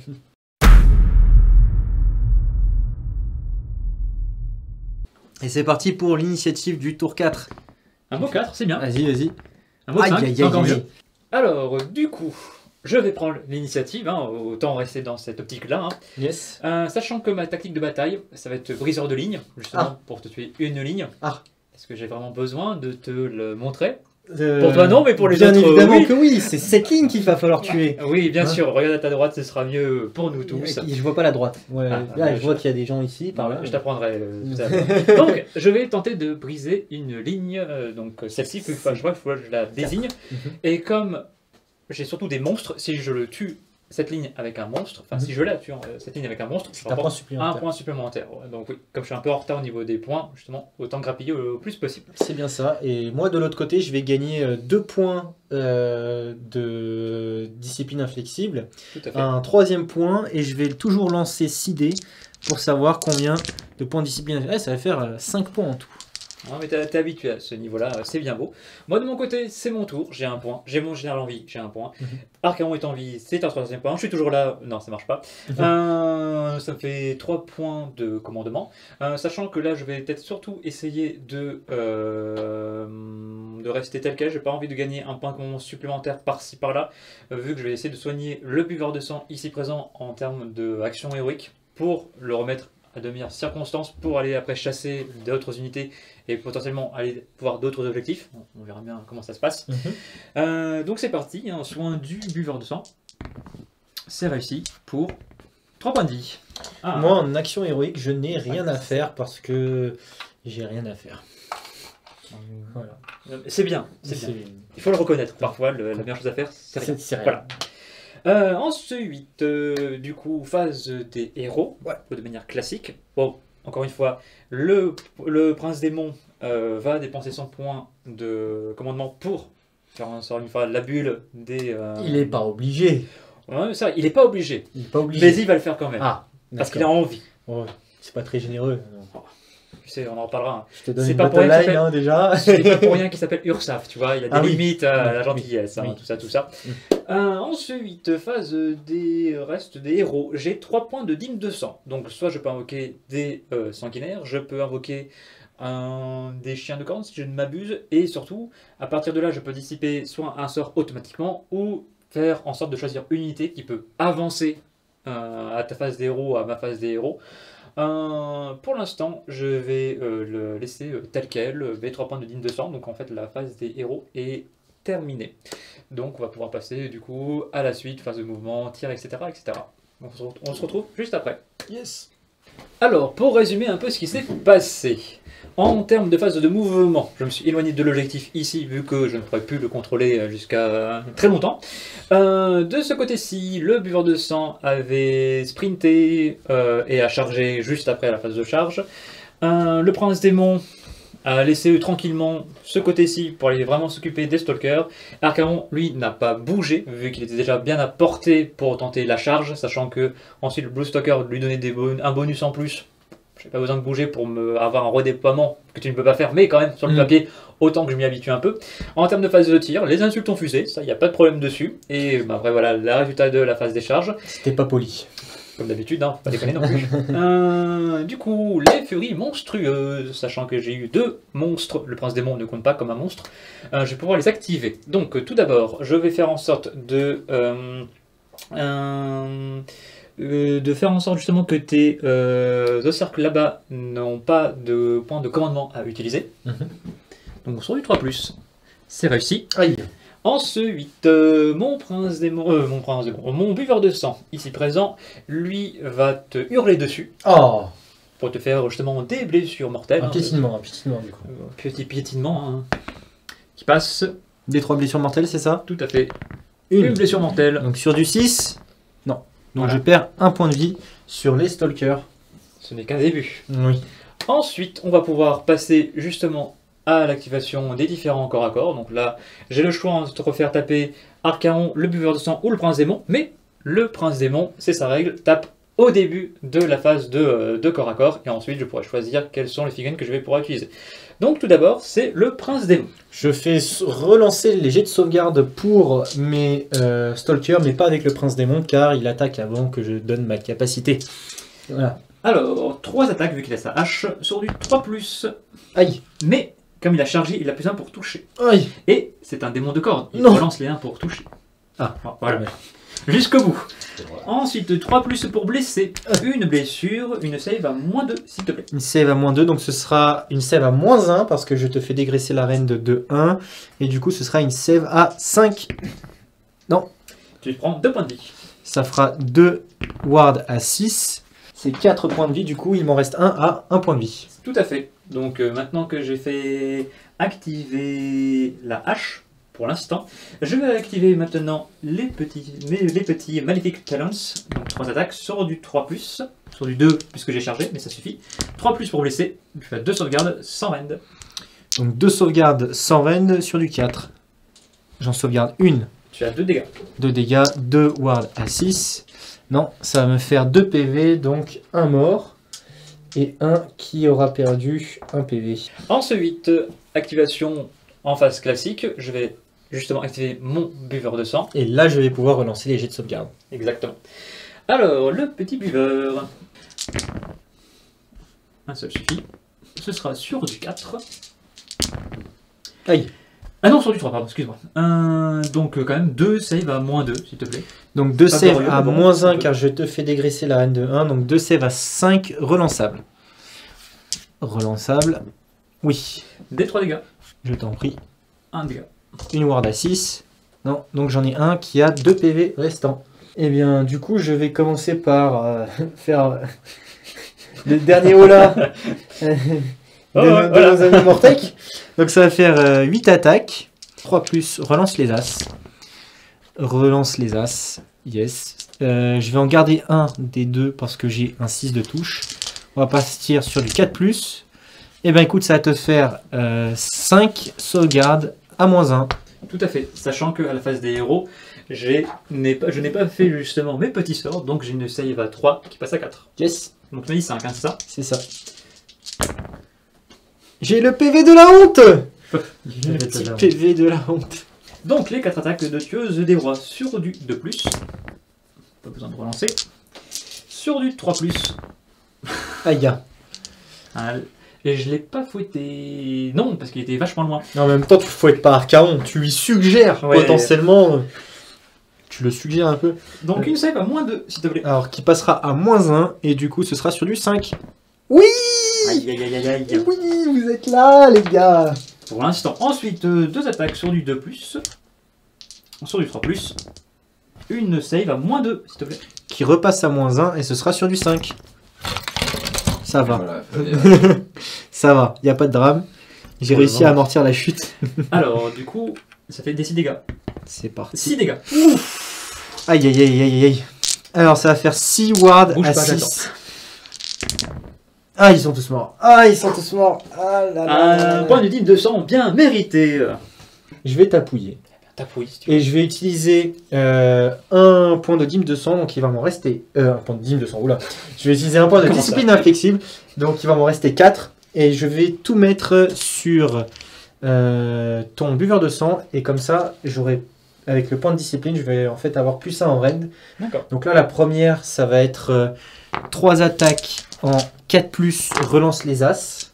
S5: Et c'est parti pour l'initiative du tour quatre.
S3: Un beau quatre, c'est bien.
S5: Vas-y, vas-y.
S3: Un beau
S5: Aïe,
S3: cinq,
S5: aïe,
S3: c'est
S5: aïe,
S3: encore
S5: aïe.
S3: mieux. Alors, euh, du coup, je vais prendre l'initiative, hein, autant rester dans cette optique-là. hein.
S5: Yes.
S3: Euh, sachant que ma tactique de bataille, ça va être briseur de ligne, justement,
S5: Ah.
S3: pour te tuer une ligne.
S5: Ah.
S3: Est-ce que j'ai vraiment besoin de te le montrer?
S5: Euh,
S3: Pour toi, non, mais pour les
S5: bien
S3: autres,
S5: évidemment
S3: oui.
S5: que oui. C'est cette ligne qu'il va falloir tuer.
S3: Oui, bien
S5: Hein
S3: sûr, regarde à ta droite, ce sera mieux pour nous tous.
S5: Je vois pas la droite. Ouais,
S3: Ah,
S5: là,
S3: bah,
S5: je
S3: je-
S5: vois qu'il y a des gens ici, par là.
S3: Je t'apprendrai euh, tout à l'heure. Donc, je vais tenter de briser une ligne, euh, donc celle-ci, il faut, je vois, il faut que je la désigne.
S5: Mhm.
S3: Et comme j'ai surtout des monstres, si je le tue, cette ligne avec un monstre, enfin
S5: Mhm.
S3: si je la tue, euh, cette ligne avec un monstre, je
S5: C'est un point
S3: rapporte un
S5: supplémentaire.
S3: point supplémentaire. Ouais. Donc oui, comme je suis un peu en retard au niveau des points, justement, autant grappiller au, au plus possible.
S5: C'est bien ça. Et moi, de l'autre côté, je vais gagner euh, deux points euh, de discipline inflexible,
S3: Tout à fait.
S5: un troisième point, et je vais toujours lancer six dés pour savoir combien de points de discipline inflexible. Ouais, ça va faire euh, cinq points en tout.
S3: Ouais, mais t'es t'es habitué à ce niveau-là, euh, c'est bien beau. Moi de mon côté, c'est mon tour, j'ai un point. J'ai mon général en vie, j'ai un point.
S5: Mhm.
S3: Archaon est en vie, c'est un troisième point. Je suis toujours là, non, ça marche pas. Euh, ça me fait trois points de commandement. Euh, sachant que là, je vais peut-être surtout essayer de, euh, de rester tel quel. J'ai pas envie de gagner un point de commandement supplémentaire par-ci par-là, euh, vu que je vais essayer de soigner le buveur de sang ici présent en termes d'action héroïque pour le remettre à de meilleures circonstances pour aller après chasser d'autres unités et potentiellement aller voir d'autres objectifs. On verra bien comment ça se passe. Euh, donc c'est parti, un soin du buveur de sang. C'est réussi pour trois points de vie. Ah.
S5: Moi, en action héroïque, je n'ai rien à faire parce que j'ai rien à faire. Voilà.
S3: C'est bien, c'est bien.
S5: C'est-
S3: Il faut le reconnaître. Parfois, le- la meilleure chose à faire, c'est rien.
S5: C'est c'est rien.
S3: Voilà. Euh, ensuite, euh, du coup, phase des héros,
S5: Ouais.
S3: de manière classique. Bon, encore une fois, le, le prince démon euh, va dépenser son point de commandement pour faire en sorte une fois la bulle des. euh,
S5: Il est pas obligé.
S3: Ouais, ça, il est pas obligé,
S5: Il est pas obligé.
S3: mais il va le faire quand même,
S5: Ah,
S3: parce qu'il a envie.
S5: Ouais, c'est pas très généreux.
S3: Tu sais, on en reparlera.
S5: Je te donne
S3: C'est
S5: une
S3: pas pour rien
S5: battle
S3: qu'il
S5: line hein, déjà.
S3: C'est pas pour rien qu'il s'appelle Ursaf, tu vois, il a des
S5: Ah oui.
S3: limites à
S5: Oui,
S3: la gentillesse, hein,
S5: oui.
S3: tout ça, tout ça.
S5: Mm.
S3: Euh, ensuite, phase des restes des héros. J'ai trois points de dîme de sang. Donc, soit je peux invoquer des euh, sanguinaires, je peux invoquer un, des chiens de corne si je ne m'abuse, et surtout, à partir de là, je peux dissiper soit un sort automatiquement, ou faire en sorte de choisir une unité qui peut avancer euh, à ta phase des héros, à ma phase des héros. Euh, pour l'instant, je vais euh, le laisser euh, tel quel, euh, mes trois points de digne de sang. Donc en fait, la phase des héros est terminée. Donc on va pouvoir passer du coup à la suite, phase de mouvement, tir, et cetera, et cetera. On se, on se retrouve juste après.
S5: Yes.
S3: Alors, pour résumer un peu ce qui s'est passé. En termes de phase de mouvement, je me suis éloigné de l'objectif ici, vu que je ne pourrais plus le contrôler jusqu'à très longtemps. Euh, de ce côté-ci, le buveur de sang avait sprinté euh, et a chargé juste après la phase de charge. Euh, le prince démon a laissé tranquillement ce côté-ci pour aller vraiment s'occuper des stalkers. Archaon, lui, n'a pas bougé, vu qu'il était déjà bien à portée pour tenter la charge, sachant que ensuite le Blue Stalker lui donnait des bon un bonus en plus. J'ai pas besoin de bouger pour me avoir un redéploiement que tu ne peux pas faire, mais quand même, sur le
S5: Mm.
S3: papier, autant que je m'y habitue un peu. En termes de phase de tir, les insultes ont fusé, ça, il n'y a pas de problème dessus. Et bah, après, voilà, le résultat de la phase des charges,
S5: C'était pas poli.
S3: comme d'habitude, hein, faut pas déconner non plus. Euh, du coup, les furies monstrueuses, sachant que j'ai eu deux monstres, le prince démon ne compte pas comme un monstre, euh, je vais pouvoir les activer. Donc, euh, tout d'abord, je vais faire en sorte de... Euh, euh, Euh, de faire en sorte justement que tes euh, cercles là-bas n'ont pas de point de commandement à utiliser.
S5: Mhm.
S3: Donc sur du trois plus, c'est réussi.
S5: Aïe.
S3: Ensuite, euh, mon prince démon, euh, mon prince démon, mon buveur de sang, ici présent, lui va te hurler dessus
S5: Oh,
S3: pour te faire justement des blessures mortelles.
S5: un
S3: hein.
S5: piétinement, un piétinement du coup.
S3: Euh, petit piétinement hein, qui passe,
S5: Des trois blessures mortelles, c'est ça?
S3: tout à fait. Une, blessure mortelle.
S5: Donc sur du six, non. Donc
S3: Voilà.
S5: je perds un point de vie sur les stalkers.
S3: Ce n'est qu'un début.
S5: Oui.
S3: Ensuite, on va pouvoir passer justement à l'activation des différents corps à corps. Donc là, j'ai le choix de te refaire taper Archaon, le buveur de sang ou le prince démon. Mais le prince démon, c'est sa règle, tape au début de la phase de, euh, de corps à corps. Et ensuite, je pourrai choisir quelles sont les figurines que je vais pouvoir utiliser. Donc tout d'abord, c'est le prince démon.
S5: Je fais s- relancer les jets de sauvegarde pour mes euh, stalkers, mais pas avec le prince démon, car il attaque avant que je donne ma capacité. Voilà.
S3: Alors, trois attaques, vu qu'il a sa hache, sur du trois plus.
S5: Aïe.
S3: Mais, comme il a chargé, il a plus un pour toucher.
S5: Aïe.
S3: Et c'est un démon de corde. Il
S5: Non.
S3: relance les uns pour toucher.
S5: Ah.
S3: Voilà. Jusqu'au bout. Ensuite, trois plus pour blesser. Une blessure, une save à moins deux, s'il te plaît.
S5: Une save à moins deux, donc ce sera une save à moins un, parce que je te fais dégraisser l'arène de deux un. Et du coup, ce sera une save à cinq.
S3: Tu prends deux points de vie.
S5: Ça fera deux wards à six. C'est quatre points de vie, du coup, il m'en reste un à un point de vie.
S3: Tout à fait. Donc euh, maintenant que j'ai fait activer la hache, pour l'instant, je vais activer maintenant les petits, les, les petits Malefic Talons. Donc trois attaques sur du trois plus, sur du deux puisque j'ai chargé, mais ça suffit. trois plus pour blesser, je fais deux sauvegardes sans rend.
S5: Donc deux sauvegardes sans rend sur du quatre. J'en sauvegarde une.
S3: Tu as deux dégâts.
S5: deux dégâts, deux wards à six. Non, ça va me faire deux P V, donc un mort. Et un qui aura perdu un P V.
S3: Ensuite, activation en phase classique, je vais justement activer mon buveur de sang.
S5: Et là, je vais pouvoir relancer les jets de sauvegarde.
S3: Exactement. Alors, le petit buveur. Un seul suffit. Ce sera sur du quatre.
S5: Aïe.
S3: Ah non, sur du trois, pardon, excuse-moi. Euh, donc, euh, quand même, deux save à moins deux, s'il te plaît.
S5: Donc deux
S3: Pas
S5: saves
S3: glorieux,
S5: à
S3: mais bon,
S5: moins
S3: on
S5: un
S3: peut.
S5: car je te fais dégraisser la reine de un. Donc deux saves à cinq relançables. Relançable. Oui,
S3: Des trois dégâts,
S5: je t'en prie.
S3: un dégât.
S5: Une ward à six. Non, donc j'en ai un qui a deux P V restants. Eh bien, du coup, je vais commencer par euh, faire euh, le dernier hola de,
S3: Oh,
S5: de
S3: voilà.
S5: nos amis Mortec. Donc ça va faire euh, huit attaques. trois plus, relance les as. Relance les as. Yes. Euh, je vais en garder un des deux parce que j'ai un six de touche. On va partir sur du quatre plus. Eh bien écoute, ça va te faire euh, cinq sauvegardes à moins un.
S3: Tout à fait. Sachant qu'à la phase des héros, j'ai- n'ai pas- je n'ai pas fait justement mes petits sorts, donc j'ai une save à trois qui passe à quatre.
S5: Yes,
S3: Donc, tu m'as dit cinq, hein, c'est ça?
S5: c'est ça. J'ai le P V de la honte. Le petit P V de la honte.
S3: Donc, les quatre attaques de tueuse des rois sur du deux plus. Pas besoin de relancer. Sur du trois plus.
S5: Aïe.
S3: Ah, et je l'ai pas fouetté. Non, parce qu'il était vachement loin.
S5: En même temps, tu fouettes pas Archaon. Tu lui suggères
S3: Ouais.
S5: potentiellement. euh, Tu je le suggère un peu.
S3: Donc une save à moins deux, s'il te plaît.
S5: Alors, qui passera à moins un, et du coup, ce sera sur du cinq. Oui
S3: Aïe aïe aïe aïe aïe.
S5: Oui, vous êtes là, les gars.
S3: Pour l'instant. Ensuite, euh, deux attaques sur du deux plus. Sur du trois plus. Une save à moins deux, s'il te plaît.
S5: Qui repasse à moins un, et ce sera sur du cinq. Ça va.
S4: Voilà, fallait-
S5: Ça va, il n'y a pas de drame. J'ai
S3: Pour le
S5: réussi à
S3: moment.
S5: amortir la chute.
S3: Alors, du coup, ça fait des six dégâts.
S5: C'est parti.
S3: six dégâts.
S5: Aïe aïe aïe aïe aïe. Alors ça va faire six wards
S3: Bouge
S5: à
S3: pas,
S5: six. Ah, ils sont tous morts. Ah, ils sont tous morts. Ah là là là là.
S3: Un point de dîme de sang bien mérité.
S5: Je vais t'appuyer.
S3: T'appuies si tu veux.
S5: Et je vais utiliser euh, un point de dîme de sang, donc il va m'en rester... Euh, un point de dîme de sang, oula. Je vais utiliser un point de
S3: Comment
S5: discipline
S3: ça
S5: inflexible, donc il va m'en rester quatre. Et je vais tout mettre sur euh, ton buveur de sang, et comme ça, j'aurai... Avec le point de discipline, je vais en fait avoir plus un en raid.
S3: D'accord.
S5: Donc là, la première, ça va être euh, trois attaques en quatre plus, relance les as.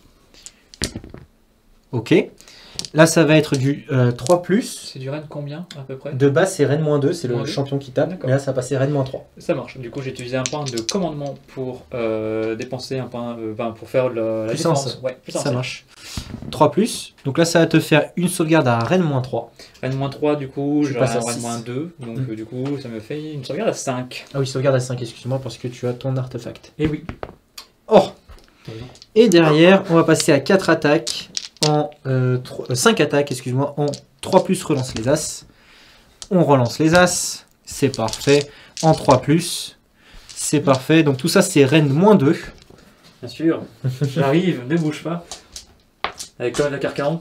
S5: Ok. Là, ça va être du euh, trois plus.
S3: C'est du raid combien à peu près?
S5: De base, c'est raid moins deux, c'est le
S3: Moins deux.
S5: champion qui tape.
S3: D'accord.
S5: Mais là, ça va passer raid moins trois.
S3: Ça marche. Du coup, j'ai utilisé un point de commandement pour euh, dépenser un point, euh, ben, pour faire le, la
S5: Puissance.
S3: défense. Ouais, puissance.
S5: Ça marche. trois plus. Donc là, ça va te faire une sauvegarde à raid moins trois.
S3: Raid moins trois, du coup,
S5: Tu
S3: j'ai
S5: passes à
S3: un raid
S5: six.
S3: moins deux. Donc,
S5: Mm.
S3: euh, du coup, ça me fait une sauvegarde à cinq.
S5: Ah oui, sauvegarde à cinq, excuse-moi, parce que tu as ton artefact.
S3: Et oui.
S5: Oh. Et derrière, on va passer à quatre attaques en euh, trois- euh, cinq attaques, excuse-moi, en trois plus relance les as. On relance les as, c'est parfait. En trois plus, c'est parfait. Donc tout ça, c'est raid moins deux.
S3: Bien sûr. J'arrive, ne bouge pas. Avec comme la carcaron.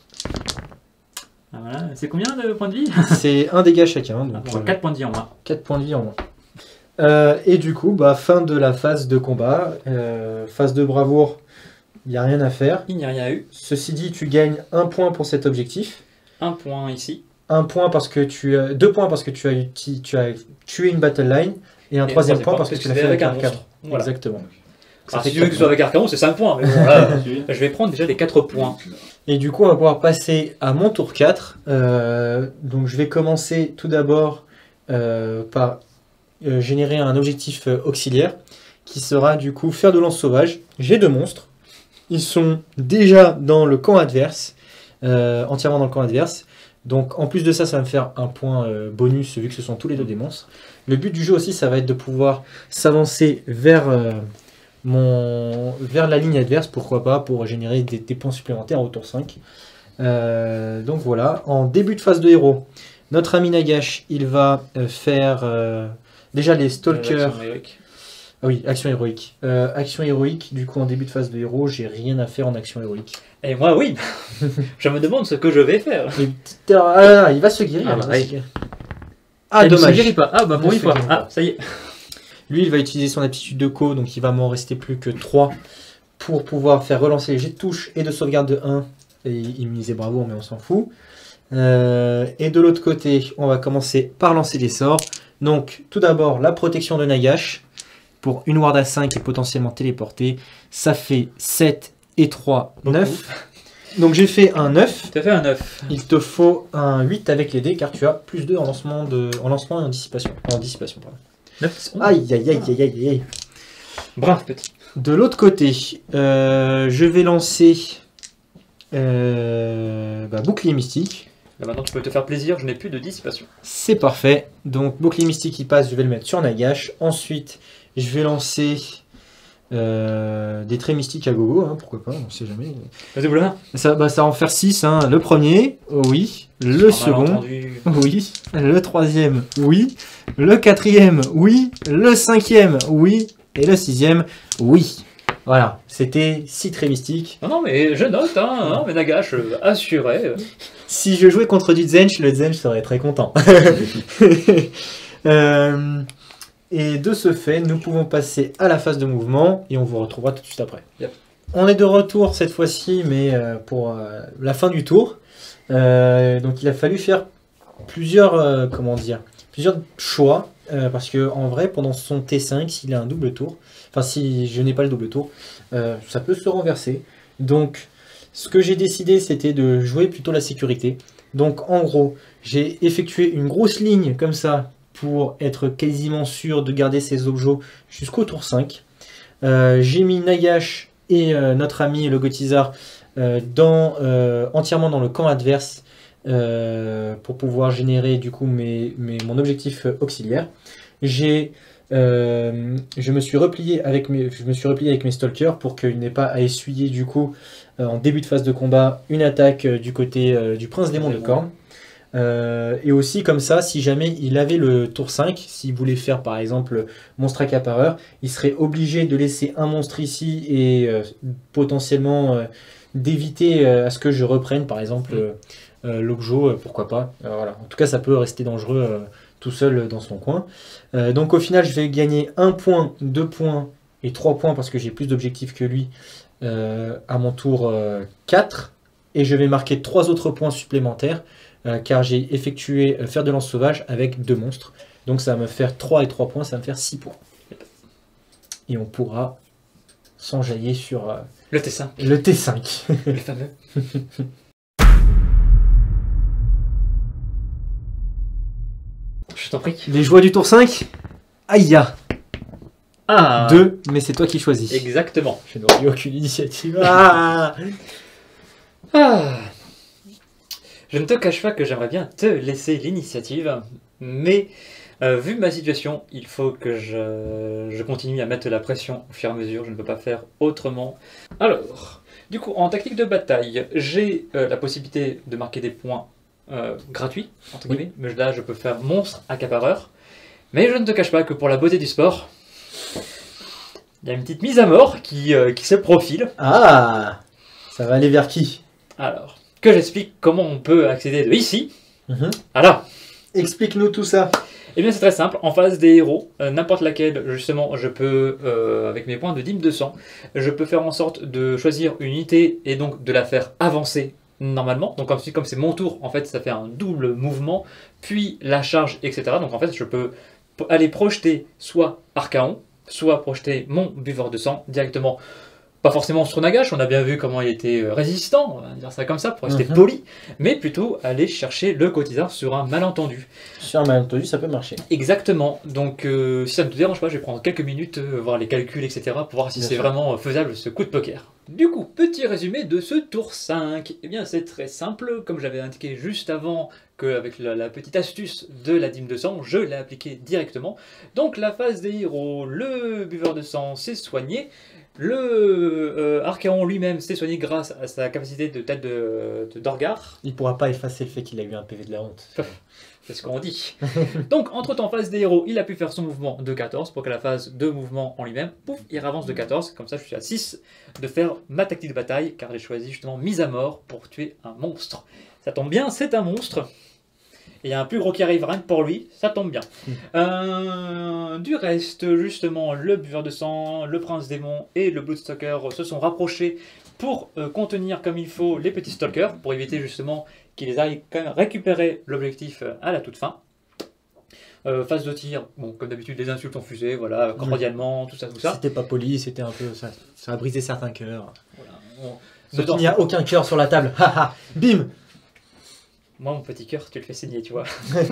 S3: Ah, voilà. C'est combien de points de vie?
S5: C'est un dégât chacun, donc
S3: Ah, bon,
S5: euh,
S3: quatre points de vie en moins.
S5: quatre points de vie en moins. Euh, et du coup, bah, fin de la phase de combat. Euh, phase de bravoure, il n'y a rien à faire.
S3: Il n'y a rien eu.
S5: Ceci dit, tu gagnes un point pour cet objectif.
S3: Un point ici.
S5: Un point parce que tu as, deux points parce que tu as, uti- tu as tué une battle line. Et un
S3: Et
S5: troisième point parce que tu l'as fait avec un
S3: monstre.
S5: cadre.
S3: Voilà.
S5: Exactement. Ça
S3: Alors,
S5: fait
S3: si tu veux que
S5: quatre
S3: ce soit
S5: points.
S3: avec Arcaron, c'est cinq points. Mais bon, là, je vais prendre déjà les quatre points.
S5: Et du coup, on va pouvoir passer à mon tour quatre. Euh, donc, je vais commencer tout d'abord euh, par euh, générer un objectif euh, auxiliaire qui sera du coup faire de lance sauvage. J'ai deux monstres. Ils sont déjà dans le camp adverse, euh, entièrement dans le camp adverse. Donc, en plus de ça, ça va me faire un point euh, bonus vu que ce sont tous les deux des monstres. Le but du jeu aussi, ça va être de pouvoir s'avancer vers, euh, mon... vers la ligne adverse, pourquoi pas, pour générer des, des points supplémentaires au tour cinq. Euh, donc voilà, en début de phase de héros, notre ami Nagash, il va euh, faire euh, déjà les stalkers.
S3: L'action héroïque.
S5: Ah oui, action héroïque. Euh, action héroïque, du coup en début de phase de héros, j'ai rien à faire en action héroïque.
S3: Et moi, oui. Je me demande ce que je vais faire.
S5: Et petite erreur- ah, là, là, il va se guérir.
S3: Ah,
S5: il va
S3: bah,
S5: se
S3: oui.
S5: guérir. Ah,
S3: Elle ne se
S5: dommage.
S3: guérit pas. Ah, bah, pour
S5: Ne
S3: une
S5: se
S3: fois.
S5: guérit
S3: Ah,
S5: pas.
S3: ça y est.
S5: Lui, il va utiliser son aptitude de co, donc il va m'en rester plus que trois pour pouvoir faire relancer les jets de touche et de sauvegarde de un. Et immuniser bravoure, mais on s'en fout. Euh, et de l'autre côté, on va commencer par lancer les sorts. Donc, tout d'abord, la protection de Nagash pour une ward à cinq et potentiellement téléportée. Ça fait sept et trois, neuf. Donc, j'ai fait un neuf.
S3: Tu as fait un neuf.
S5: Il te faut un huit avec les dés car tu as plus deux en lancement, de, en lancement et en dissipation. En dissipation, pardon.
S3: neuf.
S5: Aïe, aïe, aïe, aïe, aïe, aïe.
S3: Brave petit.
S5: De l'autre côté, euh, je vais lancer euh, bah, bouclier mystique.
S3: Là, maintenant, tu peux te faire plaisir. Je n'ai plus de dissipation.
S5: C'est parfait. Donc bouclier mystique qui passe, je vais le mettre sur Nagash. Ensuite, je vais lancer euh, des traits mystiques à gogo, hein, pourquoi pas, on sait jamais.
S3: Vas-y, Boulin.
S5: Ça, bah, ça va en faire six. Hein. Le premier, oui. Le second, oui. Le troisième, oui. Le quatrième, oui. Le cinquième, oui. Et le sixième, oui. Voilà, c'était six traits mystiques.
S3: Non, non, mais je note, hein. Non, mais Nagash, euh, assuré. euh.
S5: Si je jouais contre du Zench, le Zench serait très content. Euh, et de ce fait, nous pouvons passer à la phase de mouvement et on vous retrouvera tout de suite après.
S3: Yep.
S5: On est de retour cette fois-ci, mais euh, pour euh, la fin du tour. Euh, donc il a fallu faire plusieurs, euh, comment dire, plusieurs choix. euh, parce que en vrai, pendant son T cinq, s'il a un double tour, enfin si je n'ai pas le double tour, euh, ça peut se renverser. Donc ce que j'ai décidé, c'était de jouer plutôt la sécurité. Donc en gros, j'ai effectué une grosse ligne comme ça pour être quasiment sûr de garder ses objets jusqu'au tour cinq. Euh, J'ai mis Nagash et euh, notre ami le Gotizar euh, dans, euh, entièrement dans le camp adverse euh, pour pouvoir générer du coup mes, mes, mon objectif auxiliaire. J'ai Euh, je me suis replié avec mes, je me suis replié avec mes stalkers pour qu'il n'ait pas à essuyer du coup euh, en début de phase de combat une attaque euh, du côté euh, du prince démon de Khorne. Euh, et aussi comme ça, si jamais il avait le tour cinq, s'il voulait faire par exemple monstre accapareur, il serait obligé de laisser un monstre ici et euh, potentiellement euh, d'éviter euh, à ce que je reprenne par exemple euh, euh, l'objet, euh, pourquoi pas. Euh, voilà. En tout cas, ça peut rester dangereux euh, tout seul dans son coin. Euh, donc au final, je vais gagner un point, deux points et trois points parce que j'ai plus d'objectifs que lui euh, à mon tour euh, quatre. Et je vais marquer trois autres points supplémentaires euh, car j'ai effectué euh, fer de lance sauvage avec deux monstres. Donc ça va me faire trois et trois points, ça va me faire six points. Et on pourra s'enjailler sur euh,
S3: Le T cinq.
S5: le T cinq.
S3: Le fameux. Je t'en prie.
S5: Les joies du tour cinq. Aïe ya.
S3: Ah
S5: deux, mais c'est toi qui choisis.
S3: Exactement.
S5: Je n'aurai eu aucune initiative. Ah
S3: Ah. Je ne te cache pas que j'aimerais bien te laisser l'initiative, mais euh, vu ma situation, il faut que je, je continue à mettre la pression au fur et à mesure, je ne peux pas faire autrement. Alors, du coup, en tactique de bataille, j'ai euh, la possibilité de marquer des points euh, gratuits, entre guillemets, mais là je peux faire monstre accapareur, mais je ne te cache pas que pour la beauté du sport, il y a une petite mise à mort qui, euh, qui se profile.
S5: Ah, ça va aller vers qui?
S3: Alors, que j'explique comment on peut accéder de ici
S5: Mhm.
S3: à là.
S5: Explique-nous tout ça.
S3: Eh bien c'est très simple, en face des héros, euh, n'importe laquelle, justement, je peux, euh, avec mes points de dîme de sang, je peux faire en sorte de choisir une unité et donc de la faire avancer normalement. Donc ensuite, comme c'est mon tour, en fait, ça fait un double mouvement, puis la charge, et cetera. Donc en fait, je peux aller projeter soit Archaon, soit projeter mon buveur de sang directement. Pas forcément sur Nagash, on a bien vu comment il était résistant, on va dire ça comme ça, pour rester
S5: Mhm.
S3: poli, mais plutôt aller chercher le Gotizar sur un malentendu.
S5: Sur un malentendu, ça peut marcher.
S3: Exactement, donc euh, si ça ne te dérange pas, je vais prendre quelques minutes, euh, voir les calculs, et cetera, pour voir si
S5: Bien
S3: c'est
S5: sûr.
S3: vraiment euh, faisable ce coup de poker. Du coup, petit résumé de ce tour cinq. Eh bien, c'est très simple, comme j'avais indiqué juste avant qu'avec la, la petite astuce de la dîme de sang, je l'ai appliqué directement. Donc, la phase des héros, le buveur de sang s'est soigné. Le euh, Archaon lui-même s'est soigné grâce à sa capacité de tête de, de Dorgar.
S5: Il pourra pas effacer le fait qu'il a eu un P V de la honte.
S3: C'est ce qu'on dit. Donc, entre-temps, phase des héros, il a pu faire son mouvement de quatorze pour que la phase de mouvement en lui-même, pouf, il avance de quatorze. Comme ça, je suis à six de faire ma tactique de bataille, car j'ai choisi justement mise à mort pour tuer un monstre. Ça tombe bien, c'est un monstre. Et il y a un plus gros qui arrive rien que pour lui, ça tombe bien. Euh, du reste, justement, le buveur de sang, le prince démon et le Bloodstalker se sont rapprochés pour euh, contenir comme il faut les petits stalkers, pour éviter justement qu'ils aillent quand même récupérer l'objectif euh, à la toute fin. Euh, phase de tir, bon, comme d'habitude, les insultes ont fusé, voilà, cordialement, tout ça, tout ça.
S5: C'était pas poli, c'était un peu. Ça, ça a brisé certains cœurs.
S3: Voilà, on-
S5: Sauf
S3: Dedans,
S5: qu'il n'y a aucun cœur sur la table. Haha, bim.
S3: Moi, mon petit cœur, tu le fais saigner, tu vois.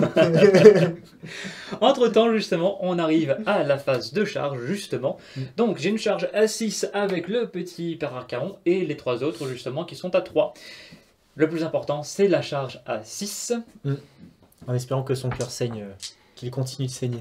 S3: Entre-temps, justement, on arrive à la phase de charge, justement. Donc, j'ai une charge à six avec le petit Père Archaon et les trois autres, justement, qui sont à trois. Le plus important, c'est la charge à six.
S5: En espérant que son cœur saigne, euh, qu'il continue de saigner.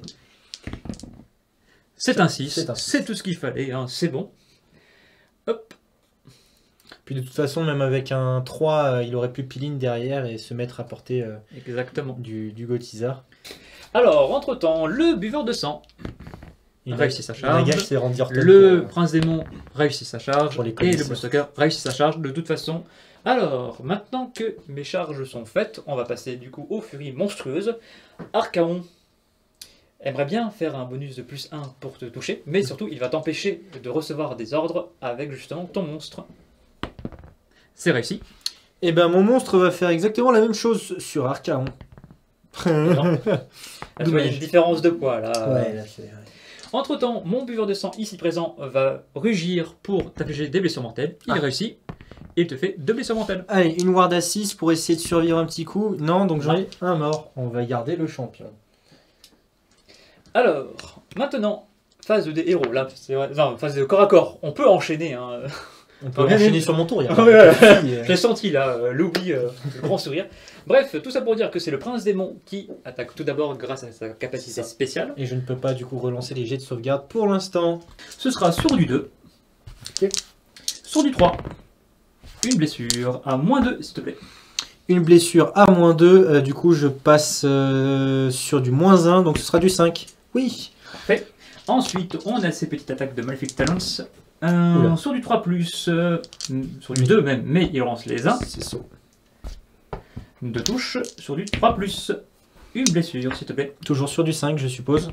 S3: C'est un six,
S5: C'est un six.
S3: c'est tout ce qu'il fallait, hein, c'est bon. Hop.
S5: Puis de toute façon, même avec un trois, euh, il aurait pu piline derrière et se mettre à portée euh,
S3: Exactement.
S5: du, du Gotizar.
S3: Alors, entre-temps, le buveur de sang
S5: Il
S3: réussit sa charge.
S5: Nagash, c'est rendu hors
S3: Le
S5: pour, euh,
S3: prince démon réussit sa charge
S5: Pour les
S3: et le
S5: connaisseurs.
S3: Bloodstalker réussit sa charge de toute façon. Alors, maintenant que mes charges sont faites, on va passer du coup aux furies monstrueuses. Archaon aimerait bien faire un bonus de plus un pour te toucher, mais surtout il va t'empêcher de recevoir des ordres avec justement ton monstre. C'est réussi.
S5: Eh ben, mon monstre va faire exactement la même chose sur Archaon.
S3: Non. Là, tu vois, il y a
S5: Dommage.
S3: une différence de poids là.
S5: Ouais, là, c'est...
S3: Entre temps, mon buveur de sang ici présent va rugir pour t'afficher des blessures mortelles. Il
S5: Ah.
S3: réussit. Et il te fait deux blessures mortelles.
S5: Allez, une ward à six pour essayer de survivre un petit coup. Non, donc j'en
S3: Non.
S5: ai un mort. On va garder le champion.
S3: Alors, maintenant, phase des héros. Là, c'est vrai. Non, phase de corps à corps. On peut enchaîner. Hein.
S5: On peut
S3: Ouais,
S5: enchaîner
S3: mais-
S5: sur mon tour. Il y a
S3: Ah
S5: pas
S3: ouais,
S5: de
S3: ouais.
S5: souci, euh.
S3: Je l'ai senti là, euh, Louis, euh, le grand sourire. Bref, tout ça pour dire que c'est le prince démon qui attaque tout d'abord grâce à sa capacité
S5: Ça.
S3: spéciale.
S5: Et je ne peux pas du coup relancer les jets de sauvegarde pour l'instant.
S3: Ce sera sur du deux.
S5: Ok.
S3: Sur du trois. Une blessure à moins deux, s'il te plaît.
S5: Une blessure à moins deux, euh, du coup je passe euh, sur du moins un, donc ce sera du cinq. Oui.
S3: Ensuite, on a ces petites attaques de Malefic Talents. Euh,
S5: Oula.
S3: sur du trois plus, euh, sur du deux même, mais il lance les uns.
S5: C'est saut.
S3: Deux touches. Sur du trois plus. Une blessure, s'il te plaît.
S5: Toujours sur du cinq, je suppose.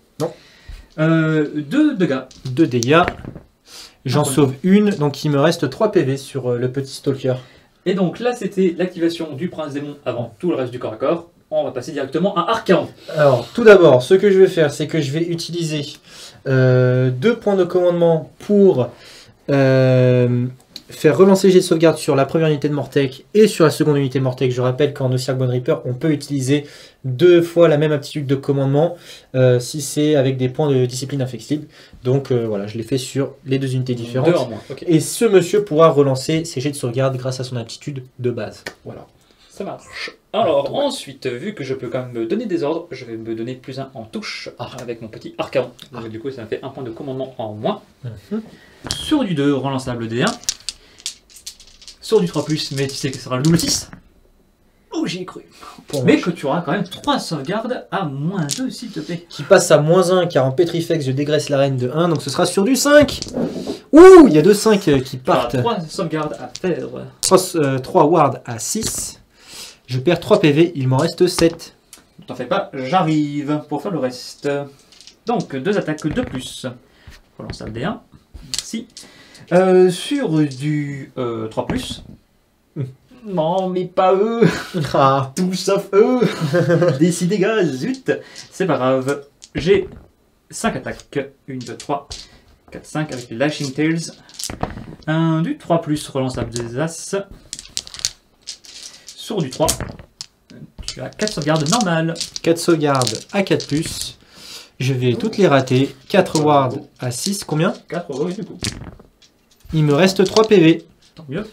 S3: Euh, deux dégâts.
S5: deux dégâts. J'en
S3: Ah,
S5: sauve une, donc il me reste trois P V sur euh, le petit stalker.
S3: Et donc là, c'était l'activation du prince démon avant tout le reste du corps à corps. On va passer directement à Arcan.
S5: Alors, tout d'abord, ce que je vais faire, c'est que je vais utiliser euh, deux points de commandement pour euh, faire relancer le jet de sauvegarde sur la première unité de Mortec et sur la seconde unité de Mortec. Je rappelle qu'en Ossiarch Bone Reaper, on peut utiliser deux fois la même aptitude de commandement euh, si c'est avec des points de discipline inflexible. Donc euh, voilà, je l'ai fait sur les deux unités différentes.
S3: Deux en moins. Ok.
S5: Et ce monsieur pourra relancer ses jets de sauvegarde grâce à son aptitude de base. Voilà.
S3: Ça marche. Alors, ensuite, vu que je peux quand même me donner des ordres, je vais me donner plus un en touche avec mon petit arcaon. Donc, du coup, ça me fait un point de commandement en moins.
S5: Mhm.
S3: Sur du deux, relançable D un. Sur du trois plus, mais tu sais que ce sera le double six. Oh, j'y ai cru.
S5: Pour
S3: Mais
S5: moi,
S3: que tu auras quand même trois sauvegardes à moins deux, s'il te plaît.
S5: qui passe à moins un, car en Petrifex, je dégraisse la reine de un, donc ce sera sur du cinq. Ouh, il y a deux cinq qui
S3: Tu auras
S5: partent.
S3: trois sauvegardes à faire.
S5: trois wards à six. Je perds trois P V, il m'en reste sept.
S3: T'en fais pas, j'arrive pour faire le reste. Donc, deux attaques de plus. Relançable D un. Merci. Euh, sur du euh, trois plus. Non, mais pas eux.
S5: Ah,
S3: Tout sauf eux. Des six dégâts, zut. C'est pas grave. J'ai cinq attaques. une, deux, trois, quatre, cinq avec les Lashing Tails. Un du trois plus, relançable des As. Sur du trois. Tu as quatre sauvegardes normales.
S5: quatre sauvegardes à quatre plus. Je vais toutes les rater. quatre wards à six, combien?
S3: quatre euros du coup.
S5: Il me reste trois P V.
S3: Tant mieux.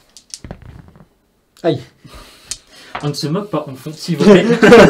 S5: Aïe.
S3: On ne se moque pas, on fond s'il vous plaît.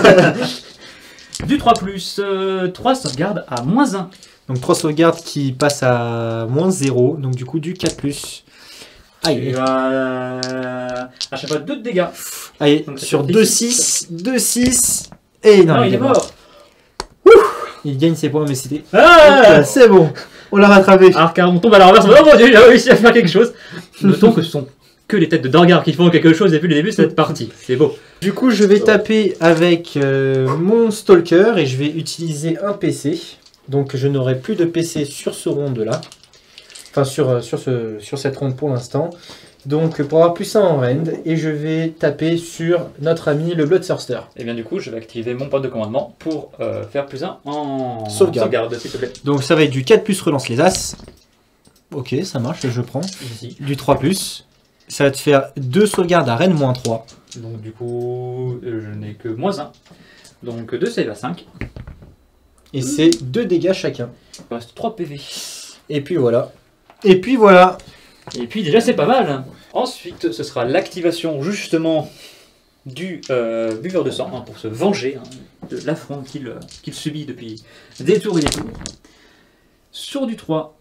S3: Du trois plus, euh, trois sauvegardes à moins un.
S5: Donc trois sauvegardes qui passent à moins zéro. Donc du coup du quatre plus. Aïe.
S3: Et euh, à chaque fois deux de dégâts.
S5: Allez,
S3: Donc, ça
S5: sur
S3: fait
S5: deux
S3: six.
S5: six, deux six. Et non,
S3: Non, il est mort.
S5: Il gagne ses points, mais c'était.
S3: Ah
S5: C'est bon. On l'a rattrapé.
S3: Alors car on tombe à la renverse. Oh mon dieu, il a réussi à faire quelque chose. Notons que ce sont que les têtes de Dorgar qui font quelque chose depuis le début de cette partie. C'est beau.
S5: Du coup, je vais taper avec euh, mon Stalker et je vais utiliser un P C. Donc, je n'aurai plus de P C sur ce round là. Enfin, sur, euh, sur, ce, sur cette ronde pour l'instant. Donc, pour avoir plus un en rend, et je vais taper sur notre ami le Bloodthirster.
S3: Et bien du coup, je vais activer mon point de commandement pour euh, faire plus un en
S5: Sauvegarde.
S3: s'il te plaît.
S5: Donc, ça va être du quatre plus relance les As. Ok, ça marche, je prends.
S3: Ici.
S5: Du trois plus. Ça va te faire deux sauvegardes à Rennes moins trois.
S3: Donc du coup, euh, je n'ai que moins un. Donc deux save à cinq.
S5: Et c'est deux dégâts chacun.
S3: Il me reste trois P V.
S5: Et puis voilà. Et puis voilà.
S3: Et puis déjà c'est pas mal. Ensuite, ce sera l'activation justement du euh, buveur de sang hein, pour se venger hein, de l'affront qu'il euh, qu'il subit depuis des tours et des tours. Sur du trois.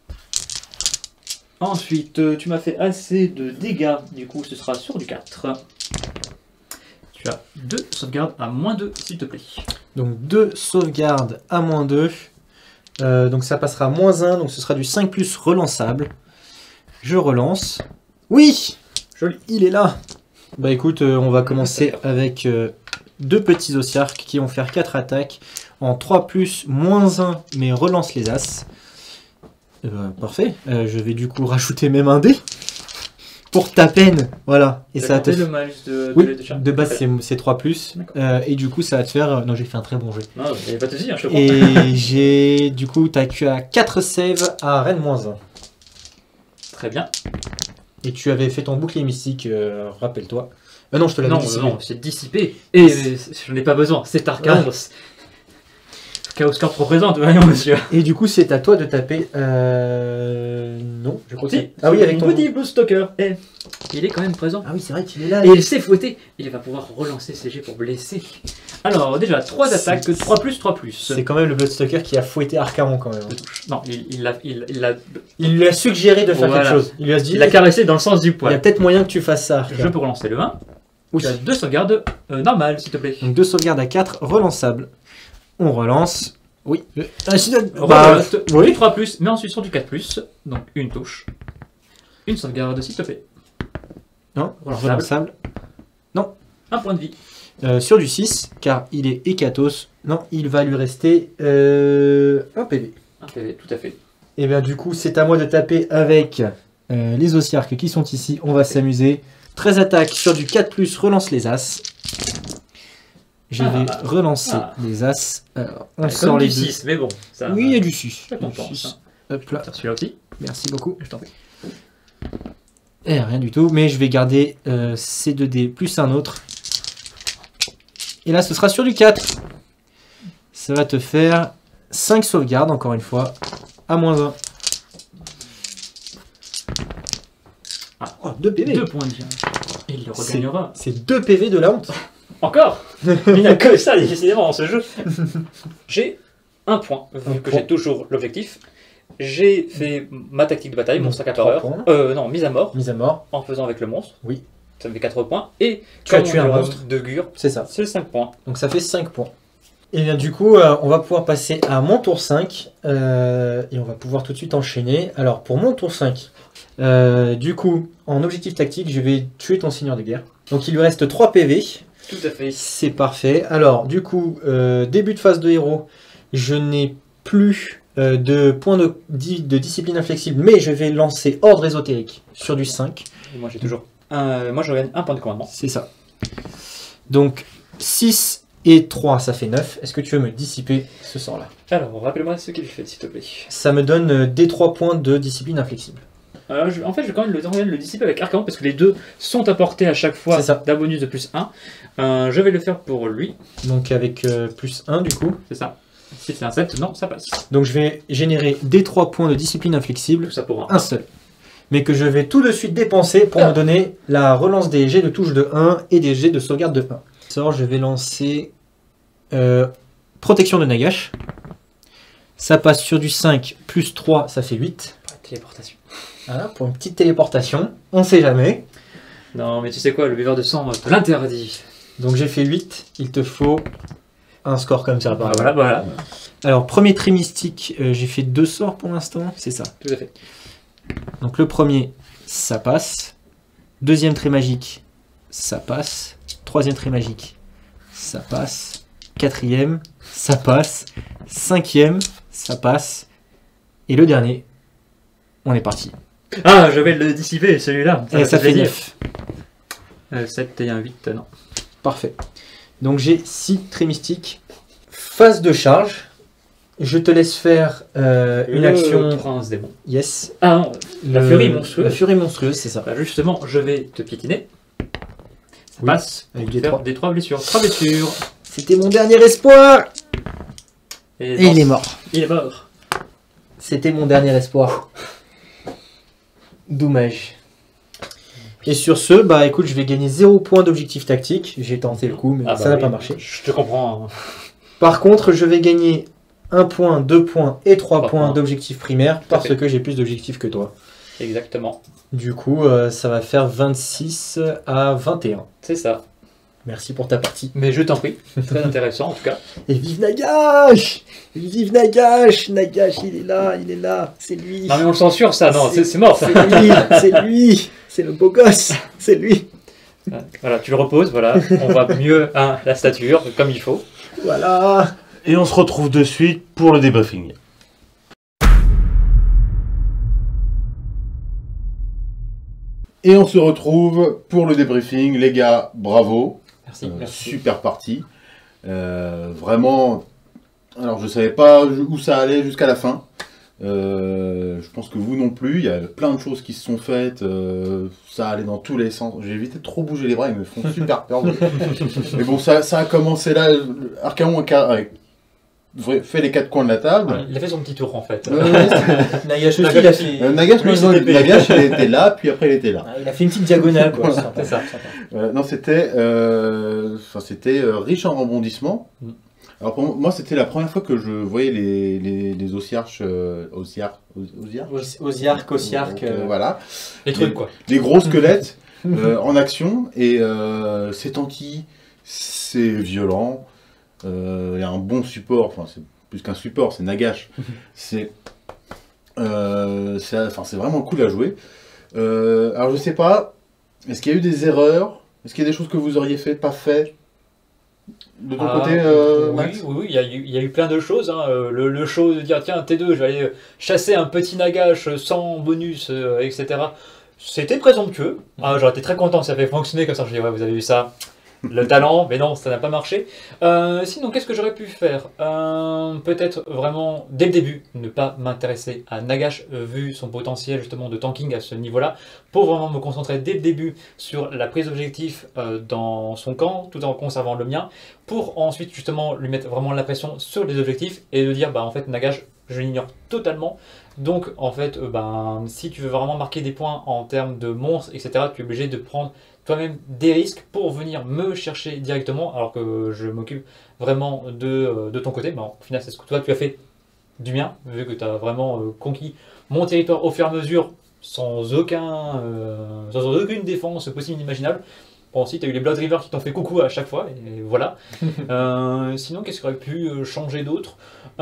S3: Ensuite, euh, tu m'as fait assez de dégâts, du coup ce sera sur du quatre. Tu as deux sauvegardes à moins deux s'il te plaît.
S5: Donc deux sauvegardes à moins deux. Euh, donc ça passera à moins un. Donc ce sera du cinq plus relançable. Je relance. Oui,
S3: Joli.
S5: Il est là. Bah écoute, euh, on va commencer avec euh, deux petits Ossiarch qui vont faire quatre attaques. En trois plus, moins un, mais relance les As. Euh, parfait. Euh, je vais du coup rajouter même un dé. Pour ta peine. Voilà. Et ça va te
S3: le malus de, de,
S5: Oui,
S3: chat.
S5: de base c'est c'est trois plus.
S3: D'accord.
S5: Euh, et du coup ça va te faire... Non, j'ai fait un très bon jeu.
S3: Non, il n'y a pas de souci, hein, je te comprends.
S5: Et j'ai... Du coup, t'as que à quatre saves à Rennes moins un.
S3: Très bien.
S5: Et tu avais fait ton bouclier mystique, euh, rappelle-toi. Euh, non, je te l'avais
S3: Non,
S5: dit.
S3: non, c'est dissipé. Et euh, je n'en ai pas besoin, c'est Arcanos. Chaos Score représente, voyons monsieur.
S5: Et du coup, c'est à toi de taper. Euh... Non, je crois que
S3: Si.
S5: Ah oui, avec ton.
S3: petit Blue Stalker. Eh, il est quand même présent.
S5: Ah oui, c'est vrai qu'il est là.
S3: Et il s'est fouetté. Il va pouvoir relancer ses jets pour blesser. Alors, déjà, trois
S5: C'est-
S3: attaques, trois plus, trois plus.
S5: C'est quand même le Bloodstalker qui a fouetté Arcaron quand même.
S3: De touche. Non, il, il, a, il, il, a,
S5: Il lui a suggéré de faire
S3: Voilà.
S5: quelque chose. Il lui a dit
S3: il a caressé dans le sens du
S5: il y a
S3: poil.
S5: peut-être moyen que tu fasses ça.
S3: Je
S5: Arcaron.
S3: peux relancer le un.
S5: Oui.
S3: Tu as deux sauvegardes euh, normales, s'il te plaît.
S5: Donc deux sauvegardes à quatre, relançables. On relance. Oui. Ah, si-
S3: Bah,
S5: bah,
S3: oui.
S5: oui.
S3: trois plus, mais ensuite sur du quatre plus. Donc une touche. Une sauvegarde, s'il te plaît.
S5: Non,
S3: Relançable.
S5: relançable.
S3: Un point de vie.
S5: Euh, sur du six, car il est Hécatos. Non, il va lui rester euh, un P V.
S3: Un P V, tout à fait.
S5: Et bien du coup, c'est à moi de taper avec euh, les Ossiarques qui sont ici. On va s'amuser. treize attaques sur du quatre plus, relance les As. Je vais
S3: Ah.
S5: relancer
S3: Ah.
S5: les As. Alors, on
S3: Comme
S5: sort
S3: du
S5: les deux.
S3: six, mais bon. Ça,
S5: Oui, il y a du six.
S3: Ça
S5: Du
S3: compense,
S5: six.
S3: hein.
S5: Hop là.
S3: Tiens, celui-là aussi.
S5: Merci beaucoup.
S3: Je t'en prie.
S5: Eh, rien du tout, mais je vais garder euh, C deux D plus un autre. Et là, ce sera sur du quatre. Ça va te faire cinq sauvegardes, encore une fois, à moins un.
S3: Ah.
S5: Oh, deux P V.
S3: Deux points de vie. Et il le
S5: C'est-
S3: regagnera.
S5: C'est deux P V de la honte.
S3: Encore. Il n'y a que ça, décidément, dans ce jeu. J'ai un point, vu
S5: Un
S3: que
S5: point.
S3: j'ai toujours l'objectif. J'ai fait ma tactique de bataille, mon sac à
S5: Trois
S3: peur.
S5: points.
S3: Euh, non, mise à mort,
S5: Mise à mort,
S3: en faisant avec le monstre.
S5: Oui.
S3: Ça me fait quatre points. Et
S5: Tu as
S3: comme
S5: tué
S3: on
S5: un
S3: est
S5: monstre.
S3: de Gur,
S5: c'est ça.
S3: c'est cinq points.
S5: Donc ça fait cinq points. Et bien du coup, euh, on va pouvoir passer à mon tour cinq. euh, et on va pouvoir tout de suite enchaîner. Alors pour mon tour cinq, euh, du coup, en objectif tactique, je vais tuer ton seigneur de guerre. Donc il lui reste trois P V.
S3: Tout à fait.
S5: C'est parfait. Alors du coup, euh, début de phase de héros, je n'ai plus euh, de points de, di- de discipline inflexible, mais je vais lancer ordre ésotérique sur du cinq.
S3: Et moi j'ai toujours un... Moi je gagne un point de commandement.
S5: C'est ça. Donc six et trois, ça fait neuf. Est-ce que tu veux me dissiper ce sort-là?
S3: Alors, rappelle-moi ce qu'il fait, s'il te plaît.
S5: Ça me donne euh, des trois points de discipline inflexible.
S3: Alors, je- en fait, je vais quand même le, quand même le dissiper avec Arcaon parce que les deux sont apportés à chaque fois
S5: C'est ça.
S3: d'un bonus de plus un. Euh, je vais le faire pour lui,
S5: Donc avec euh, plus un du coup.
S3: c'est ça. Si c'est un sept, non, ça passe.
S5: Donc je vais générer des trois points de discipline inflexible,
S3: Tout ça pour un.
S5: un seul. Mais que je vais tout de suite dépenser pour
S3: Ah.
S5: me donner la relance des jets de touche de un et des jets de sauvegarde de un. Sort, je vais lancer euh, protection de Nagash. Ça passe sur du cinq plus trois, ça fait huit.
S3: Téléportation.
S5: Voilà, pour une petite téléportation. On sait jamais.
S3: Non, mais tu sais quoi, le buveur de sang te l'interdit.
S5: Donc j'ai fait huit. Il te faut un score comme ça. par
S3: Ah,
S5: exemple.
S3: voilà, voilà.
S5: Alors, premier trait mystique, euh, j'ai fait deux sorts pour l'instant, c'est ça.
S3: Tout à fait.
S5: Donc le premier, ça passe. Deuxième trait magique, ça passe. Troisième trait magique, ça passe. Quatrième, ça passe. Cinquième, ça passe. Et le dernier, on est parti.
S3: Ah, je vais le dissiper, celui-là.
S5: Et ça fait neuf.
S3: Euh, sept et un huit, non.
S5: Parfait. Donc j'ai six traits mystiques. Phase de charge. Je te laisse faire euh, une
S3: Le
S5: action.
S3: prince démon.
S5: Yes.
S3: Ah non, la
S5: Le-
S3: furie monstrueuse.
S5: La furie monstrueuse, c'est ça.
S3: Bah, justement, je vais te piétiner. Ça
S5: Oui,
S3: passe.
S5: avec
S3: Pour
S5: des
S3: faire
S5: trois.
S3: des trois blessures. Trois blessures.
S5: C'était mon dernier espoir.
S3: Et,
S5: Et il est mort.
S3: Il est mort.
S5: C'était mon dernier espoir. Dommage. Et sur ce, bah écoute, je vais gagner zéro point d'objectif tactique. J'ai tenté le coup, mais
S3: Ah
S5: ça
S3: bah
S5: n'a
S3: oui,
S5: pas marché.
S3: Je te comprends.
S5: Par contre, je vais gagner un point, deux points et trois
S3: Trois
S5: points
S3: points.
S5: d'objectif primaire
S3: à
S5: parce
S3: fait.
S5: que j'ai plus d'objectifs que toi.
S3: Exactement.
S5: Du coup, euh, ça va faire vingt-six à vingt et un.
S3: C'est ça.
S5: Merci pour ta partie.
S3: Mais je t'en prie. Très intéressant en tout cas.
S5: Et vive Nagash! Vive Nagash! Nagash, il est là, il est là, c'est lui.
S3: Non mais on le censure ça, non, c'est c'est mort ça.
S5: C'est lui, c'est lui, c'est le beau gosse, c'est lui.
S3: Voilà, tu le reposes, voilà. On voit mieux hein, la stature, comme il faut.
S5: Voilà.
S4: Et on se retrouve de suite pour le débriefing. Et on se retrouve pour le débriefing. Les gars, bravo.
S3: Merci,
S4: Euh,
S3: merci.
S4: super partie. Euh, vraiment, alors je savais pas où ça allait jusqu'à la fin. Euh, je pense que vous non plus. Il y a plein de choses qui se sont faites. Euh, ça allait dans tous les sens. J'ai évité de trop bouger les bras. Ils me font super peur. Mais bon, ça, ça a commencé là. Archaon a, fait les quatre coins de la table.
S3: Il a fait son petit tour en fait.
S4: Ouais, ouais, c'est-
S5: Nagash aussi, il a fait,
S4: Euh, Nagash,
S3: Lui,
S4: non, non,
S3: c'était-
S4: Nagash, il était là, puis après il était là.
S5: ah, il a fait une petite diagonale, quoi. Sympa,
S3: C'est ça.
S5: sympa.
S4: Euh, non, c'était euh, enfin, c'était euh, riche en rebondissements.
S3: Mm.
S4: Alors pour moi, c'était la première fois que je voyais les, les, les Osiarches, euh, Osiar, Os- Osiarches
S5: Os- Osiark, Osiark.
S4: Donc, euh,
S5: euh,
S4: voilà.
S3: Les trucs quoi.
S4: Les gros squelettes euh, en action, et euh, c'est tanky, c'est violent, euh, il y a un bon support, enfin c'est plus qu'un support, c'est Nagash. c'est euh, c'est enfin, c'est vraiment cool à jouer. Euh, alors je sais pas, est-ce qu'il y a eu des erreurs? Est-ce qu'il y a des choses que vous auriez fait, pas fait? De ton
S3: Ah,
S4: côté, euh,
S3: oui,
S4: Max?
S3: oui, oui, il y, a eu- il y a eu plein de choses. Hein. Euh, Le, le show de dire tiens, T deux, je vais aller chasser un petit Nagash sans bonus, euh, et cetera. C'était présomptueux. Ah, j'aurais été très content si ça avait fonctionné comme ça. Je dis ouais, vous avez vu ça. Le talent, mais non, ça n'a pas marché. Euh, sinon, qu'est-ce que j'aurais pu faire? Euh, Peut-être vraiment, dès le début, ne pas m'intéresser à Nagash, euh, vu son potentiel justement de tanking à ce niveau-là, pour vraiment me concentrer dès le début sur la prise d'objectif euh, dans son camp, tout en conservant le mien, pour ensuite justement lui mettre vraiment la pression sur les objectifs et de dire, bah en fait, Nagash, je l'ignore totalement. Donc, en fait, euh, ben, si tu veux vraiment marquer des points en termes de monstres, et cetera, tu es obligé de prendre toi-même des risques pour venir me chercher directement, alors que je m'occupe vraiment de, euh, de ton côté. Mais au final, c'est ce que toi tu as fait du mien, vu que tu as vraiment euh, conquis mon territoire au fur et à mesure, sans, aucun, euh, sans aucune défense possible inimaginable. Bon, si tu as eu les Blood River qui t'ont fait coucou à chaque fois, et voilà. Euh, sinon, qu'est-ce qui aurait pu euh, changer d'autre?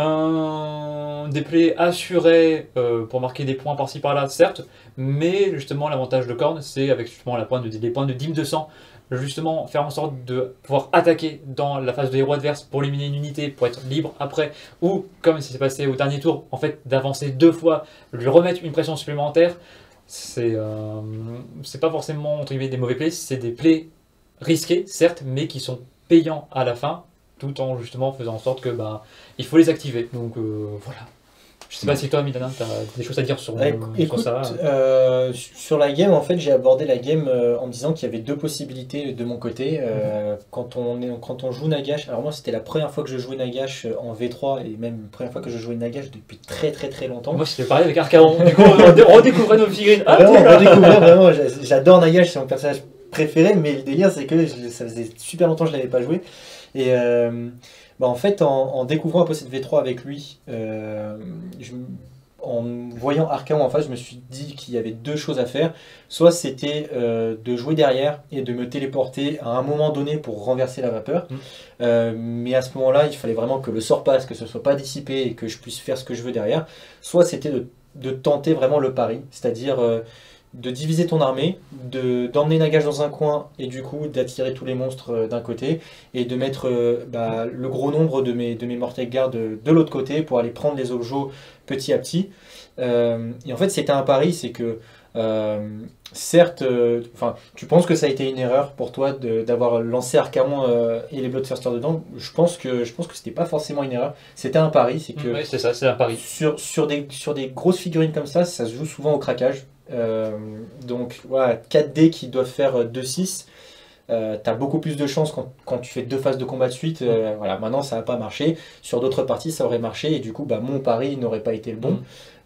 S3: Euh, Des plays assurés euh, pour marquer des points par-ci par-là, certes, mais justement, l'avantage de Korn, c'est avec justement la pointe de, les points de dîme de sang, justement faire en sorte de pouvoir attaquer dans la phase de héros adverse pour éliminer une unité, pour être libre après, ou comme ça s'est passé au dernier tour, en fait, d'avancer deux fois, lui remettre une pression supplémentaire. C'est euh, c'est pas forcément entre guillemets des mauvais plays, c'est des plays risqués, certes, mais qui sont payants à la fin, tout en justement faisant en sorte que bah, il faut les activer. Donc euh, voilà. Je sais pas si toi, Milana, tu as des choses à dire sur,
S5: Ah, écou-
S3: sur
S5: écoute,
S3: ça.
S5: euh, sur la game, en fait, j'ai abordé la game euh, en me disant qu'il y avait deux possibilités de mon côté. Euh, quand, on est, quand on joue Nagash, alors moi, c'était la première fois que je jouais Nagash en V trois et même la première fois que je jouais Nagash depuis très très très longtemps.
S3: Moi, c'était pareil avec Archaon. Du coup, on dé- redécouvrait nos figurines. Ah,
S5: Vraiment,
S3: t'es là.
S5: redécouvrir, vraiment, j'a- j'adore Nagash, c'est mon personnage préféré, mais le délire, c'est que je- ça faisait super longtemps que je l'avais pas joué. Et euh, bah, en fait, en, en découvrant un peu cette V trois avec lui, euh, je m- en voyant Archaon en face, je me suis dit qu'il y avait deux choses à faire. Soit c'était euh, de jouer derrière et de me téléporter à un moment donné pour renverser la vapeur.
S3: Mm.
S5: Euh, mais à ce moment-là, il fallait vraiment que le sort passe, que ce soit pas dissipé et que je puisse faire ce que je veux derrière. Soit c'était de, de tenter vraiment le pari, c'est-à-dire euh, de diviser ton armée, de, d'emmener Nagash dans un coin et du coup d'attirer tous les monstres euh, d'un côté et de mettre euh, bah, le gros nombre de mes, de mes Mortal Guard de, de l'autre côté pour aller prendre les objets petit à petit. Euh, et en fait, c'était un pari, c'est que euh, certes, euh, enfin, tu penses que ça a été une erreur pour toi de- d'avoir lancé Archaon euh, et les Bloodthirsters dedans. Je pense que je pense que c'était pas forcément une erreur. C'était un pari, c'est que
S3: Ouais, c'est ça, c'est un pari.
S5: sur, sur, des, sur des grosses figurines comme ça, ça se joue souvent au craquage. Euh, donc voilà, quatre dés qui doivent faire deux six. Euh, tu as beaucoup plus de chances quand, quand tu fais deux phases de combat de suite. Euh, voilà, maintenant ça n'a pas marché. Sur d'autres parties, ça aurait marché et du coup, bah, mon pari n'aurait pas été le bon.
S3: Mm.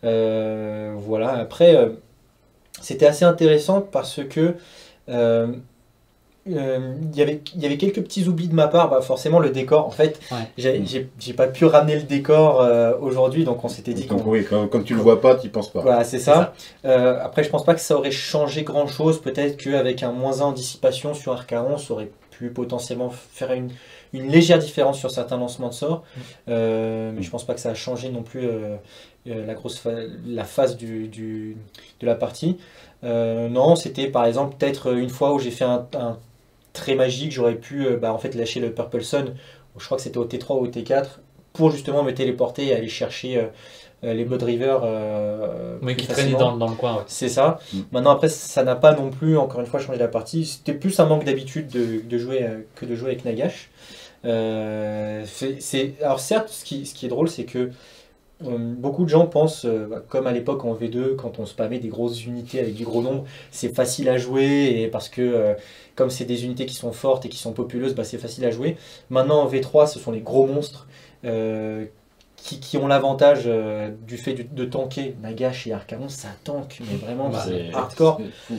S5: Euh, voilà, après, euh, c'était assez intéressant parce que euh, euh, il y avait, il y avait quelques petits oublis de ma part. Bah, forcément, le décor, en fait,
S3: Ouais.
S5: j'ai j'ai- j'ai pas pu ramener le décor euh, aujourd'hui, donc on s'était dit
S4: Donc
S5: qu'on.
S4: oui, quand, quand tu le vois pas, tu y penses pas.
S5: Voilà, c'est
S3: C'est
S5: ça. Euh, après, je pense pas que ça aurait changé grand chose. Peut-être qu'avec un moins un en dissipation sur Archaon, ça aurait pu potentiellement faire une, une légère différence sur certains lancements de sorts. Euh, mais je pense pas que ça a changé non plus euh, euh, la grosse fa- la phase du, du- de la partie. Euh, non, c'était par exemple peut-être une fois où j'ai fait un, un trait magique, j'aurais pu euh, bah, en fait lâcher le Purple Sun. Je crois que c'était au T trois ou au T quatre pour justement me téléporter et aller chercher euh, euh, les Blood River. Euh,
S3: Oui,
S5: plus
S3: qui traînait
S5: facilement.
S3: dans, dans le coin. Ouais.
S5: C'est ça.
S4: Mm.
S5: Maintenant, après, ça n'a pas non plus, encore une fois, changé la partie. C'était plus un manque d'habitude de, de jouer euh, que de jouer avec Nagash. Euh, c'est, c'est- alors certes, ce qui, ce qui est drôle, c'est que Euh, beaucoup de gens pensent, euh, bah, comme à l'époque en V deux, quand on spammait des grosses unités avec du gros nombre, c'est facile à jouer, et parce que euh, comme c'est des unités qui sont fortes et qui sont populeuses, bah, c'est facile à jouer. Maintenant en V trois, ce sont les gros monstres euh, qui, qui ont l'avantage euh, du fait du- de tanker. Nagash et Archaon, ça tank, mais vraiment
S3: Bah,
S5: c'est
S4: C'est-
S5: hardcore.
S4: c'est fou.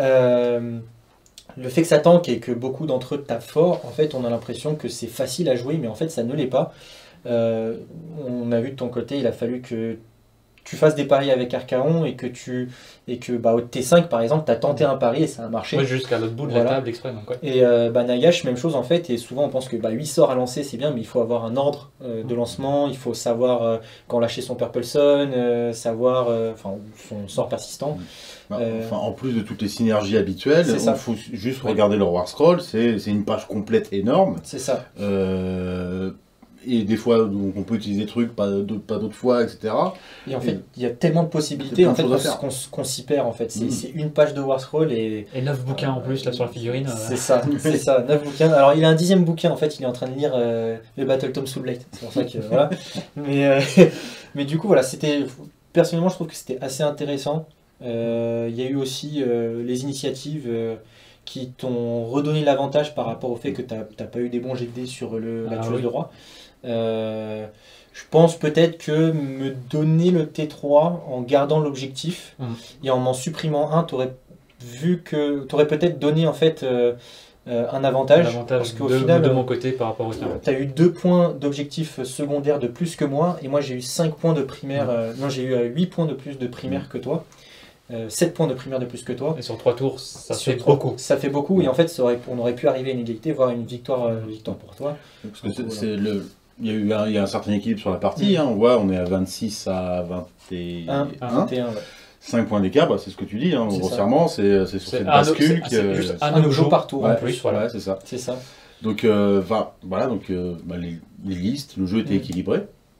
S5: Euh, le fait que ça tank et que beaucoup d'entre eux tapent fort, en fait, on a l'impression que c'est facile à jouer, mais en fait, ça ne l'est pas. Euh, on a vu de ton côté, il a fallu que tu fasses des paris avec Archaon et que tu et que bah, au T cinq par exemple, tu as tenté un pari et ça a marché.
S3: Ouais, jusqu'à l'autre bout de
S5: Voilà.
S3: la table exprès. Donc, ouais.
S5: Et euh, bah, Nagash, même chose en fait, et souvent on pense que bah, huit sorts à lancer c'est bien, mais il faut avoir un ordre euh, de lancement, il faut savoir euh, quand lâcher son Purple Sun, euh, savoir euh, enfin, son sort persistant.
S4: Bah,
S5: Euh,
S4: Enfin, en plus de toutes les synergies habituelles,
S5: c'est ça.
S4: il faut juste regarder le War Scroll, c'est c'est une page complète énorme.
S5: C'est ça.
S4: Euh, et des fois, donc, on peut utiliser des trucs, pas d'autres pas d'autres fois, et cetera.
S5: Et en
S4: Et-
S5: fait, il y a tellement de
S4: Il y
S5: possibilités
S4: a
S5: en
S4: plein
S5: fait,
S4: de
S5: qu'on
S4: choses à
S5: s- qu'on s- qu'on s'y perd en fait. C'est
S4: Mhm.
S5: c'est une page de War Scroll et
S3: Et neuf bouquins en plus là sur la figurine. euh,
S5: c'est ça, c'est ça, neuf bouquins. Alors il a un dixième bouquin en fait, il est en train de lire euh, le Battle Tom Soulblade. C'est pour ça que voilà. Mais, euh, mais du coup voilà, c'était personnellement je trouve que c'était assez intéressant. Euh, Il y a eu aussi euh, les initiatives euh, qui t'ont redonné l'avantage par rapport au fait que t'as t'as pas eu des bons G D sur le, la
S3: Ah
S5: tueuse
S3: oui.
S5: de roi. Euh, je pense peut-être que me donner le T trois en gardant l'objectif
S3: Mhm.
S5: et en m'en supprimant un, t'aurais vu que t'aurais peut-être donné en fait euh, euh, un avantage.
S3: L'avantage
S5: Parce qu'au
S3: de,
S5: final,
S3: de
S5: euh,
S3: mon côté par rapport au tien.
S5: tu as eu deux points d'objectif secondaire de plus que moi, et moi j'ai eu cinq points de primaire. euh, non, j'ai eu euh, huit points de plus de primaire que toi. Euh, sept points de primaire de plus que toi.
S3: Et sur trois tours, ça
S5: Sur
S3: fait
S5: trois-
S3: beaucoup.
S5: Ça fait beaucoup, et en fait, ça aurait- on aurait pu arriver à une égalité, voire une victoire, euh, victoire pour toi.
S4: Parce que c'est- c'est le... Il y, a eu un, il y a un certain équilibre sur la partie, hein, on voit, on est à vingt-six à vingt et
S5: un,
S4: un.
S5: vingt et un, ouais.
S4: cinq points d'écart, bah, c'est ce que tu dis, hein,
S5: C'est ça.
S4: grossièrement, c'est c'est sur
S3: C'est
S4: cette
S3: un-
S4: bascule
S3: c'est- c'est
S4: que...
S3: juste
S5: Un
S3: un
S5: objet
S3: objet
S5: par tour
S4: Ouais,
S5: en plus, voilà.
S4: ouais, c'est ça.
S5: C'est ça.
S4: Donc, euh, enfin, voilà, donc euh, bah, les, les listes, le jeu était
S5: Mm.
S4: équilibré.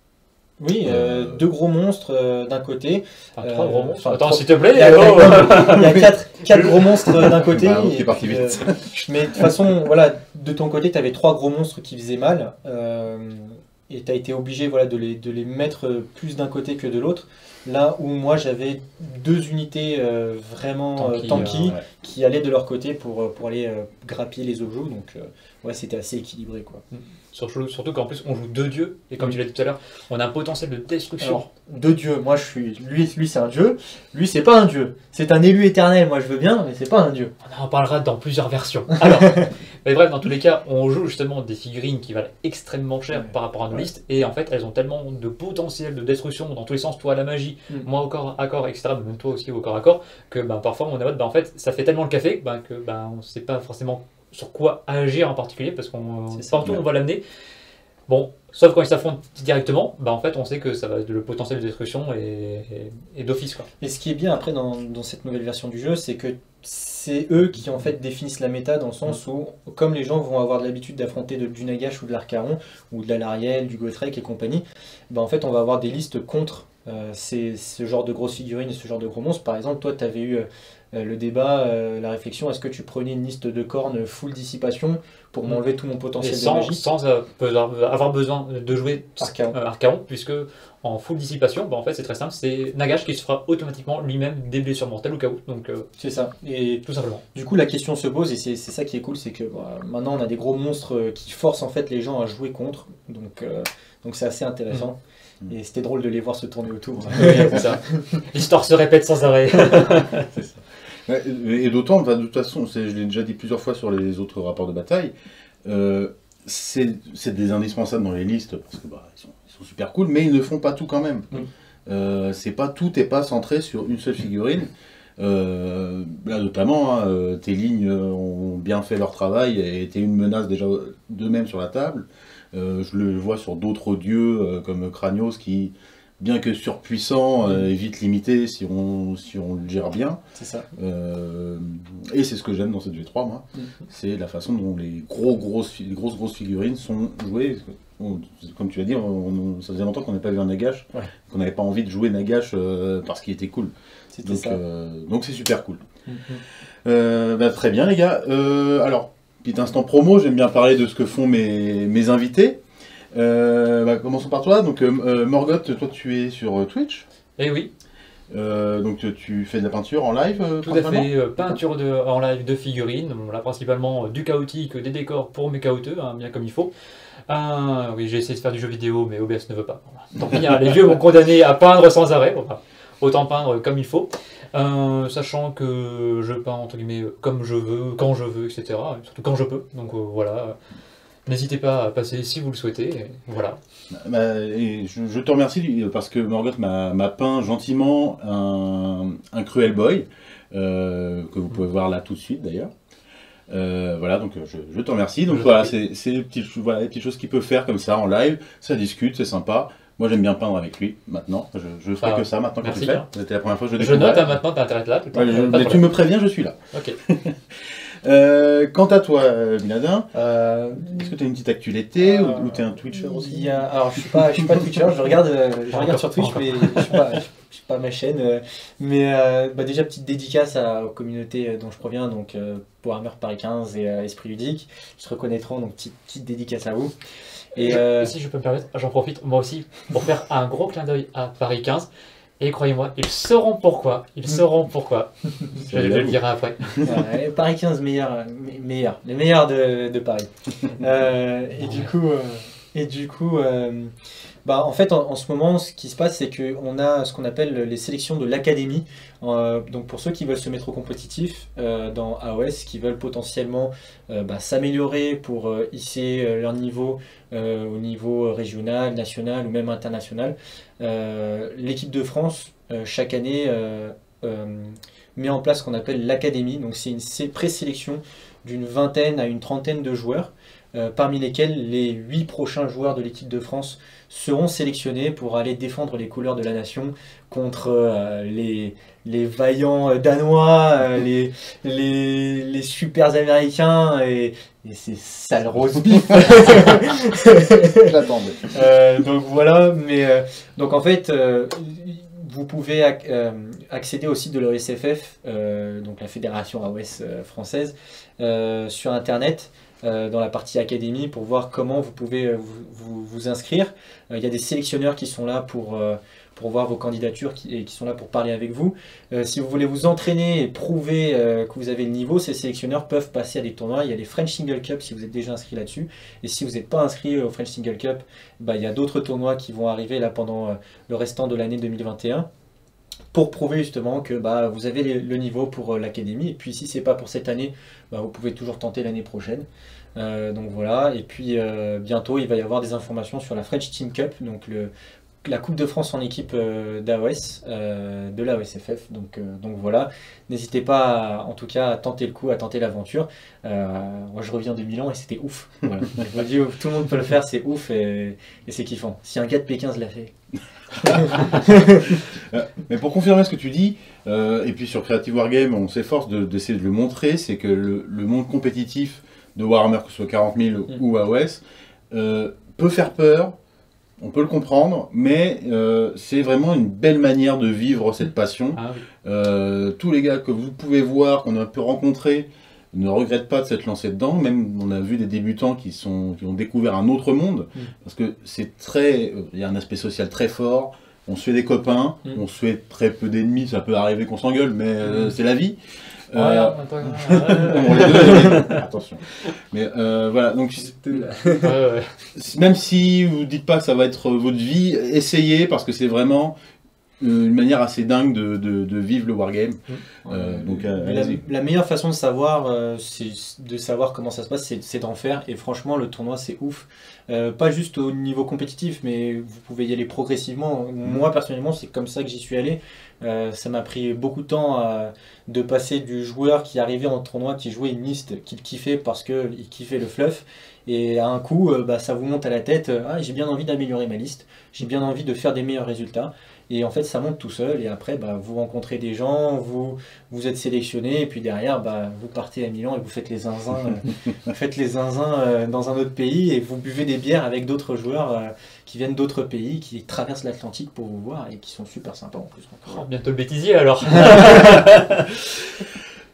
S5: Oui, euh,
S4: Euh,
S5: deux gros monstres euh, d'un côté.
S3: Enfin,
S5: Euh,
S3: trois gros monstres.
S5: enfin,
S3: Attends,
S5: trois-
S3: s'il te plaît.
S5: Il y a,
S3: oh.
S5: il y a quatre, quatre gros monstres d'un côté.
S4: Bah, ok,
S5: et
S4: parti
S5: puis,
S4: vite.
S5: euh, mais de toute façon, voilà, de ton côté, tu avais trois gros monstres qui faisaient mal. euh, et tu as été obligé voilà, de, les, de les mettre plus d'un côté que de l'autre. Là où moi, j'avais deux unités euh, vraiment euh,
S3: Tanky,
S5: tanky,
S3: euh,
S4: ouais.
S5: qui allaient de leur côté pour, euh, pour aller euh, grappiller les objets. Donc, euh, ouais, c'était assez équilibré. Quoi.
S3: Surtout, surtout qu'en plus on joue deux dieux, et comme
S5: Mm.
S3: tu l'as dit tout à l'heure, on a un potentiel de destruction.
S5: Alors, deux dieux, moi je suis. Lui, lui c'est un dieu. Lui, c'est pas un dieu. C'est un élu éternel, moi je veux bien, mais c'est pas un dieu.
S3: On en parlera dans plusieurs versions. Alors, mais bref, dans tous les cas, on joue justement des figurines qui valent extrêmement cher
S5: Ouais.
S3: par rapport à nos
S5: Ouais.
S3: listes, et en fait elles ont tellement de potentiel de destruction dans tous les sens, toi à la magie,
S5: Mm.
S3: moi au corps à corps, et cetera, mais même toi aussi au corps à corps, que ben, parfois on est en mode, ben, en fait ça fait tellement le café ben, que ben, on ne sait pas forcément sur quoi agir en particulier, parce qu'on
S5: C'est ça,
S3: partout
S4: ouais.
S3: on va l'amener. Bon, sauf quand ils s'affrontent directement, ben, en fait on sait que ça va le potentiel de destruction et, et, et d'office quoi.
S5: Et ce qui est bien après dans, dans cette nouvelle version du jeu, c'est que c'est eux qui en fait définissent la méta dans le sens où, comme les gens vont avoir de l'habitude d'affronter de- du Nagash ou de l'Archaon, ou de la Lariel, du Gotrek et compagnie, ben en fait on va avoir des listes contre euh, ces- ce genre de grosses figurines et ce genre de gros monstres. Par exemple, toi tu avais eu euh, le débat, euh, la réflexion, est-ce que tu prenais une liste de cornes full dissipation pour
S3: Mm.
S5: m'enlever tout mon
S3: Et
S5: potentiel de
S3: sans,
S5: magie?
S3: sans euh, avoir besoin de jouer
S5: Archaon.
S3: euh, Archaon, puisque en full dissipation, bah, en fait c'est très simple, c'est Nagash qui se fera automatiquement lui-même des blessures mortelles au cas où, donc euh,
S5: C'est ça. Et
S3: tout simplement.
S5: du coup, la question se pose, et c'est c'est ça qui est cool, c'est que bah, maintenant on a des gros monstres euh, qui forcent en fait les gens à jouer contre, donc euh, donc c'est assez intéressant.
S4: Mm.
S5: Et c'était drôle de les voir se tourner autour.
S3: C'est ça. L'histoire se répète sans arrêt.
S4: Ouais, et d'autant, enfin, de toute façon, c'est- je l'ai déjà dit plusieurs fois sur les autres rapports de bataille, euh, c'est c'est des indispensables dans les listes parce que bah, ils, sont, ils sont super cool, mais ils ne font pas tout quand même.
S5: Mm.
S4: Euh, c'est pas tout n'est pas centré sur une seule figurine. Euh, là notamment, hein, euh, tes lignes euh, ont bien fait leur travail et étaient une menace déjà d'eux-mêmes sur la table. Euh, je le vois sur d'autres dieux euh, comme Kranios qui, bien que surpuissant, euh, est vite limité si on, si on le gère bien.
S5: C'est ça.
S4: Euh, et c'est ce que j'aime dans cette V trois, moi.
S5: Mhm.
S4: C'est la façon dont les, gros, grosses, fi- les grosses grosses figurines sont jouées. Parce que, on- comme tu l'as dit, on- on- ça faisait longtemps qu'on n'avait pas vu un Nagash,
S5: Ouais.
S4: qu'on n'avait pas envie de jouer Nagash euh, parce qu'il était cool.
S5: C'était
S4: Donc
S5: ça.
S4: euh, donc c'est super cool.
S5: Mhm.
S4: Euh, bah, très bien les gars. Euh, alors, petit instant promo, j'aime bien parler de ce que font mes, mes invités. Euh, bah, commençons par toi. Donc, euh, euh, Morgoth, toi, tu es sur euh, Twitch.
S3: Eh oui,
S4: Euh, donc, tu fais de la peinture en live euh,
S3: tout à
S4: principalement
S3: fait. euh, peinture de, en live de figurines, bon, là principalement euh, du chaotique, des décors pour mes chaoteux, hein, bien comme il faut. Ah, oui, j'ai essayé de faire du jeu vidéo, mais O B S ne veut pas. Tant pis, hein, les vieux m'ont condamné à peindre sans arrêt. Bon, bah, autant peindre comme il faut. Euh, sachant que je peins entre guillemets comme je veux, quand je veux, et cetera. Surtout quand je peux. Donc euh, voilà. N'hésitez pas à passer si vous le souhaitez. Et voilà.
S4: Bah, et je, je te remercie parce que Morgoth m'a m'a peint gentiment un, un Cruel Boy, euh, que vous pouvez voir là tout de suite d'ailleurs. Euh, voilà, donc je, je te remercie. Donc
S3: Je
S4: voilà,
S3: t'en
S4: c'est c'est les petites, voilà, les petites choses qu'il peut faire comme ça en live. Ça discute, c'est sympa. Moi j'aime bien peindre avec lui maintenant. Je, je ferai
S3: Ah,
S4: que ça maintenant que
S3: merci
S4: tu le fais.
S3: bien.
S4: C'était la première fois que je le
S3: Je
S4: découvrais.
S3: note, hein, maintenant, t'interrêtes là. Tout le temps,
S4: Ouais, je-
S3: pas de
S4: mais tu
S3: problème.
S4: me préviens, je suis là.
S3: Ok.
S4: Euh, quant à toi, euh, Miladin,
S5: Euh,
S4: est-ce que tu as une petite actualité
S5: Euh,
S4: ou, ou tu es un Twitcher
S5: il
S4: aussi
S5: y a- Alors, je suis pas, je suis pas Twitcher, je regarde, euh, je
S3: Pas
S5: regarde
S3: encore,
S5: sur Twitch,
S3: pas
S5: mais je suis pas, je suis pas ma chaîne. euh, mais euh, bah, déjà, petite dédicace à, aux communautés euh, dont je proviens, donc euh, Warhammer Paris quinze et euh, Esprit Ludique, qui se reconnaîtront, donc petite, petite dédicace à vous. Et
S3: Je-
S5: euh,
S3: Si je peux me permettre, j'en profite moi aussi pour faire un gros clin d'œil à Paris quinze. Et croyez-moi, ils sauront pourquoi. Ils sauront pourquoi. Je vais le dire après.
S5: Ouais, Paris quinze, meilleur, euh, me- meilleur, les meilleurs de, de Paris. Euh, et du coup, euh, et du coup euh, bah, en fait, en, en ce moment, ce qui se passe, c'est qu'on a ce qu'on appelle les sélections de l'académie. Euh, donc, pour ceux qui veulent se mettre au compétitif euh, dans A O S, qui veulent potentiellement euh, bah, s'améliorer pour euh, hisser euh, leur niveau euh, au niveau régional, national ou même international, euh, l'équipe de France, euh, chaque année, euh, euh, met en place ce qu'on appelle l'académie. Donc c'est une sé- présélection d'une vingtaine à une trentaine de joueurs, euh, parmi lesquels les huit prochains joueurs de l'équipe de France seront sélectionnés pour aller défendre les couleurs de la nation contre euh, les, les vaillants euh, danois, euh, les, les, les super américains et, et ces sales roast beef.
S4: J'attendais.
S5: Euh, donc voilà, mais euh, donc en fait, euh, vous pouvez ac- euh, accéder au site de l'O S F F, euh, donc la fédération A O S euh, française, euh, sur internet, euh, dans la partie académie, pour voir comment vous pouvez euh, vous, vous, vous inscrire. Euh, Il y a des sélectionneurs qui sont là pour, euh, pour voir vos candidatures qui, et qui sont là pour parler avec vous. Euh, si vous voulez vous entraîner et prouver euh, que vous avez le niveau, ces sélectionneurs peuvent passer à des tournois. Il y a les French Single Cup si vous êtes déjà inscrit là-dessus. Et si vous n'êtes pas inscrit au French Single Cup, bah, il y a d'autres tournois qui vont arriver là pendant euh, le restant de l'année deux mille vingt et un pour prouver justement que bah, vous avez le, le niveau pour euh, l'académie. Et puis si c'est pas pour cette année, bah, vous pouvez toujours tenter l'année prochaine. Euh, donc voilà, et puis euh, bientôt il va y avoir des informations sur la French Team Cup, donc le, la Coupe de France en équipe euh, d'A O S, euh, de l'A O S F F. Donc, euh, donc voilà, n'hésitez pas à, en tout cas à tenter le coup, à tenter l'aventure. Euh, moi je reviens de Milan et c'était ouf. Voilà. Je me dis, tout le monde peut le faire, c'est ouf et, et c'est kiffant. Si un gars de Pékin se l'a fait.
S4: Mais pour confirmer ce que tu dis, euh, et puis sur Creative Wargame, on s'efforce de- d'essayer de le montrer, c'est que le, le monde compétitif de Warhammer, que ce soit quarante mille
S5: Mm.
S4: ou A O S, euh, peut faire peur, on peut le comprendre, mais euh, c'est vraiment une belle manière de vivre cette passion.
S3: Ah oui.
S4: Euh, tous les gars que vous pouvez voir, qu'on a pu rencontrer, ne regrettent pas de s'être lancés dedans. Même on a vu des débutants qui, sont, qui ont découvert un autre monde,
S5: Mm.
S4: parce que c'est très, il y a un aspect social très fort. On se fait des copains,
S5: Mm.
S4: on se fait très peu d'ennemis. Ça peut arriver qu'on s'engueule, mais euh,
S5: Mm.
S4: c'est la vie.
S3: Ouais,
S4: Euh,
S3: attends,
S4: bon, les deux, les- attention. Mais euh, voilà, donc
S3: ouais, ouais.
S4: même si vous dites pas que ça va être votre vie, essayez parce que c'est vraiment euh, une manière assez dingue de, de- de vivre le wargame. Euh, donc euh,
S5: la,
S4: allez-y.
S5: la meilleure façon de savoir, euh, c'est de savoir comment ça se passe, c'est c'est d'en faire. Et franchement, le tournoi, c'est ouf. Euh, pas juste au niveau compétitif, mais vous pouvez y aller progressivement. Moi, personnellement, c'est comme ça que j'y suis allé. Euh, ça m'a pris beaucoup de temps euh, de passer du joueur qui arrivait en tournoi, qui jouait une liste qu'il kiffait parce qu'il kiffait le fluff. Et à un coup, euh, bah, ça vous monte à la tête. euh, ah, j'ai bien envie d'améliorer ma liste. J'ai bien envie de faire des meilleurs résultats. Et en fait, ça monte tout seul. Et après, bah, vous rencontrez des gens, vous, vous êtes sélectionné. Et puis derrière, bah, vous partez à Milan et vous faites les zinzins, euh, vous faites les zinzins euh, dans un autre pays. Et vous buvez des bières avec d'autres joueurs euh, qui viennent d'autres pays, qui traversent l'Atlantique pour vous voir et qui sont super sympas en plus.
S3: Oh, bientôt le bêtisier alors.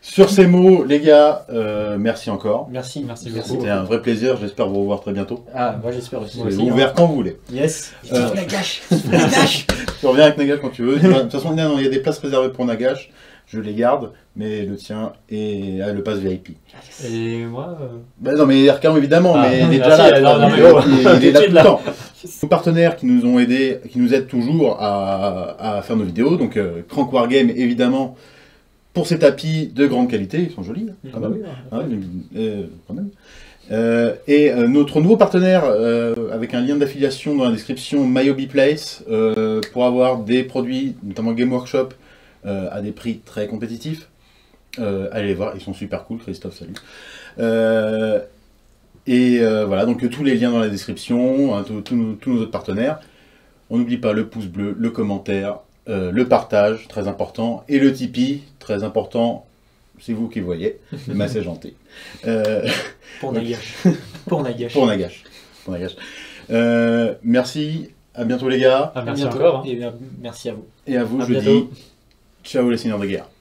S4: Sur ces mots, les gars, euh, merci encore.
S5: Merci.
S3: Merci
S5: Merci.
S3: beaucoup.
S4: C'était un vrai plaisir, j'espère vous revoir très bientôt.
S5: Ah, moi j'espère aussi.
S4: Vous pouvez ouvert quand vous voulez.
S5: Yes.
S4: Euh,
S5: Nagash.
S4: Tu reviens avec Nagash quand tu veux. De toute façon, non, il y a des places réservées pour Nagash. Je les garde, mais le tien et ah, le pass V I P.
S3: Et moi, euh,
S4: Ben non, mais R K évidemment,
S3: Ah,
S4: mais il est
S3: merci,
S4: déjà là.
S3: non, non, mais
S4: il,
S3: oh,
S4: il- il
S3: tout de
S4: est là
S3: suite,
S4: tout
S3: là.
S4: le temps. Nos partenaires qui nous ont aidés, qui nous aident toujours à, à faire nos vidéos, donc euh, Crank Wargame évidemment pour ces tapis de grande qualité, ils sont jolis. hein, quand
S3: bah
S4: même.
S3: oui,
S4: Hein, mais, euh, quand même. Euh, et euh, notre nouveau partenaire, euh, avec un lien d'affiliation dans la description, Myobi Place, euh, pour avoir des produits, notamment Game Workshop, euh, à des prix très compétitifs. Euh, allez les voir, ils sont super cool. Christophe, salut. Euh, et euh, voilà, donc tous les liens dans la description, hein, tous nos, tous nos autres partenaires. On n'oublie pas le pouce bleu, le commentaire, euh, le partage, très important, et le Tipeee, très important. C'est vous qui voyez, mais c'est gentil. Euh,
S5: Pour Nagash. Pour Nagash.
S4: pour Nagash. Pour Nagash. Euh, merci, à bientôt les gars,
S3: ah,
S5: À
S3: merci
S5: bientôt.
S3: encore. hein.
S5: Et bien, merci à vous.
S4: et à vous
S5: À
S4: je
S5: bientôt.
S4: dis ciao les seigneurs de guerre.